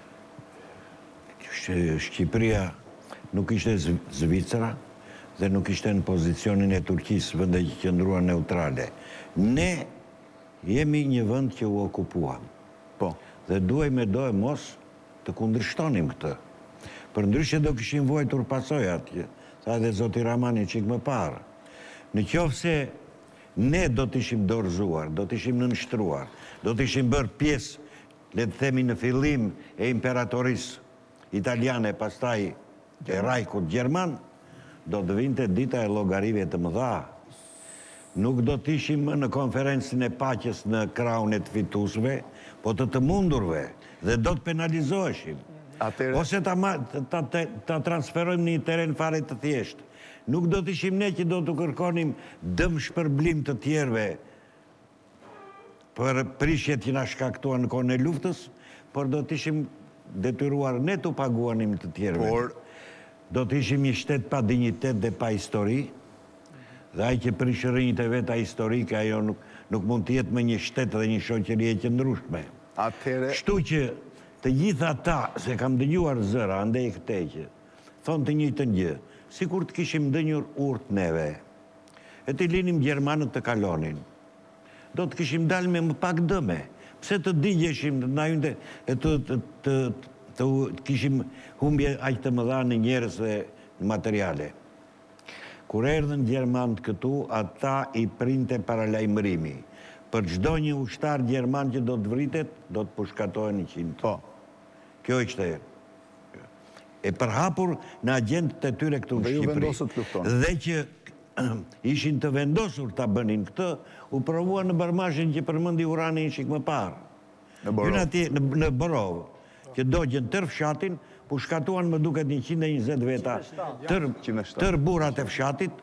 Shqipëria nuk ishte Zvicra dhe nuk ishte në pozicionin e Turqisë, vende që qëndruan neutrale. Ne jemi një vend që u okupuam. Po. Dhe duaj me do e mos të kundërshtonim këtë. Për ndryshe do kishim vojtur pasojat, sa edhe zoti Ramani qik më parë. Në qoftë se ne do të ishim dorëzuar, do të ishim nënshtruar, do të ishim bërë pjesë, le të themi në fillim e imperatorisë italiane, pastaj e rajkut gjerman, do të vinte dita e llogarive të mëdha. Nuk do të ishim në konferencën e paqes në krahun e të fituesve, po të të mundurve, dhe do të penalizoheshim. Ose ta transferojmë një teren fare të thjeshtë. Nuk do të ishim ne që do të kërkonim dëm shpërblim të tjerve për prishjet që na shkaktuan në kohën e luftës, por do të ishim detyruar ne të paguanim të tjerve. Por do të ishim një shtet pa dinjitet dhe pa histori, dhe ai që prish rrinjtë e veta historike, ajo nuk, nuk mund të jetë me një shtet dhe një shoqëri e qëndrueshme. Atëherë, kështu që të gjitha ata, se kam dëgjuar zëra, andej këtej që thonë të njëjtën gjë, sikur të kishim dënjur urt neve, e të linim gjermanët të kalonin, do të kishim dalë me më pak dëme, pse të digjeshim, e të kishim humbje aq të mëdha në njerëz dhe në materiale. Kur erdhën gjermanët këtu, ata i printe paralajmërimi. Për çdo një ushtar gjerman që do të vritet, do të pushkatohen njëqind. Po. Kjo ishte e përhapur në agjentët e tyre këtu në Shqipëri. Dhe që ishin të vendosur ta bënin këtë, u provua në Barmazhin që përmendi Urani shik më parë. Në Borov. Në Borov, që dogjen tër fshatin, pushkatuan më duket njëqind e njëzet veta tër burrat e fshatit,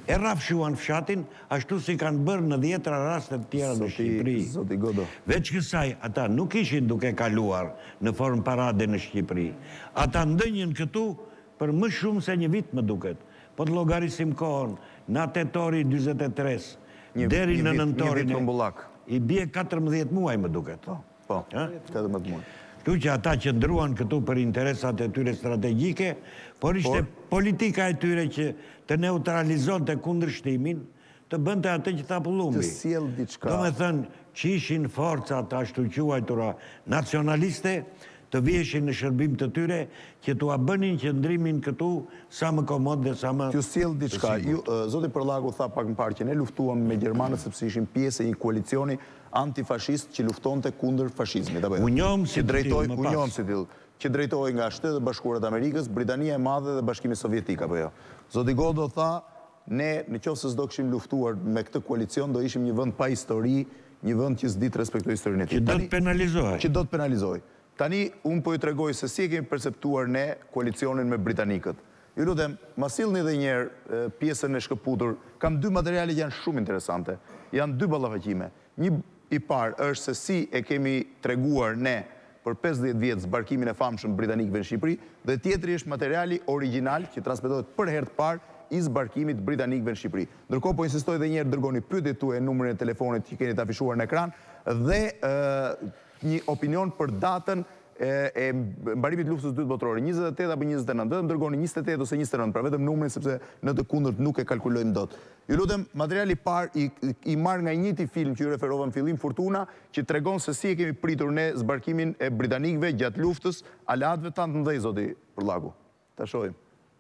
e rrafshuan fshatin, ashtu si kanë bërë në dhjetra rastet tjera në Shqipëri. Zoti Godo. Veç kësaj, ata nuk ishin duke kaluar në formë parade në Shqipëri. Ata ndënjën këtu për më shumë se një vit më duket. Po të llogarisim kohën, në tetori dyzet e tre, deri në nëntorin i bie katërmbëdhjetë muaj më duket. Po, katërmbëdhjetë muaj. Kështu që ata që ndruan këtu për interesat e tyre strategjike, por ishte politika e tyre që të neutralizonte kundërshtimin, të bënte atë që tha Pullumbi. Të sjell diçka. Do me thënë që ishin forcat ashtu quajtura nacionaliste, të vjeshin në shërbim të tyre, që t'ua bënin qëndrimin këtu sa më komod dhe sa më... Ju sjell diçka. Zoti Përllaku tha pak më parë që ne luftuam me Gjermanët sepse ishim pjesë e një koalicioni antifashist që luftonte kundër fashizmit. Unjom si tillë më pas. Unjom si tillë, që drejtohej nga Shtetet e Bashkuara të Amerikës, Britania e Madhe dhe Bashkimi Sovjetik apo jo. Zoti Godo tha, ne në qoftë se s'do kishim luftuar me këtë koalicion, do ishim një vend pa histori, një vend që s'di të respektojë historinë e tij. Që do të penalizohej. Që do të penalizohej. Tani, unë po ju tregoj se si e kemi perceptuar ne koalicionin me britanikët. Ju lutem, ma sillni edhe një herë pjesën e shkëputur. Kam dy materiale që janë shumë interesante. Janë dy ballafaqime. Një i parë është se si e kemi treguar ne për pesëdhjetë vjet zbarkimin e famshëm britanikëve në Shqipëri, dhe tjetri është materiali origjinal që transmetohet për herë të parë i zbarkimit britanikëve në Shqipëri. Ndërkohë po insistoj edhe një herë, dërgoni pyetjet tuaja e numrin e telefonit që keni të afishuar në ekran dhe një opinion për datën e mbarimit luftës së dytë botërore, njëzet e tetë apo njëzet e nëntë, vetëm dërgoni njëzet e tetë ose njëzet e nëntë, pra vetëm numrin sepse në të kundërt nuk e kalkulojmë dot. Ju lutem, materiali i parë i marr nga njëjti film që ju referova në fillim, Fortuna, që tregon se si e kemi pritur ne zbarkimin e britanikëve gjatë luftës aleatëve tan të mëdhenj, zoti Përllaku. Ta shohim.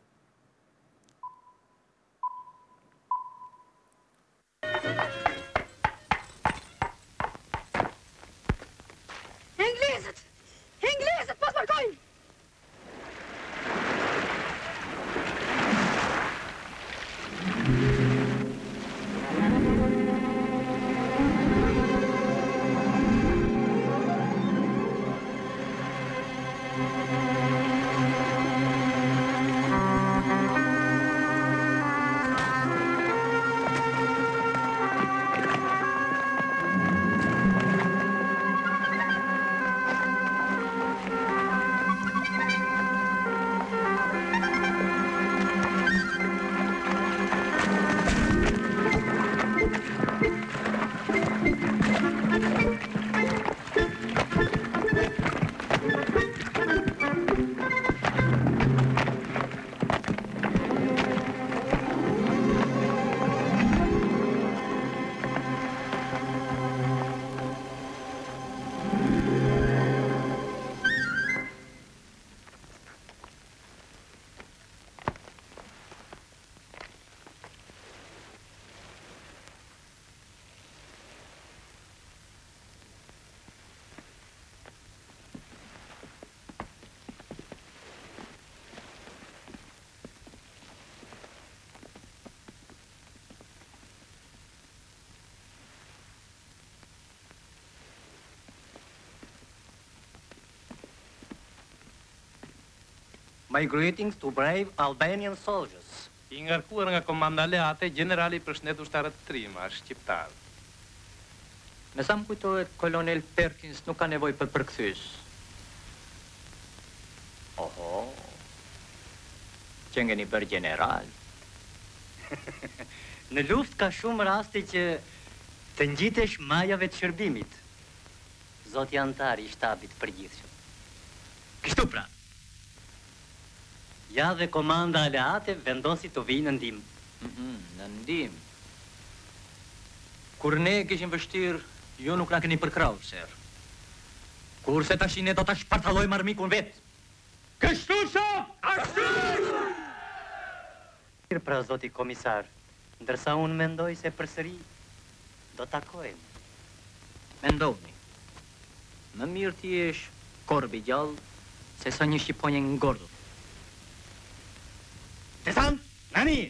My greetings to brave Albanian soldiers. I ngarkuar nga komanda aleate, generali përshëndet ushtarët trima, shqiptar. Me sa më kujtohet, kolonel Perkins nuk ka nevojë për përkthyes. Oho. Që ngeni bërë general. Në luftë ka shumë raste që të ngjitesh majave të shërbimit. Zoti antar i shtabit përgjithshëm. Kështu pra. Ja dhe komanda aleate vendosi të vijë në ndim. Në ndim. Kur ne kishim vështirë, ju nuk na keni përkrahur, ser. Kurse tash ne do ta shpartallojmë armikun vet. Kështu shoh! Ashtu! Pra zoti komisar, ndërsa unë mendoj se përsëri do takojmë. Mendoni. Më mirë ti jesh korbi gjallë se sa një shqiponje ngordhur. Desant, nani!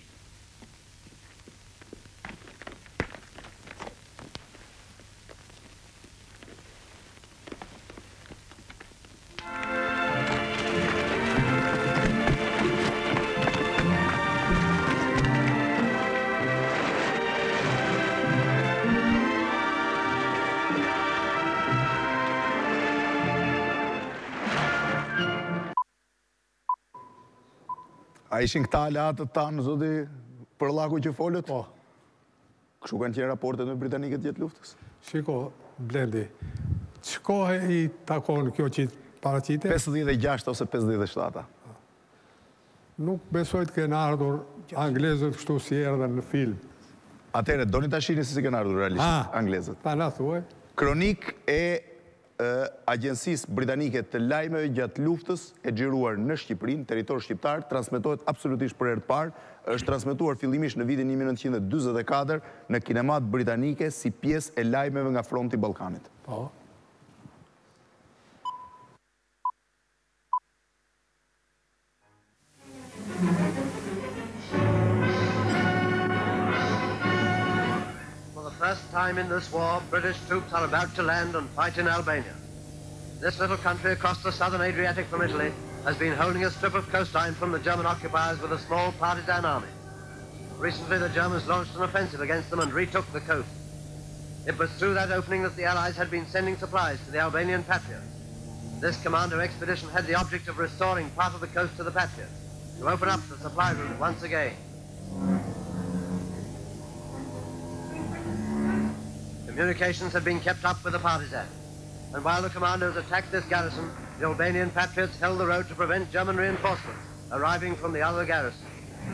A ishin këta aleatët tanë, zoti, për laku që folët? Po. Kështu kanë qenë raportet me Britanikët gjatë luftës? Shiko, Blendi, qkohe i takon kjo që paraqite? pesëdhjetë e gjashtë ose pesëdhjetë e shtatë. Nuk besoj të kenë ardhur anglezët kështu si erdhen në film. Atere, doni ta shihni se si kanë ardhur realisht anglezët. Ta na thuaj. Kronik e Agjensisë Britanike të Lajmeve gjatë luftës e xhiruar në Shqipërinë, territor shqiptar, transmetohet absolutisht për herë të parë, është transmetuar fillimisht në vitin një mijë nëntëqind e dyzet e katër në kinemat britanike si pjesë e lajmeve nga fronti i Ballkanit. Po. First time in this war, British troops are about to land and fight in Albania. This little country across the southern Adriatic from Italy has been holding a strip of coastline from the German occupiers with a small partisan army. Recently, the Germans launched an offensive against them and retook the coast. It was through that opening that the Allies had been sending supplies to the Albanian Patriots. This commando expedition had the object of restoring part of the coast to the Patriots, to open up the supply route once again. Communications had been kept up with the partisans, and while the commandos attacked this garrison, the Albanian Patriots held the road to prevent German reinforcements arriving from the other garrison.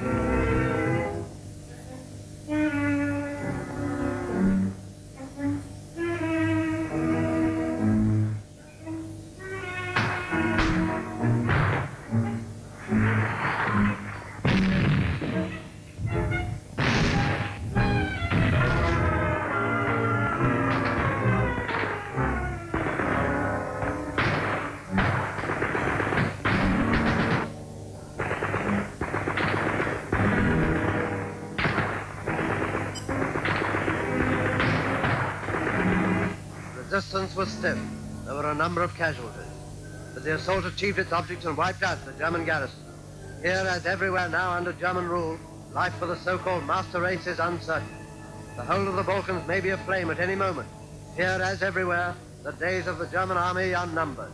Resistance was stiff. There were a number of casualties. But the assault achieved its object and wiped out the German garrison. Here, as everywhere now under German rule, life for the so-called master race is uncertain. The whole of the Balkans may be aflame at any moment. Here, as everywhere, the days of the German army are numbered.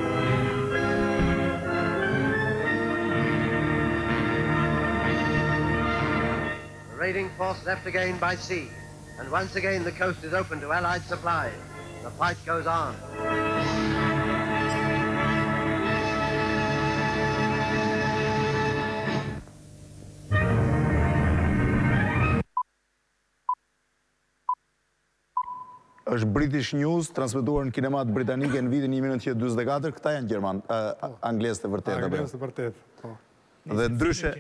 The raiding force left again by sea, and once again the coast is open to Allied supplies. The fight goes on. Është British News, transmetuar në kinemat britanike në vitin një mijë nëntëqind e dyzet e katër, këta janë gjerman, anglezët e vërtet. Anglezët e vërtet, po. Dhe ndryshe,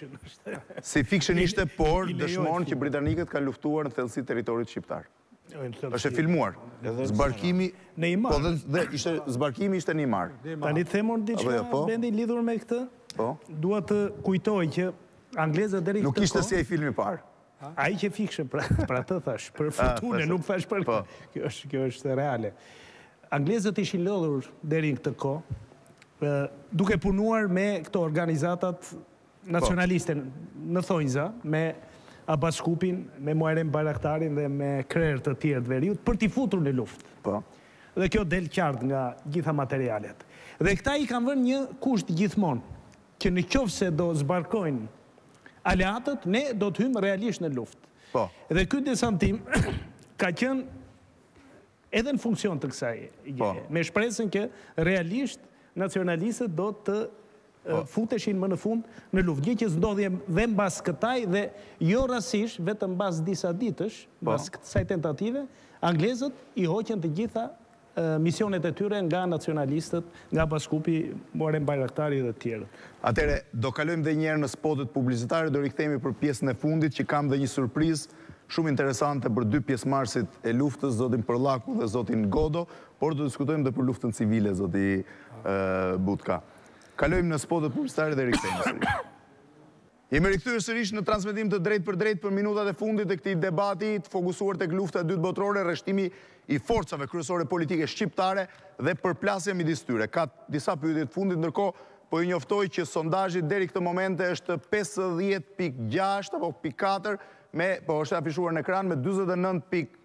si fiction ishte, por dëshmon që britanikët kanë luftuar në thellësi territorit shqiptar. Është e filmuar. Zbarkimi Neymar. Po dhe ishte zbarkimi ishte Neymar. Tani të themon diçka Bendi lidhur me këtë? Po. Dua të kujtoj që anglezët deri Nuk ishte si ai filmi i parë. Ai që fiction, pra, pra të thash, për fortunë, nuk thash për kjo është kjo është reale. Anglezët ishin lodhur deri në këtë kohë, duke punuar me këto organizatat nacionaliste në thonjza, me Abbas Kupin, me Muharrem Bayraktarin dhe me krerë të tjerë të veriut, për t'i futur në luftë. Dhe kjo del qartë nga gjitha materialet. Dhe këta i kanë vënë një kusht gjithmonë, që në qoftë se do zbarkojnë aleatët, ne do të hymë realisht në luftë. Dhe ky desantim ka qenë edhe në funksion të kësaj gjëje, me shpresën që realisht nacionalistët do të futeshin më në fund në luftë. Gjë që ndodhje dhe mbas këtaj dhe jo rastësisht, vetëm mbas disa ditësh, mbas kësaj tentative, anglezët i hoqën të gjitha misionet e tyre nga nacionalistët, nga Abbas Kupi, Muharrem Bayraktari dhe tjerët. Atere, do kalojmë dhe njerë në spotet publicitare, do rikthehemi për pjesën e fundit, që kam dhe një surprizë shumë interesante për dy pjesëmarrësit e luftës, zotin Përllaku dhe zotin Godo, por do diskutojmë dhe për luftën civile, zoti Butka. Kalojmë në spotet publicitare dhe rikthehemi sërish. Jemi rikthyer sërish në transmetim të drejt për drejt për minutat e fundit të këtij debati të fokusuar tek lufta e dytë botërore, rreshtimi i forcave kryesore politike shqiptare dhe përplasja midis tyre. Ka disa pyetje të fundit, ndërkohë po ju njoftoj që sondazhi deri këtë momente është pesëdhjetë pikë gjashtë apo pikë katër me po është afishuar në ekran me dyzet e nëntë pikë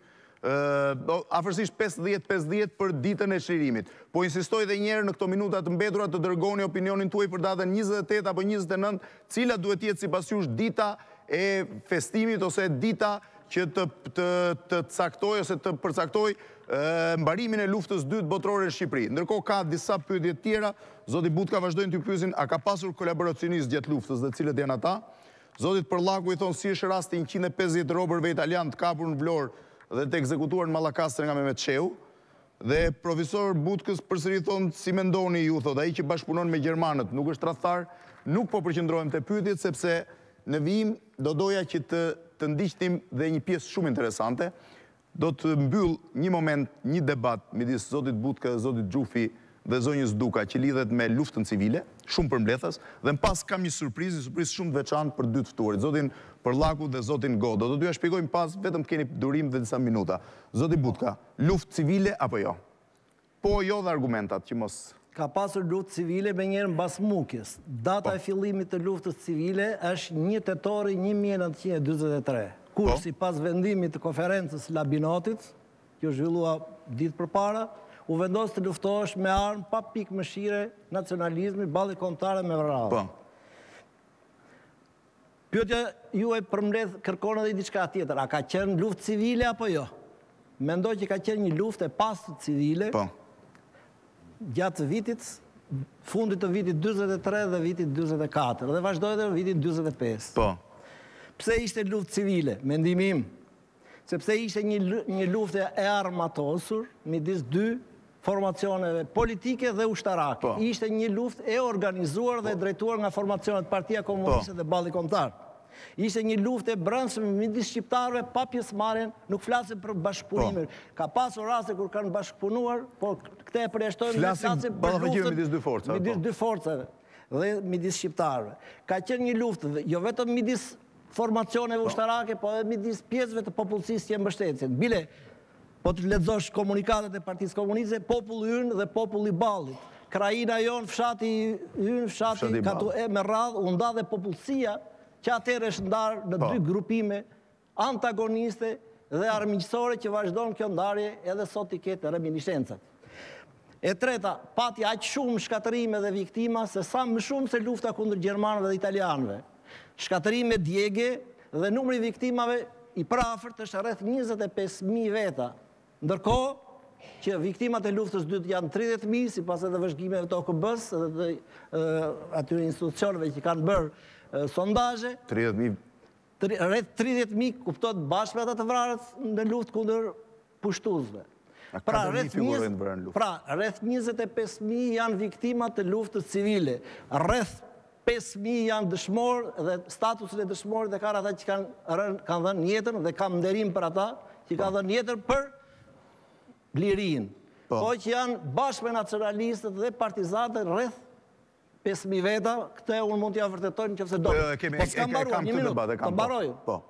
afërsisht pesëdhjetë pesëdhjetë për ditën e çlirimit. Po insistoj edhe një herë në këto minuta të mbetura të dërgoni opinionin tuaj për datën njëzet e tetë apo njëzet e nëntë, cila duhet jetë sipas jush dita e festimit ose dita që të, të, të caktoj ose të përcaktoj mbarimin e luftës dytë botërore në Shqipëri. Ndërkohë ka disa pyetje tjera, zoti Butka vazhdojnë të pyesin, a ka pasur kolaboracionist gjatë luftës dhe cilët janë ata? Zotit Përllaku i thonë si është rasti njëqind e pesëdhjetë robërve italian të kapur në Vlorë dhe të ekzekutuar në Mallakastër nga Mehmet Shehu. Dhe profesor Butkës përsëri thonë si mendoni ju, thotë ai që bashkëpunon me gjermanët, nuk është tradhtar, nuk po përqendrohem te pyetjet sepse në vijim do doja që të të ndiqnim dhe një pjesë shumë interesante. Do të mbyll një moment, një debat midis zotit Butka dhe zotit Xhufi dhe zonjës Duka që lidhet me luftën civile, shumë përmbledhës, dhe në pas kam një surprizë, një surprizë shumë të veçantë për dy të ftuarit, zotin Përllaku dhe zotin Godo. Do t'ju shpjegojmë pas, vetëm keni durim dhe disa minuta. Zoti Butka, luftë civile apo jo? Po jo dhe argumentat që mos... Ka pasur luftë civile me njerë në basmukjes. Data e fillimit të luftës civile është një tetori një mijë e nëntëqind e dyzet e tre. Kur si pas vendimit të konferencës Labinotit, që zhvillua ditë përpara, u vendos të luftohesh me armë pa pikë mëshire, nacionalizmi, balli kombëtare me vrarë. Po. Pyetja juaj përmbledh kërkon edhe diçka tjetër. A ka qenë luftë civile apo jo? Mendoj që ka qenë një luftë e pastër civile. Po. Gjatë vitit, fundit të vitit dyzet e tre dhe vitit dyzet e katër, dhe vazhdoj dhe vitit dyzet e pesë. Po. Pse ishte luftë civile, mendimi im? Sepse ishte një, një luftë e armatosur midis dy formacioneve politike dhe ushtarake. Po. Ishte një luftë e organizuar dhe drejtuar nga formacionet Partia Komuniste Po. dhe Balli Kombëtar. Ishte një luftë e brendshme midis shqiptarëve pa pjesëmarrjen, nuk flasim për bashkëpunimin. Ka pasur raste kur kanë bashkëpunuar, por këtë e përjashtojmë me flasim për luftën midis dy forcave. Midis dy forcave dhe midis shqiptarëve. Ka qenë një luftë jo vetëm midis formacioneve ushtarake, po edhe midis pjesëve të popullsisë që e mbështetjen. Bile, po të lexosh komunikatet e Partisë Komuniste, populli ynë dhe populli Ballit. Krajina jonë, fshati ynë, fshati katu e me radhë, u nda dhe popullsia që atëherë është ndarë në dy grupime antagoniste dhe armiqësore që vazhdojnë kjo ndarje edhe sot i ketë reminiscencat. E treta, pati aq shumë shkatërime dhe viktima se sa më shumë se lufta kundër gjermanëve dhe italianëve. Shkatërime djegje dhe numri viktimave i prafërt është rreth njëzet e pesë mijë veta. Ndërkohë që viktimat e luftës dytë janë tridhjetë mijë, sipas edhe vëzhgimeve të O K B-s dhe atyre institucioneve që kanë bërë sondazhe. tridhjetë mijë Rreth tridhjetë mijë kuptohet bashkë me ata të vrarët në luftë kundër pushtuesve. Pra rreth pra rreth njëzet e pesë mijë janë viktima të luftës civile. Rreth pesë mijë janë dëshmorë dhe statusin e dëshmorit dhe kanë ata që kanë kanë dhënë jetën dhe kam nderim për ata që kanë dhënë jetën për lirinë. Po që janë bashkë me nacionalistët dhe partizanët rreth pesë mijë veta, këtë unë mund t'ja vërtetoj në qëfëse do. Po s'kam mbaruar, një minutë, të mbaroj.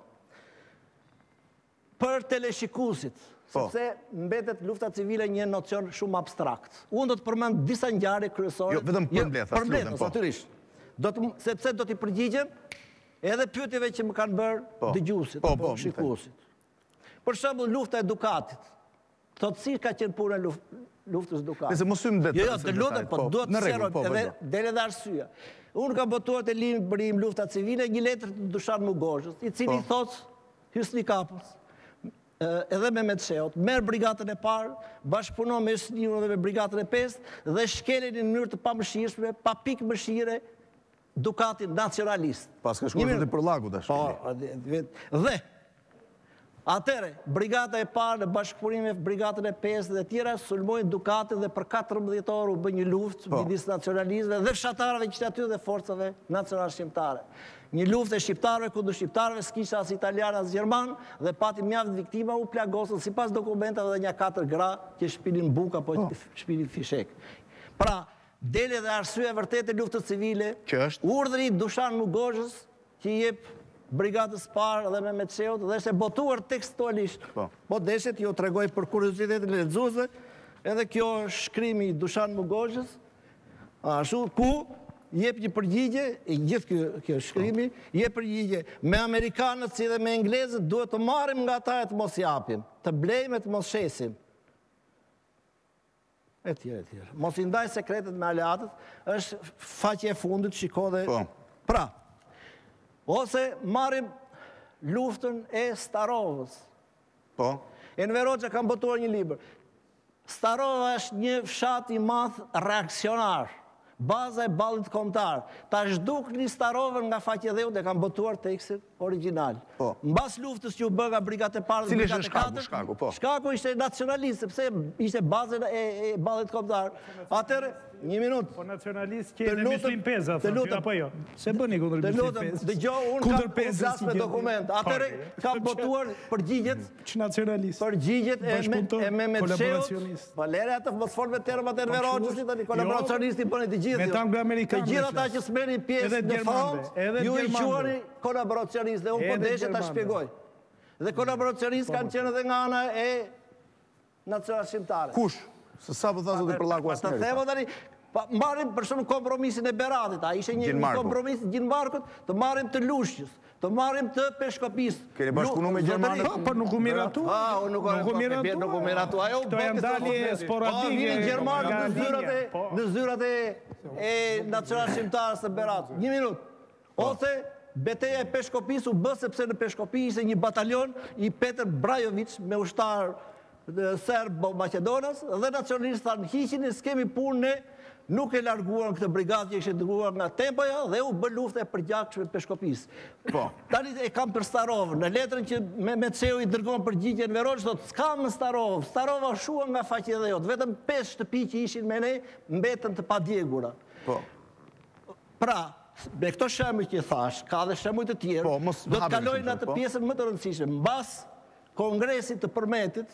Për teleshikusit, sepse mbetet lufta civile një nocion shumë abstrakt. Unë do të përmend disa ngjarje kryesore. Jo, vetëm përmbledh, përmbledh, natyrisht. Sepse do t'i përgjigjem edhe pyetjeve që më kanë bërë dëgjuesit apo shikuesit. Për shembull, lufta e Dukatit. Thotë si ka qenë puna e luftës Dukatit. Nëse mos hymë detaj. Jo, jo, të lutem, po duhet të sqaroj edhe dele dhe arsyeja. Unë kam botuar të librim lufta civile një letër të Dushan Mugozhës, i cili thotë Hysni Kapës, edhe me Mehmet merë brigatën e parë, bashkëpunon me Hysniun dhe me brigatën e pesë dhe shkelin në mënyrë të pamëshirshme, pa pikë mëshire, Dukatin nacionalist. Pas ka shkuar të Përllaku tash. Po, dhe atëre, brigata e parë në bashkëpunim me brigatën e pesë dhe tjera sulmojnë Dukatin dhe për katërmbëdhjetë orë u bë një luftë midis nacionalistëve dhe fshatarëve që ishte aty dhe forcave nacionale shqiptare. Një luftë e shqiptarëve kundër shqiptarëve, s'kishte as italian as gjerman dhe pati mjaft viktima, u plagosën sipas dokumentave dhe një katër gra që shpinin buk apo shpinin fishek. Pra, dele dhe arsye e vërtetë e luftës civile, urdhri Dushan Mugozhës që i jep brigatës parë dhe me Mehmet dhe është e botuar tekstualisht. Po deshet, jo tregoj për kuriozitetin e lexuesve, edhe kjo shkrimi Dushan Mugozhës, ashtu ku jep një përgjigje, i gjithë kjo, kjo shkrimi, jep përgjigje, me Amerikanët si dhe me Englezët duhet të marrim nga ta e të mos japim, të blejmë e të mos shesim. E tjere, e tjere. Mos i ndaj sekretet me aleatët, është faqe e fundit, shiko dhe... Pra, ose marrim luftën e Starovës. Po. Enver Hoxha kam botuar një libër. Starova është një fshat i madh reakcionar, baza e ballit kombëtar. Ta zhduk një Starovën nga faqe dheu dhe kam botuar tekstin original. Mbas luftës që u bë nga brigat e parë dhe brigat e katërt, shkaku, po. Shkaku ishte nacionalist, sepse ishte bazën e ballit kombëtar. Atëherë, një minutë. Po nacionalist që e Myslim Peza, thonë, apo jo? Se bëni kundër Myslim Peza? Dëgjoj, unë kam flas me dokument. Atëherë, kam botuar përgjigjet... Që nacionalist? Përgjigjet e Mehmet Sheut. Valere, atë mos fol me termat e Enver Hoxhës, tani kolaboracionisti bëni të gjithë. Me ta nga Amerikanë. Të gjithë ata që smeni pjesë në front, ju i quani kolaboracionistë, dhe unë po deshe ta shpjegoj. Dhe kolaboracionistë kanë qenë edhe nga ana e nacional shqiptare. Kush? Se sa po thasë të përlaku asë njerë? Të themo tani, marim për shumë kompromisin e Beratit, a ishe një kompromis Gjinmarkut, të marim të Lushqës, të marim të Peshkopis. Keni bashkëpunu me Gjermanët? Po nuk u miratu. Nuk u miratu. Nuk u miratu. Këto e ndalje sporadike. Gjermarkut në zyrat e nacional shqiptarës të Beratit. Një minut. Ose beteja e Peshkopis u bë sepse në Peshkopi ishte një batalion i Petr Brajovic me ushtar Serb Macedonas dhe nacionalistë thanë hiqin e s'kemi punë ne nuk e larguan këtë brigadë që ishte dërguar nga Tempoja dhe u bë luftë e përgjakshme Peshkopis. Po. Tani e kam për Starovën. Në letrën që Mehmet Sheut i dërgon përgjigjen Enver Hoxhës thotë s'kam në Starovë. Starova shua nga faqe e dhejot. Vetëm pesë shtëpi që ishin me ne mbetën të padjegura. Po. Pra, me këto shembuj që thash, ka dhe shembuj të tjerë, do të kaloj në atë pjesën më të rëndësishme. Mbas Kongresit të Përmetit,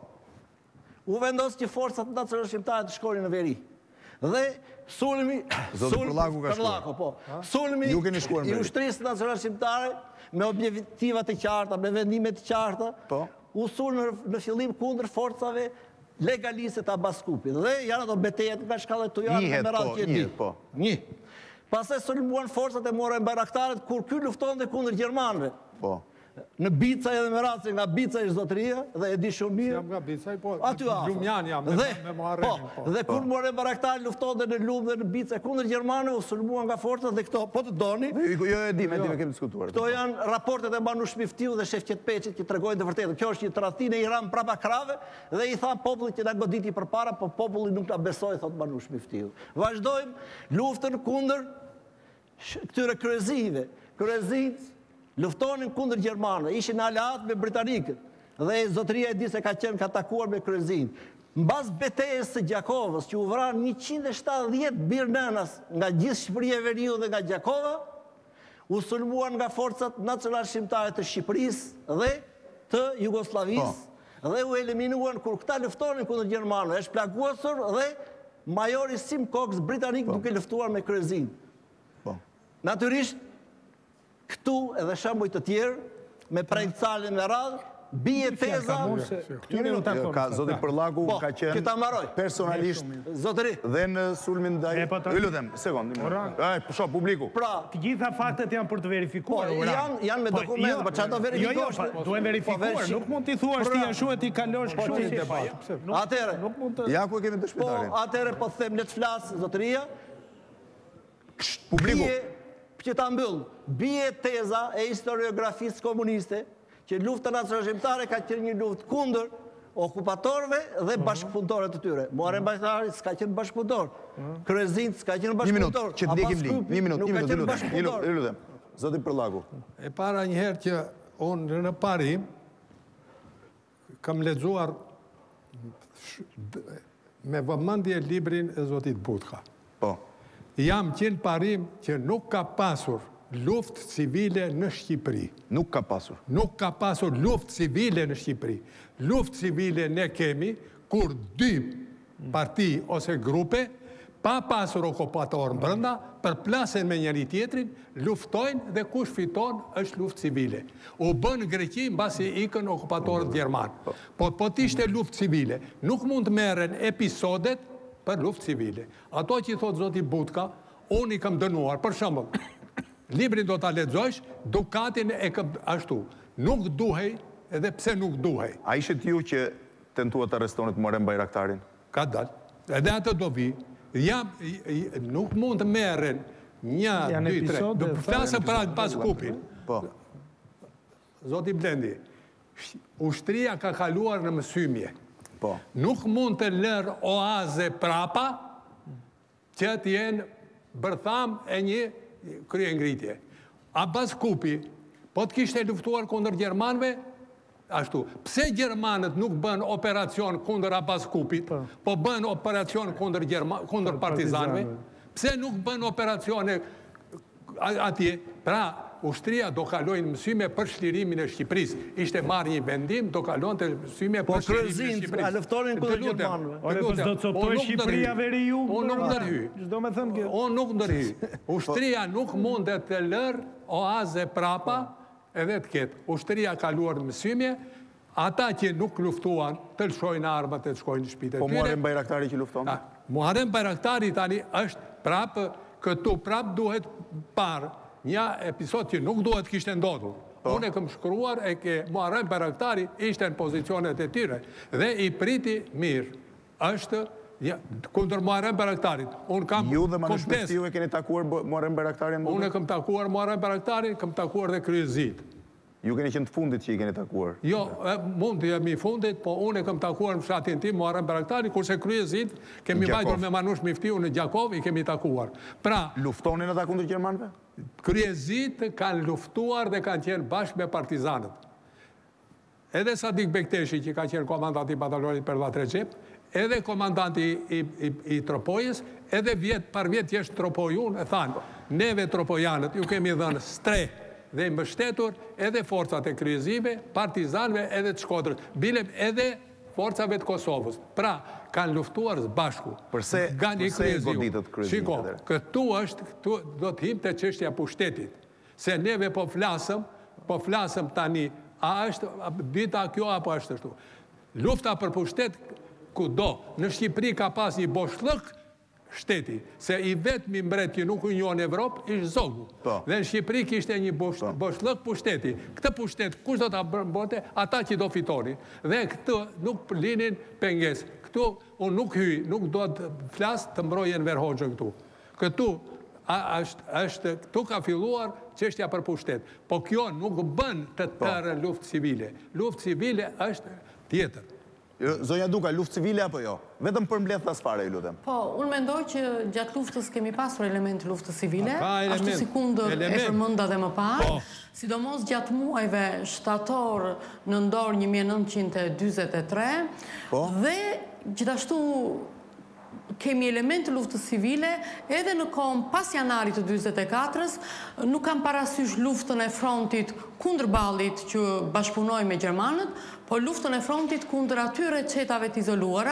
u vendos që forcat nacionale shqiptare të shkonin në veri. Dhe sulmi... Zotë Përlaku ka shkuar. Sulmi i ushtrisë nacionale shqiptare, me objektivat të qarta, me vendimet të qarta, u sulë në fillim kundër forcave legaliste të Abaskupit. Dhe janë ato betejet nga shkallet të janë në merat që e di. Një. Pastaj sulmuan forcat e morën baraktarët kur ky lufton dhe kundër gjermanëve. Po. Në Bicaj edhe me raci nga Bicaj i zotëria dhe e di shumë mirë. Jam nga Bicaj, po, Gjumjan jam me Muharremin. Dhe kur morën baraktarë lufton dhe në Lum dhe në Bicaj kundër gjermanëve u sulmuan nga forcat dhe këto, po të doni. Jo e di, me di me kemi diskutuar. Këto janë raportet e Manush Miftiu dhe Shefqet Peçit që tregojnë të vërtetë. Kjo është një tradhtinë e Iran prapa krave dhe i tha popullit që na goditi përpara, po populli nuk na besoi, thot Manush Miftiu. Vazhdojmë luftën kundër këtyre kryezive. Kryezitë luftonin kundër gjermanëve, ishin aleat me britanikët, dhe zotëria e di se ka qenë ka takuar me kryezin. Mbas betejës së Gjakovës, që u vranë njëqind e shtatëdhjetë birnenas nga gjithë Shqipëria e Veriut dhe nga Gjakova, u sulmuan nga forcat nacionale shqiptare të Shqipërisë dhe të Jugosllavisë dhe u eliminuan kur këta luftonin kundër gjermanëve. Është plaguosur dhe majori Sim Cox britanik duke luftuar me kryezin. Natyrisht këtu edhe shembuj të tjerë, me prejtësalin me radhë, bie teza... Zoti Përlaku ka qenë personalisht dhe në sulmin ndaj... I lutem, sekund, shok, publiku. Të gjitha faktet janë për të verifikuar. Janë me dokument, për që ato verifikoshtë... Duhen verifikuar, nuk mund t'i thua është t'i ashtu e t'i kalosh kështu. Atere, ja ku e kemi të shpitarin. Atere, po të them, le të flasë, zotëria, publiku. Që ta mbyll, bie teza e historiografisë komuniste që lufta nacionale shqiptare ka qenë një luftë kundër okupatorëve dhe bashkëpunëtorëve të tyre. Muharrem Bajrami s'ka qenë bashkëpunëtor. Kryezin s'ka qenë bashkëpunëtor. Një minut, që të ndjekim linj. Një minut, një minut, i lutem. Zoti Përlaku. E para njëherë që unë në parim kam lexuar me vëmendje librin e zotit Butka. Po. Jam qenë parim që nuk ka pasur luftë civile në Shqipëri. Nuk ka pasur. Nuk ka pasur luftë civile në Shqipëri. Luftë civile ne kemi kur dy parti ose grupe, pa pasur okupator në brënda, përplasen me njëri tjetrin, luftojnë dhe kush fiton është luftë civile. U bën Greqi mbasi ikën okupatorët gjerman. Po po t'ishte luftë civile. Nuk mund të merren episodet për luftë civile. Ato që i thot zoti Butka, unë i kam dënuar, për shembull, librin do ta lexosh, dukatin e kam ashtu. Nuk duhej, edhe pse nuk duhej. A ishit ju që tentuat të arrestonit Muharrem Bayraktarin? Ka dal. Edhe atë do vi. Jam, nuk mund të merren një, dy, tre. Do flasë për Baskupin. Po. Zoti Blendi, ushtria ka kaluar në mësymje. Po. Nuk mund të lërë oaze prapa që t'jenë bërtham e një krye ngritje. Abbas Kupi, po t'kishte luftuar kundër Gjermanëve, ashtu. Pse Gjermanët nuk bën operacion kundër Abbas Kupit, po bën operacion kundër, kundër partizanëve? Pse nuk bën operacione atje? Pra, ushtria do kalojnë mësyme për shlirimin e Shqipërisë. Ishte marrë një vendim, do kalon të mësyme për shlirimin e Shqipërisë. Po, a lëftonin kundër Gjermanëve? Ore, po s'do të cotoj Shqipëria veri ju? Unë nuk ndërhy. Çdo me thënë kjo? Unë nuk ndërhy. Ushtria nuk mundet të lërë oaze prapa edhe të ketë. Ushtria kaluar në mësymje, ata që nuk luftuan, të lëshojnë armat e të shkojnë në shtëpitë e tyre. Po Muharrem Bayraktari që lufton? Muharrem Bayraktari tani është prapë, këtu prapë duhet parë një episod që nuk duhet kishte ndodhur. Unë e kam shkruar e ke Muharrem Bayraktari ishte në pozicionet e tyre dhe i priti mirë. Është kundër Muharrem Bayraktarit. Ju dhe Manush Mestiu e keni takuar Muharrem Bayraktarin? Unë e kam takuar Muharrem Bayraktarin, kam takuar dhe kryezit. Ju keni qenë të fundit që i keni takuar? Jo, mund të jemi fundit, po unë e kam takuar në fshatin tim Muharrem Bayraktari, kurse kryezit kemi vajtur me Manush Mestiu në Gjakov, i kemi takuar. Pra, luftonin ata kundër Gjermanëve? Kryezit kanë luftuar dhe kanë qenë bashkë me partizanët. Edhe Sadik Bekteshi, që ka qenë komandanti i batalionit Pervat Recep, edhe komandanti i Tropojës, edhe vjet par vjet jeshtë Tropojun, e thanë, neve Tropojanët ju kemi dhënë stre dhe i mbështetur edhe forcat e kryezive, partizanëve edhe të Shkodrës, bile edhe forcave të Kosovës. Pra, kanë luftuar bashku. Përse e goditët kryezive? Shiko, këtu është, këtu do të him të çështja pushtetit. Se neve po flasëm, po flasëm tani, a është dita kjo apo është ashtu. Lufta për pushtet kudo. Në Shqipëri ka pas një boshllëk shteti, se i vetmi mbret që nuk u njohën Evropë, ishtë Zogu. Dhe në Shqipëri kishte një boshllëk pushteti. Këtë pushtet, kush do ta bënte? Ata që do fitonin. Dhe këtë nuk linin pengesë. Këtu unë nuk hyj, nuk do të flas të mbrojën Enver Hoxhën këtu. Këtu është, këtu ka filluar çështja për pushtet. Po kjo nuk bën të tërë luftë civile. Luftë civile është tjetër. Zonja Duka, luftë civile apo jo? Vetëm për mbledh tas fare, ju lutem. Po, unë mendoj që gjatë luftës kemi pasur element luftës civile, ashtu si kundër e përmenda dhe më parë, sidomos gjatë muajve shtator nëntor një mijë e nëntëqind e dyzet e tre, dhe gjithashtu kemi element të luftës civile edhe në kohën pas janarit të dyzet e katërës, nuk kam parasysh luftën e frontit kundër ballit që bashkëpunoj me Gjermanët, po luftën e frontit kundër atyre qetave të izoluara,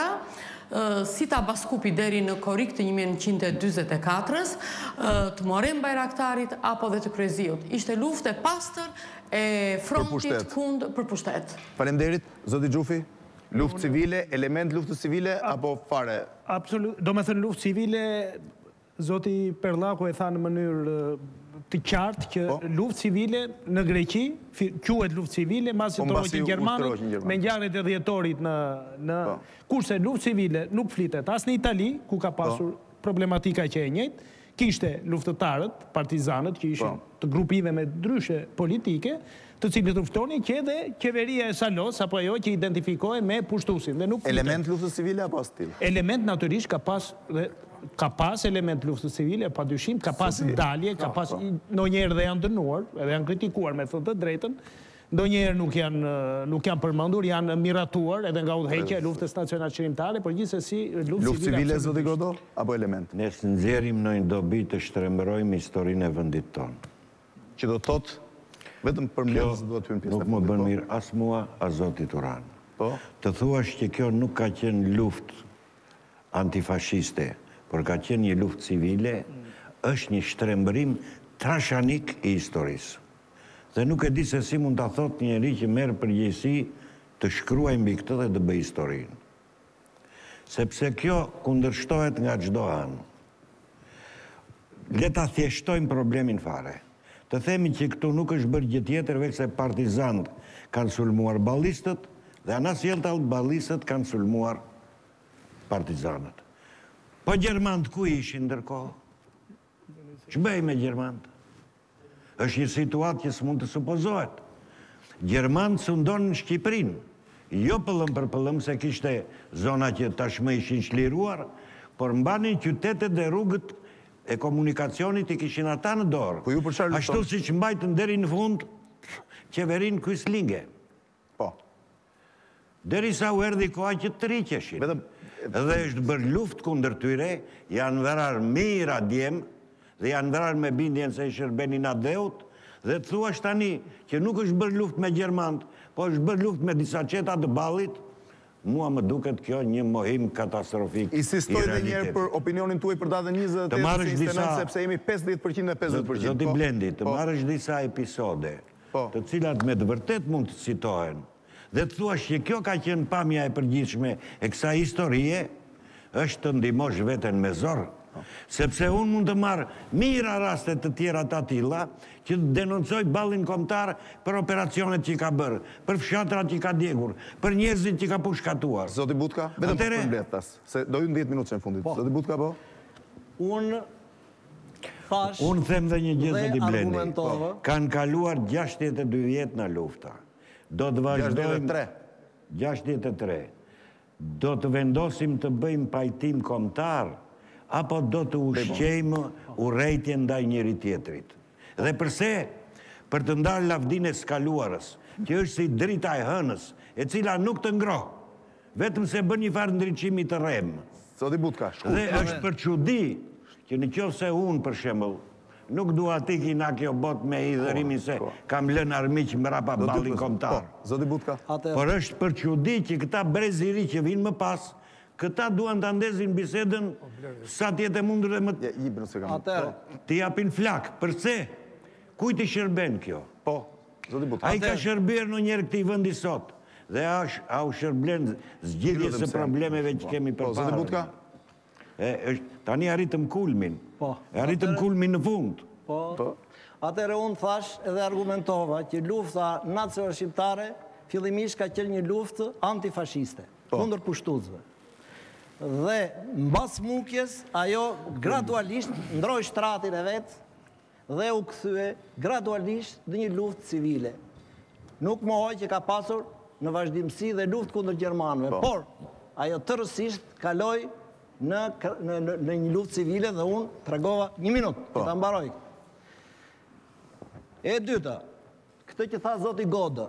si ta Baskupi deri në korrik të një mijë e nëntëqind e dyzet e katërës, të Muharrem Bayraktarit apo dhe të Kryeziut. Ishte luftë e pastër e frontit kundër për pushtet. Faleminderit, zoti Xhufi. Luftë civile, element luftës civile, apo fare? Absolut, do me thënë luftë civile, zoti Perllaku e tha në mënyrë të qartë që luftë civile në Greqi, quhet luftë civile, masi të rojtë Gjermanët, me ngjarjet e dhjetorit në... Kurse luftë civile nuk flitet as në Itali, ku ka pasur problematika që e njëjtë, kishte luftëtarët, partizanët, që ishin të grupive me ndryshe politike, të cilët luftonin që edhe qeveria e Salos, apo ajo që identifikohen me pushtusin. Element luftës civile apo stil? Element natyrisht ka pas ka pas element luftës civile, pa dyshim, ka pas dalje, ka pas ndonjëherë dhe janë dënuar, edhe janë kritikuar me thënë të drejtën, ndonjëherë nuk janë nuk janë përmendur, janë miratuar edhe nga udhëheqja e luftës nacionale qërimtare, por gjithsesi luftë civile. Luftë civile zoti Godo apo element? Ne nxjerrim në një dobi të shtrembërojmë historinë e vendit tonë. Që do thotë vetëm për mbledhës do të hyjmë pjesë. Nuk më bën mirë as mua, as zoti Turan. Po. Të thuash që kjo nuk ka qenë luftë antifashiste, por ka qenë një luftë civile, është një shtrembërim trashanik i historisë. Dhe nuk e di se si mund ta thotë njëri që merr përgjegjësi të shkruajë mbi këtë dhe të bëjë historinë. Sepse kjo kundërshtohet nga çdo anë. le ta thjeshtojmë problemin fare. Të themi që këtu nuk është bërë gjë tjetër veç se partizanët kanë sulmuar ballistët dhe anasjelta ballistët kanë sulmuar partizanët. Po Gjermanët ku ishin ndërkohë? Ç'bëj me Gjermanët? Është një situatë që s'mund të supozohet. Gjermanët sundonin Shqipërinë, jo pëllëm për pëllëm se kishte zona që tashmë ishin çliruar, por mbanin qytetet dhe rrugët e komunikacionit i kishin ata në dorë. Po ju për çfarë Ashtu si që mbajtën deri në fund qeverin Quislinge. Po. Derisa u erdhi koha që të riqeshin. Dhe është bërë luft kundër tyre, janë vërar mira djem, dhe janë vërar me bindjen se i shërbenin adeut, dhe të thuash tani që nuk është bërë luft me Gjermanët, po është bërë luft me disa qeta të ballit, mua më duket kjo një mohim katastrofik i Insistoj dhe njerë për opinionin tuaj për datën njëzet e tetë si instinat, sepse jemi pesëdhjetë përqind e pesëdhjetë përqind. Zoti Blendi, të marrësh disa episode, të cilat me të vërtet mund të citohen, dhe të thuash që kjo ka qenë pamja e përgjithshme e kësaj historie, është të ndihmosh veten me zor. Sepse unë mund të marrë mira raste të tjera të atilla që denoncoj ballin kombëtar për operacionet që i ka bërë, për fshatrat që i ka djegur, për njerëzit që i ka pushkatuar. Zoti Butka, vetëm për mbledh tas, se do ju dhjetë minutë që në fundit. Zoti Butka, po? Unë thash... Unë them dhe një gjë, Zoti Blendi. Kanë kaluar gjashtëdhjetë e dy vjetë në lufta. Do të vazhdojmë... gjashtëdhjetë e tre. Do të vendosim të bëjmë pajtim kombëtar, apo do të ushqejmë urrejtje ndaj njëri tjetrit. Dhe përse? Për të ndarë lavdinë e skaluarës, që është si drita e hënës, e cila nuk të ngrohë, vetëm se bën një farë ndriçimi të rremë. Zoti Butka, shkurt. Dhe është për çudi që nëse unë për shembull nuk dua të iki nga kjo bot me idhërimin se kam lënë armiq mrapa ballin kombëtar. Zoti Butka. Por është për çudi që këta breziri që vinë më pas, këta duan të ndezin bisedën sa tjetë e mundur dhe më të japin flak. Përse? Kujt i shërben kjo? Po, Zoti Butka. A i ka shërber në njerë këti vëndi sot. Dhe a u shërblen zgjidhjes së problemeve që kemi për parë. Zoti Butka? Tani arritëm kulmin. Arritëm kulmin në fund. Po. Atëre unë thash edhe argumentova që lufta nacionale shqiptare fillimisht ka qenë një luftë antifashiste, kundër pushtuzve. Dhe mbas mukjes ajo gradualisht ndroi shtratin e vet dhe u kthye gradualisht në një luftë civile. Nuk mohoj që ka pasur në vazhdimsi dhe luftë kundër gjermanëve, por ajo tërësisht kaloi në në në një luftë civile dhe unë tregova një minutë, që ta mbaroj. E dyta, këtë që tha zoti Godë,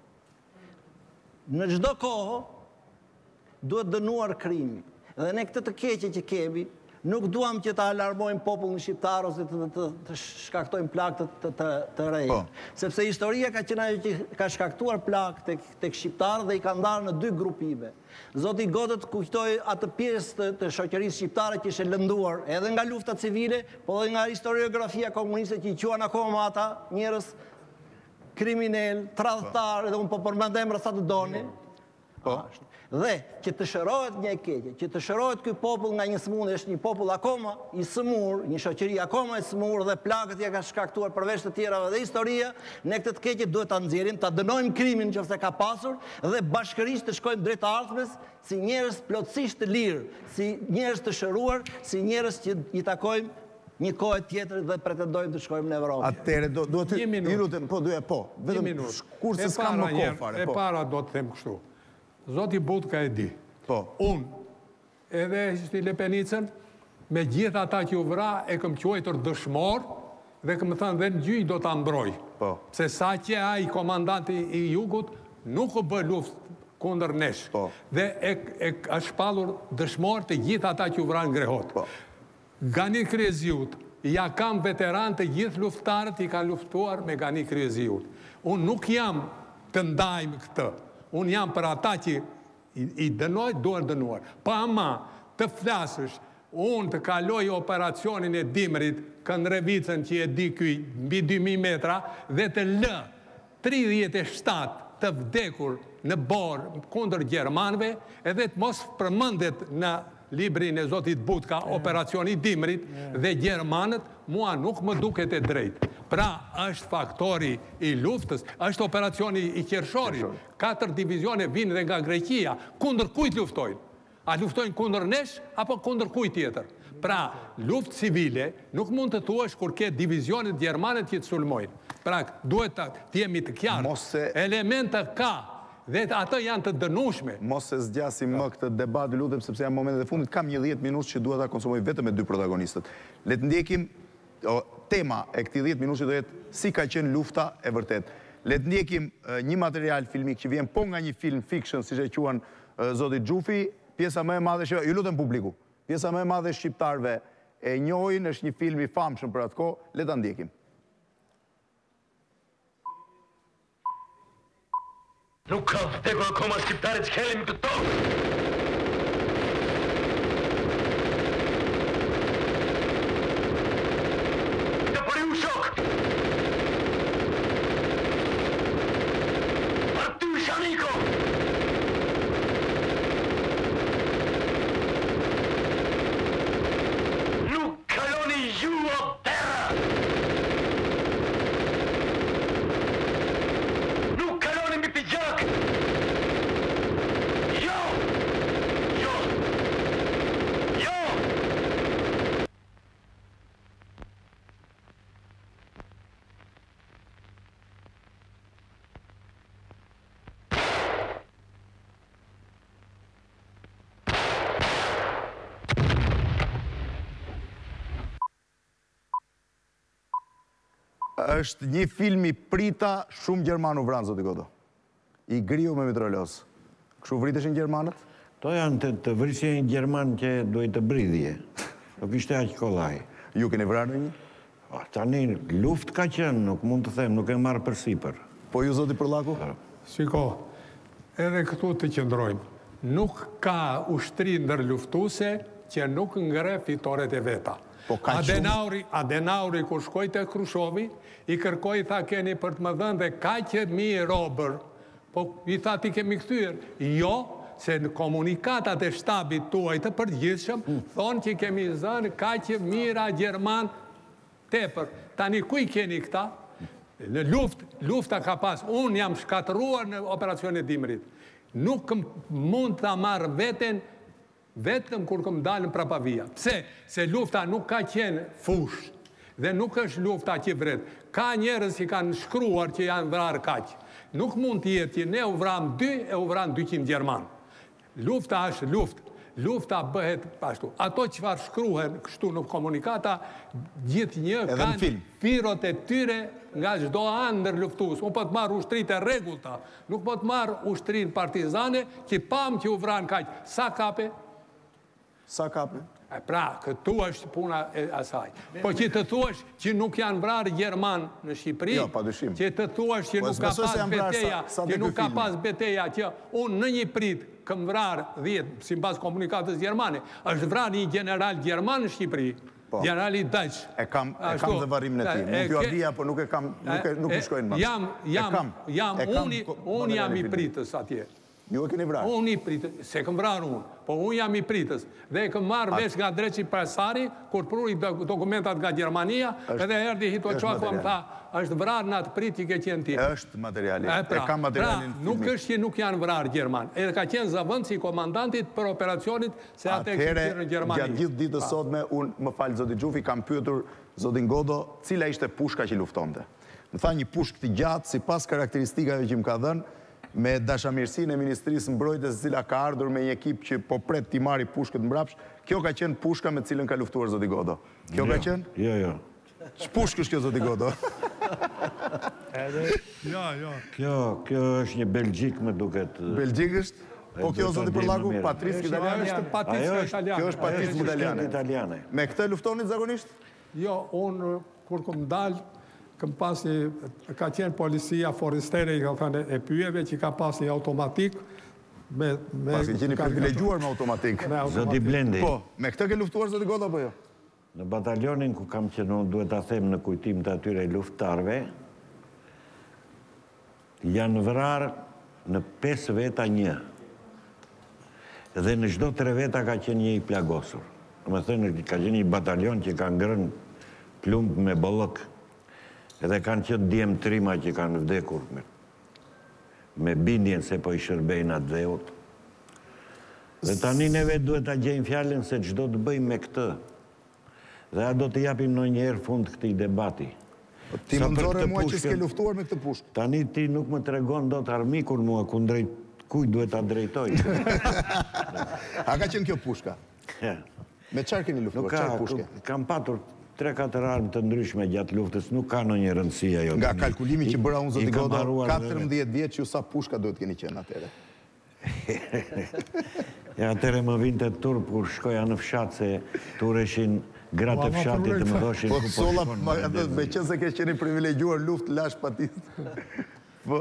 në çdo kohë duhet dënuar krimi. Dhe ne këtë të keqe që kemi, nuk duam që të alarmojmë popullin shqiptar ose të shkaktojmë plagë të reja. Sepse historia ka qenë ajo që ka shkaktuar plagë tek shqiptarë dhe i ka ndarë në dy grupime. Zoti Godët kujtoi atë pjesë të shoqërisë shqiptare që ishte lënduar edhe nga lufta civile, po edhe nga historiografia komuniste që i quan akoma ata njerëz kriminal, tradhtar, edhe unë po përmend emra sa të doni. Dhe që të shërohet një e keqe, që të shërohet ky popull nga një sëmundje, është një popull akoma i sëmur, një shoqëri akoma i sëmur dhe plagët ja ka shkaktuar përveç të tjerave dhe historia, ne këtë të keqe duhet ta nxjerrim, ta dënojmë krimin nëse ka pasur dhe bashkërisht të shkojmë drejt ardhmes si njerëz plotësisht të lirë, si njerëz të shëruar, si njerëz që i takojmë një kohë tjetër dhe pretendojmë të shkojmë në Evropë. Atëre duhet të minutën, po duhet po, vetëm shkurt se s'kam më kohë fare. E para do të them kështu. Zoti Butka e di. Unë, edhe i Lepenicën, me gjitha ata që u vra, e këm quajtur dëshmor, dhe këm thënë dhe në gjyj do të ambroj. Se sa që a i komandanti i jugut, nuk u bë luft kundër nesh. Dhe e ka shpallur dëshmor të gjitha ata që u vra në grehot. Gani Kryeziut, ja kam veteran të gjithë luftarët i ka luftuar me Gani Kryeziut. Unë nuk jam të ndajmë këtë. Unë jam për ata që i dënoj, duhet dënuar. Pa ama të flasësh, unë të kaloj operacionin e Dimrit, Këndrevicën që e di kuj mbi dy mijë metra, dhe të lë tridhjetë e shtatë të vdekur në borë kundër Gjermanëve, edhe të mos përmendet në librin e Zotit Butka, Operacioni Dimrit dhe Gjermanët, mua nuk më duket e drejt. Pra, është faktori i luftës, është operacioni i Qershorit. Katër divizione vinë dhe nga Greqia. Kundër kujt luftojnë? A luftojnë kundër nesh, apo kundër kujt tjetër? Pra, luftë civile nuk mund të thuash kur ke divizionet Gjermanet që të sulmojnë. Pra, duhet të jemi të kjarë. Elemente ka, dhe ato janë të dënushme. Mos se zgjasim më këtë debat, lutem, sepse janë momentet e fundit, kam një dhjetë minutë që duhet ta konsumoj vetëm me dy protagonistët. Le të ndjekim, tema e këtij dhjetë minutë do jetë si ka qenë lufta e vërtet. Le të ndjekim një material filmik që vjen po nga një film fiction, siç e quan zoti Xhufi, pjesa më e madhe, ju lutem publiku, pjesa më e madhe e shqiptarëve e njohin, është një film i famshëm për atë kohë, le ta ndjekim. Nuk ka vdekur akoma shqiptarit që kelemi të tokë! Të përi u shok! Arty Shaniko! Nuk kaloni ju o terra! Nuk kaloni mi pijak! Jo! Jo! Jo! Është një film i prita, shumë Gjerman u vranë, zoti Godo. I griu me mitralos. Kështu vriteshin Gjermanët? To janë të, të vrisjen Gjerman që duhet të bridhje. Nuk ishte aq kollaj. Ju keni vrarë në një? Tani, luft ka qenë, nuk mund të them, nuk e marrë për sipër. Po ju, zoti Përllaku? Shiko, edhe këtu të qëndrojmë. Nuk ka ushtri ndërluftuse që nuk ngre fitoret e veta. Adenauri, Adenauri kur shkoj te Krushovi, i kërkoj, tha, keni për të më dhënë dhe kaqe mi robër. Po i tha, ti kemi kthyer. Jo, se në komunikatat e shtabit tuaj të përgjithshëm, thonë që kemi zënë kaqe mira Gjerman tepër. Tani ku i keni këta? Në luft, lufta ka pas. Unë jam shkatëruar në operacionin Dimrit. Nuk mund ta marr veten vetëm kur këm dalën prapavia. Pse? Se lufta nuk ka qenë fush dhe nuk është lufta që vret. Ka njerëz që kanë shkruar që janë vrarë kaq. Nuk mund të jetë që ne u vram dy e u vran dyqind Gjerman. Lufta është luftë. Lufta bëhet ashtu. Ato çfarë shkruhen kështu në komunikata, gjithë një kanë firot e tyre nga çdo anë ndërluftues. Unë po të marr ushtritë e rregullta, nuk po të marr ushtrinë partizane që pam që u vran kaq. Sa kape? Sa kape? Pra, këtu është puna e asaj. Po që të thuash që nuk janë vrarë Gjerman në Shqipëri, që të thuash që nuk ka pas beteja, që nuk ka pas beteja, që unë në një prit këm vrarë dhjetë, si mbas komunikatës Gjermane, është vrarë një general Gjerman në Shqipëri, generali Dëq. E kam dhe varimin e ti. Nuk jo adhia, po nuk e kam, nuk i shkojnë mas. Jam, jam, jam, unë jam i pritës atje. Ju e keni vrarë? Unë i pritës, se këm vrarë unë, po unë jam i pritës. Dhe këm marrë vesh nga Dreqi Presari, kur pruri dokumentat nga Gjermania, edhe erdi Hito Qako më tha, është vrarë në atë prit që ke qenë ti. është materiali, e kam materialin filmik. Nuk është që nuk janë vrarë Gjerman. Edhe ka qenë zëvëndës i komandantit për operacionit se atë e kështirë në Gjermani. Gjatë gjithë ditës sotme, unë më falë zoti Xhufi, kam pyetur zotin Godo, cila ishte pushka që luftonte. Më tha një pushkë të gjatë, si pas karakteristikave që më ka dhënë, me dashamirësinë e Ministrisë Mbrojtjes, cila ka ardhur me një ekip që po pret t'i marri pushkët mbrapsh, kjo ka qenë pushka me cilën ka luftuar zoti Godo. Kjo ka qenë? Jo, jo. Ç'pushkë është kjo zoti Godo? Jo, jo. Kjo, kjo është një Belgjik më duket. Belgjik është? Po kjo zoti Përllaku, Patrick italiane? Është Patrick italiane. Kjo është Patrick italiane. Me këtë luftonit zakonisht? Jo, unë kur kom dalë, këm pas një, ka qenë policia forestere, i ka thënë e pyjeve, që ka pas një automatik, me... Pas i qeni privilegjuar me automatik. Zoti Blendi. Po, me këtë ke luftuar zoti Godo, apo jo? Në batalionin ku kam qenë, duhet ta them në kujtim të atyre luftarve, janë vrarë në pesë veta një. Dhe në çdo tre veta ka qenë një i plagosur. Më thënë, ka qenë një batalion që ka ngrënë plumb me bollëk. Edhe kanë qenë djemë trima që kanë vdekur me, me bindjen se po i shërbejnë atë dheut. Dhe tani neve duhet ta gjejmë fjalën se çdo të bëjmë me këtë. Dhe a do të japim ndonjëherë fund këtij debati. Ti më nxorre mua që s'ke luftuar me këtë pushkë. Tani ti nuk më tregon dot armikun mua ku drejt kujt duhet ta drejtoj. A ka qenë kjo pushka? Me çfarë keni luftuar? Çfarë pushke? Kam patur tre katër armë të ndryshme gjatë luftës, nuk ka ndonjë rëndësi ajo. Nga kalkulimi që bëra unë zoti Godo, katërmbëdhjetë vjeç ju sa pushka duhet keni qenë atëre? Ja, atëre më vinte turp kur shkoja në fshat se tureshin gratë e fshatit të më dhoshin po, ku po sola, shkon. Ma, me qënë se ke qeni privilegjuar luft, lash patit. Po?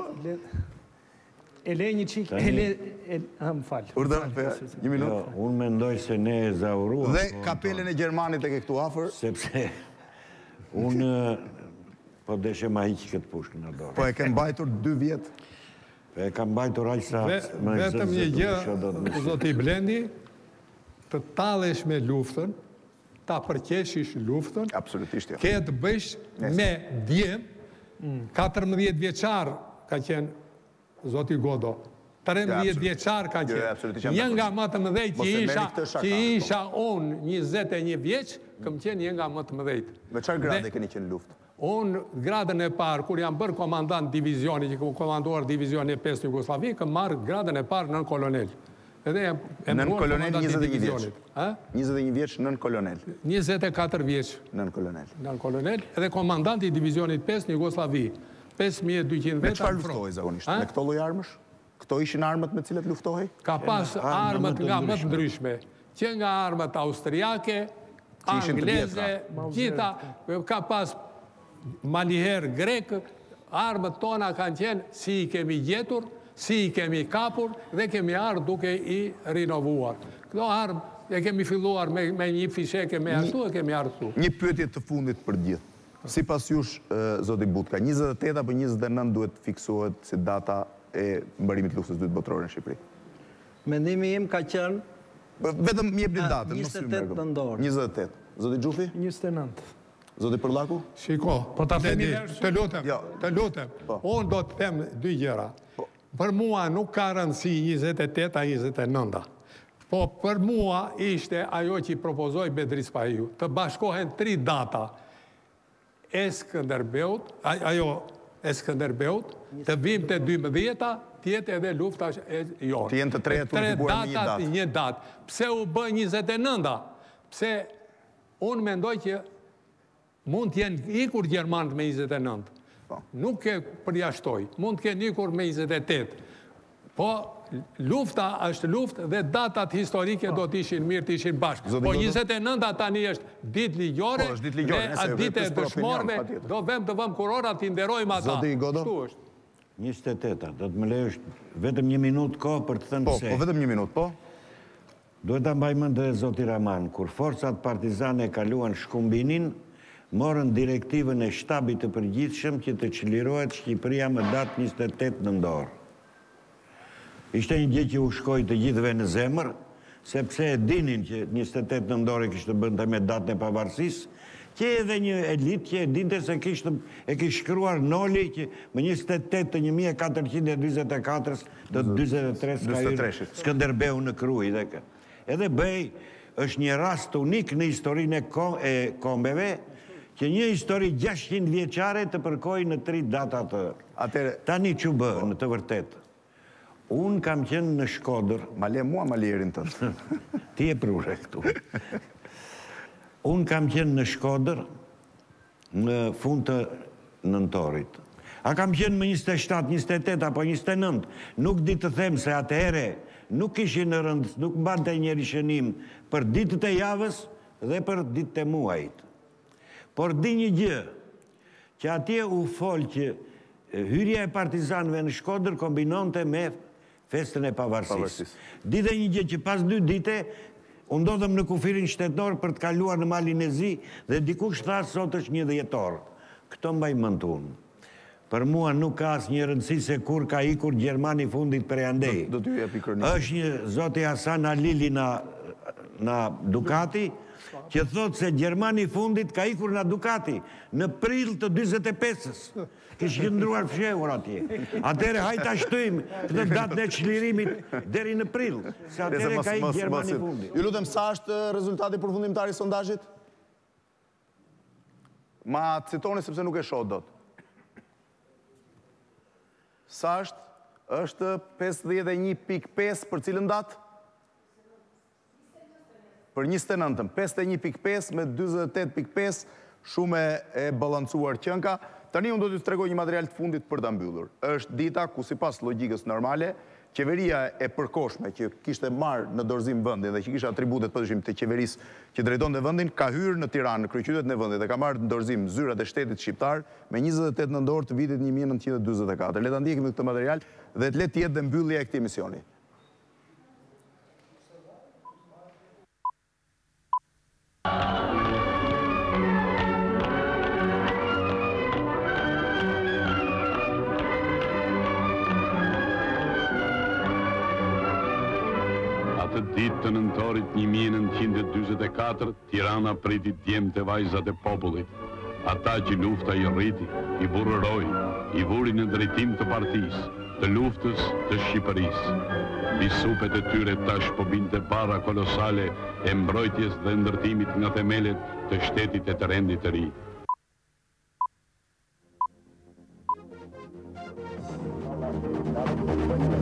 E le një qik, e le... Ha, më falë. Urda, një minutë. Unë mendoj se ne e zaurua. Dhe kapelen e Gjermanit e ke këtu afer? Sepse unë po deshe ma hiqë këtë pushkë në dorë. Po e ke mbajtur dy vjetë? E kam mbajtur aq sa... Vetëm një gjë, zoti Blendi, të tallesh me luftën, ta përqeshish luftën, absolutisht jo. Ke të bësh me djem, katërmbëdhjetë vjeçar ka qenë zoti Godo. tridhjetë vjeçar ka qenë. Një nga më të mëdhej që isha unë njëzet e një vjeç, këm qenë një nga më të mëdhejt. Me çfarë grade keni qenë luftë? Unë, gradën e parë, kur jam bërë komandant divizioni, që kam komanduar divizioni e pesë Jugoslavi, këm marrë gradën e parë nën kolonel. Nën kolonel njëzet e një vjeç. njëzet e një vjeç nën kolonel. njëzet e katër vjeç. Nën kolonel. Nën kolonel, edhe komandanti i divizionit pesë në Jugoslavi. pesë mijë e dyqind veta. Me çfarë luftohej zakonisht? Me këto lloj armësh? Këto ishin armët me cilat luftohej? Ka pas armët nga më të ndryshme. Që nga armët austriake, angleze, gjitha, ka pas maniher grek, armët tona kanë qenë si i kemi gjetur, si i kemi kapur dhe kemi ardhur duke i rinovuar. Këto armë e kemi filluar me një fisheke me ashtu e kemi ardhur. Një pyetje të fundit për gjithë. Si pas jush, zoti Butka, njëzet e tetë apo njëzet e nëntë duhet fiksohet si data e mbërimit luftës dytë botërore në Shqipëri? Mendimi im ka qenë... Vetëm mjep një datën. njëzet e tetë nëntor. njëzet e tetë. Zoti Gjufi? njëzet e nëntë. Zoti Përllaku? Shiko, po ta themi të lutem, të lutem. Unë do të them dy gjëra. Për mua nuk ka rëndësi njëzet e tetë a njëzet e nënta. Po për mua ishte ajo që i propozoi Bedri Spahiu, të bashkohen tri data. E Skënderbeut, ajo e Skënderbeut, të vim të dymbëdhjeta, tjetë edhe lufta e jonë. Të jenë të treja të urtëbuar me një datë. Tre datat, një datë. Pse u bë njëzet e nënta? Pse unë mendoj që mund t'jenë ikur Gjermanët me njëzet e nëntë. Nuk e përjashtoj. Mund t'kenë ikur me njëzet e tetë. Po, lufta është luftë dhe datat historike do t'ishin mirë t'ishin bashkë. Po njëzet e nënta tani është ditë ligjore dhe atë ditë e dëshmorve do vëm të vëm kurora t'i nderojmë ata. Zoti Godo? njëzet e tetë, do të më lejosh vetëm një minutë kohë për të thënë se... Po, vetëm një minutë, po? Duhet ta mbaj mend edhe zoti Raman, kur forcat partizane kaluan Shkumbinin, morën direktivën e shtabit të përgjithshëm që të çlirohet Shqipëria më datë njëzet e tetë nëntor. Ishte një gjë që u shkoi të gjithëve në zemër, sepse e dinin që njëzet e tetë nëntor e kishte bënte me datën e pavarësisë, që edhe një elit që e dinte se kishte e kishte shkruar Noli që më njëzet e tetë të një mijë e katërqind e dyzet e katër të dyzet e tre ka hyrë Skënderbeu në Krujë dhe kë. Edhe bëj është një rast unik në historinë e kombeve që një histori gjashtëqind vjeçare të përkojë në tri data të. Tani që bë në të vërtetë. Unë kam qenë në Shkodër. Ma le mua, ma lerin tënë. Ti e prure këtu. Unë kam qenë në Shkodër në fund të nëntorit. A kam qenë më njëzet e shtatë, njëzet e tetë apo njëzet e nëntë. Nuk di të them se atëhere nuk ishin në rëndës, nuk bante një rishënim për ditët e javës dhe për ditët e muajit. Por di një gjë, që atje u folë që hyrja e partizanëve në Shkodër kombinonte me festën e pavarësisë. Dite një gjë që pas dy dite, unë ndodhem në kufirin shtetënor për të kaluar në malin e zi dhe dikush tha sot është një dhjetor. Këto mbaj mend unë. për mua nuk ka asë një rëndësi se kur ka ikur Gjermani fundit për andej. Do t'ju jepi kronikë. Është një zoti Hasan Alili na, na Ducati, që thotë se Gjermani fundit ka ikur na Ducati në prill të dyzet e pesës. Kishë qëndruar fshehur atje. Atëre hajta shtojmë këtë datën e çlirimit deri në prill, se atëre ka ikë Gjermani fundit. Ju lutem, sa është rezultati përfundimtar i sondazhit? Ma citoni sepse nuk e shoh dot. Sa është? Është pesëdhjetë e një pikë pesë për cilën datë? Për njëzet e nëntën. pesëdhjetë e një pikë pesë me dyzet e tetë pikë pesë, shumë e balancuar qënka. Tani unë do t'ju tregoj një material të fundit për ta mbyllur. Është dita ku sipas logjikës normale, qeveria e përkohshme që kishte marrë në dorëzim vendin dhe që kishte atributet padyshim të qeverisë që drejtonte vendin, ka hyrë në Tiranë, në kryeqytetin e vendit dhe ka marrë në dorëzim zyrat e shtetit shqiptar me njëzet e tetë nëntor të vitit një mijë e nëntëqind e dyzet e katër. Le ta ndjekim këtë material dhe të le të jetë dhe mbyllja e këtij emisioni. Atë ditë të nëntorit një mijë e nëntëqind e dyzet e katër, Tirana priti djemtë e vajzat e popullit. Ata që lufta i rriti, i burrëroi, i vuri në drejtim të partisë, të luftës të Shqipërisë. Bisupet e tyre tash po binte bara kolosale e mbrojtjes dhe ndërtimit nga themelet të shtetit e të rendit të ri. Thank you.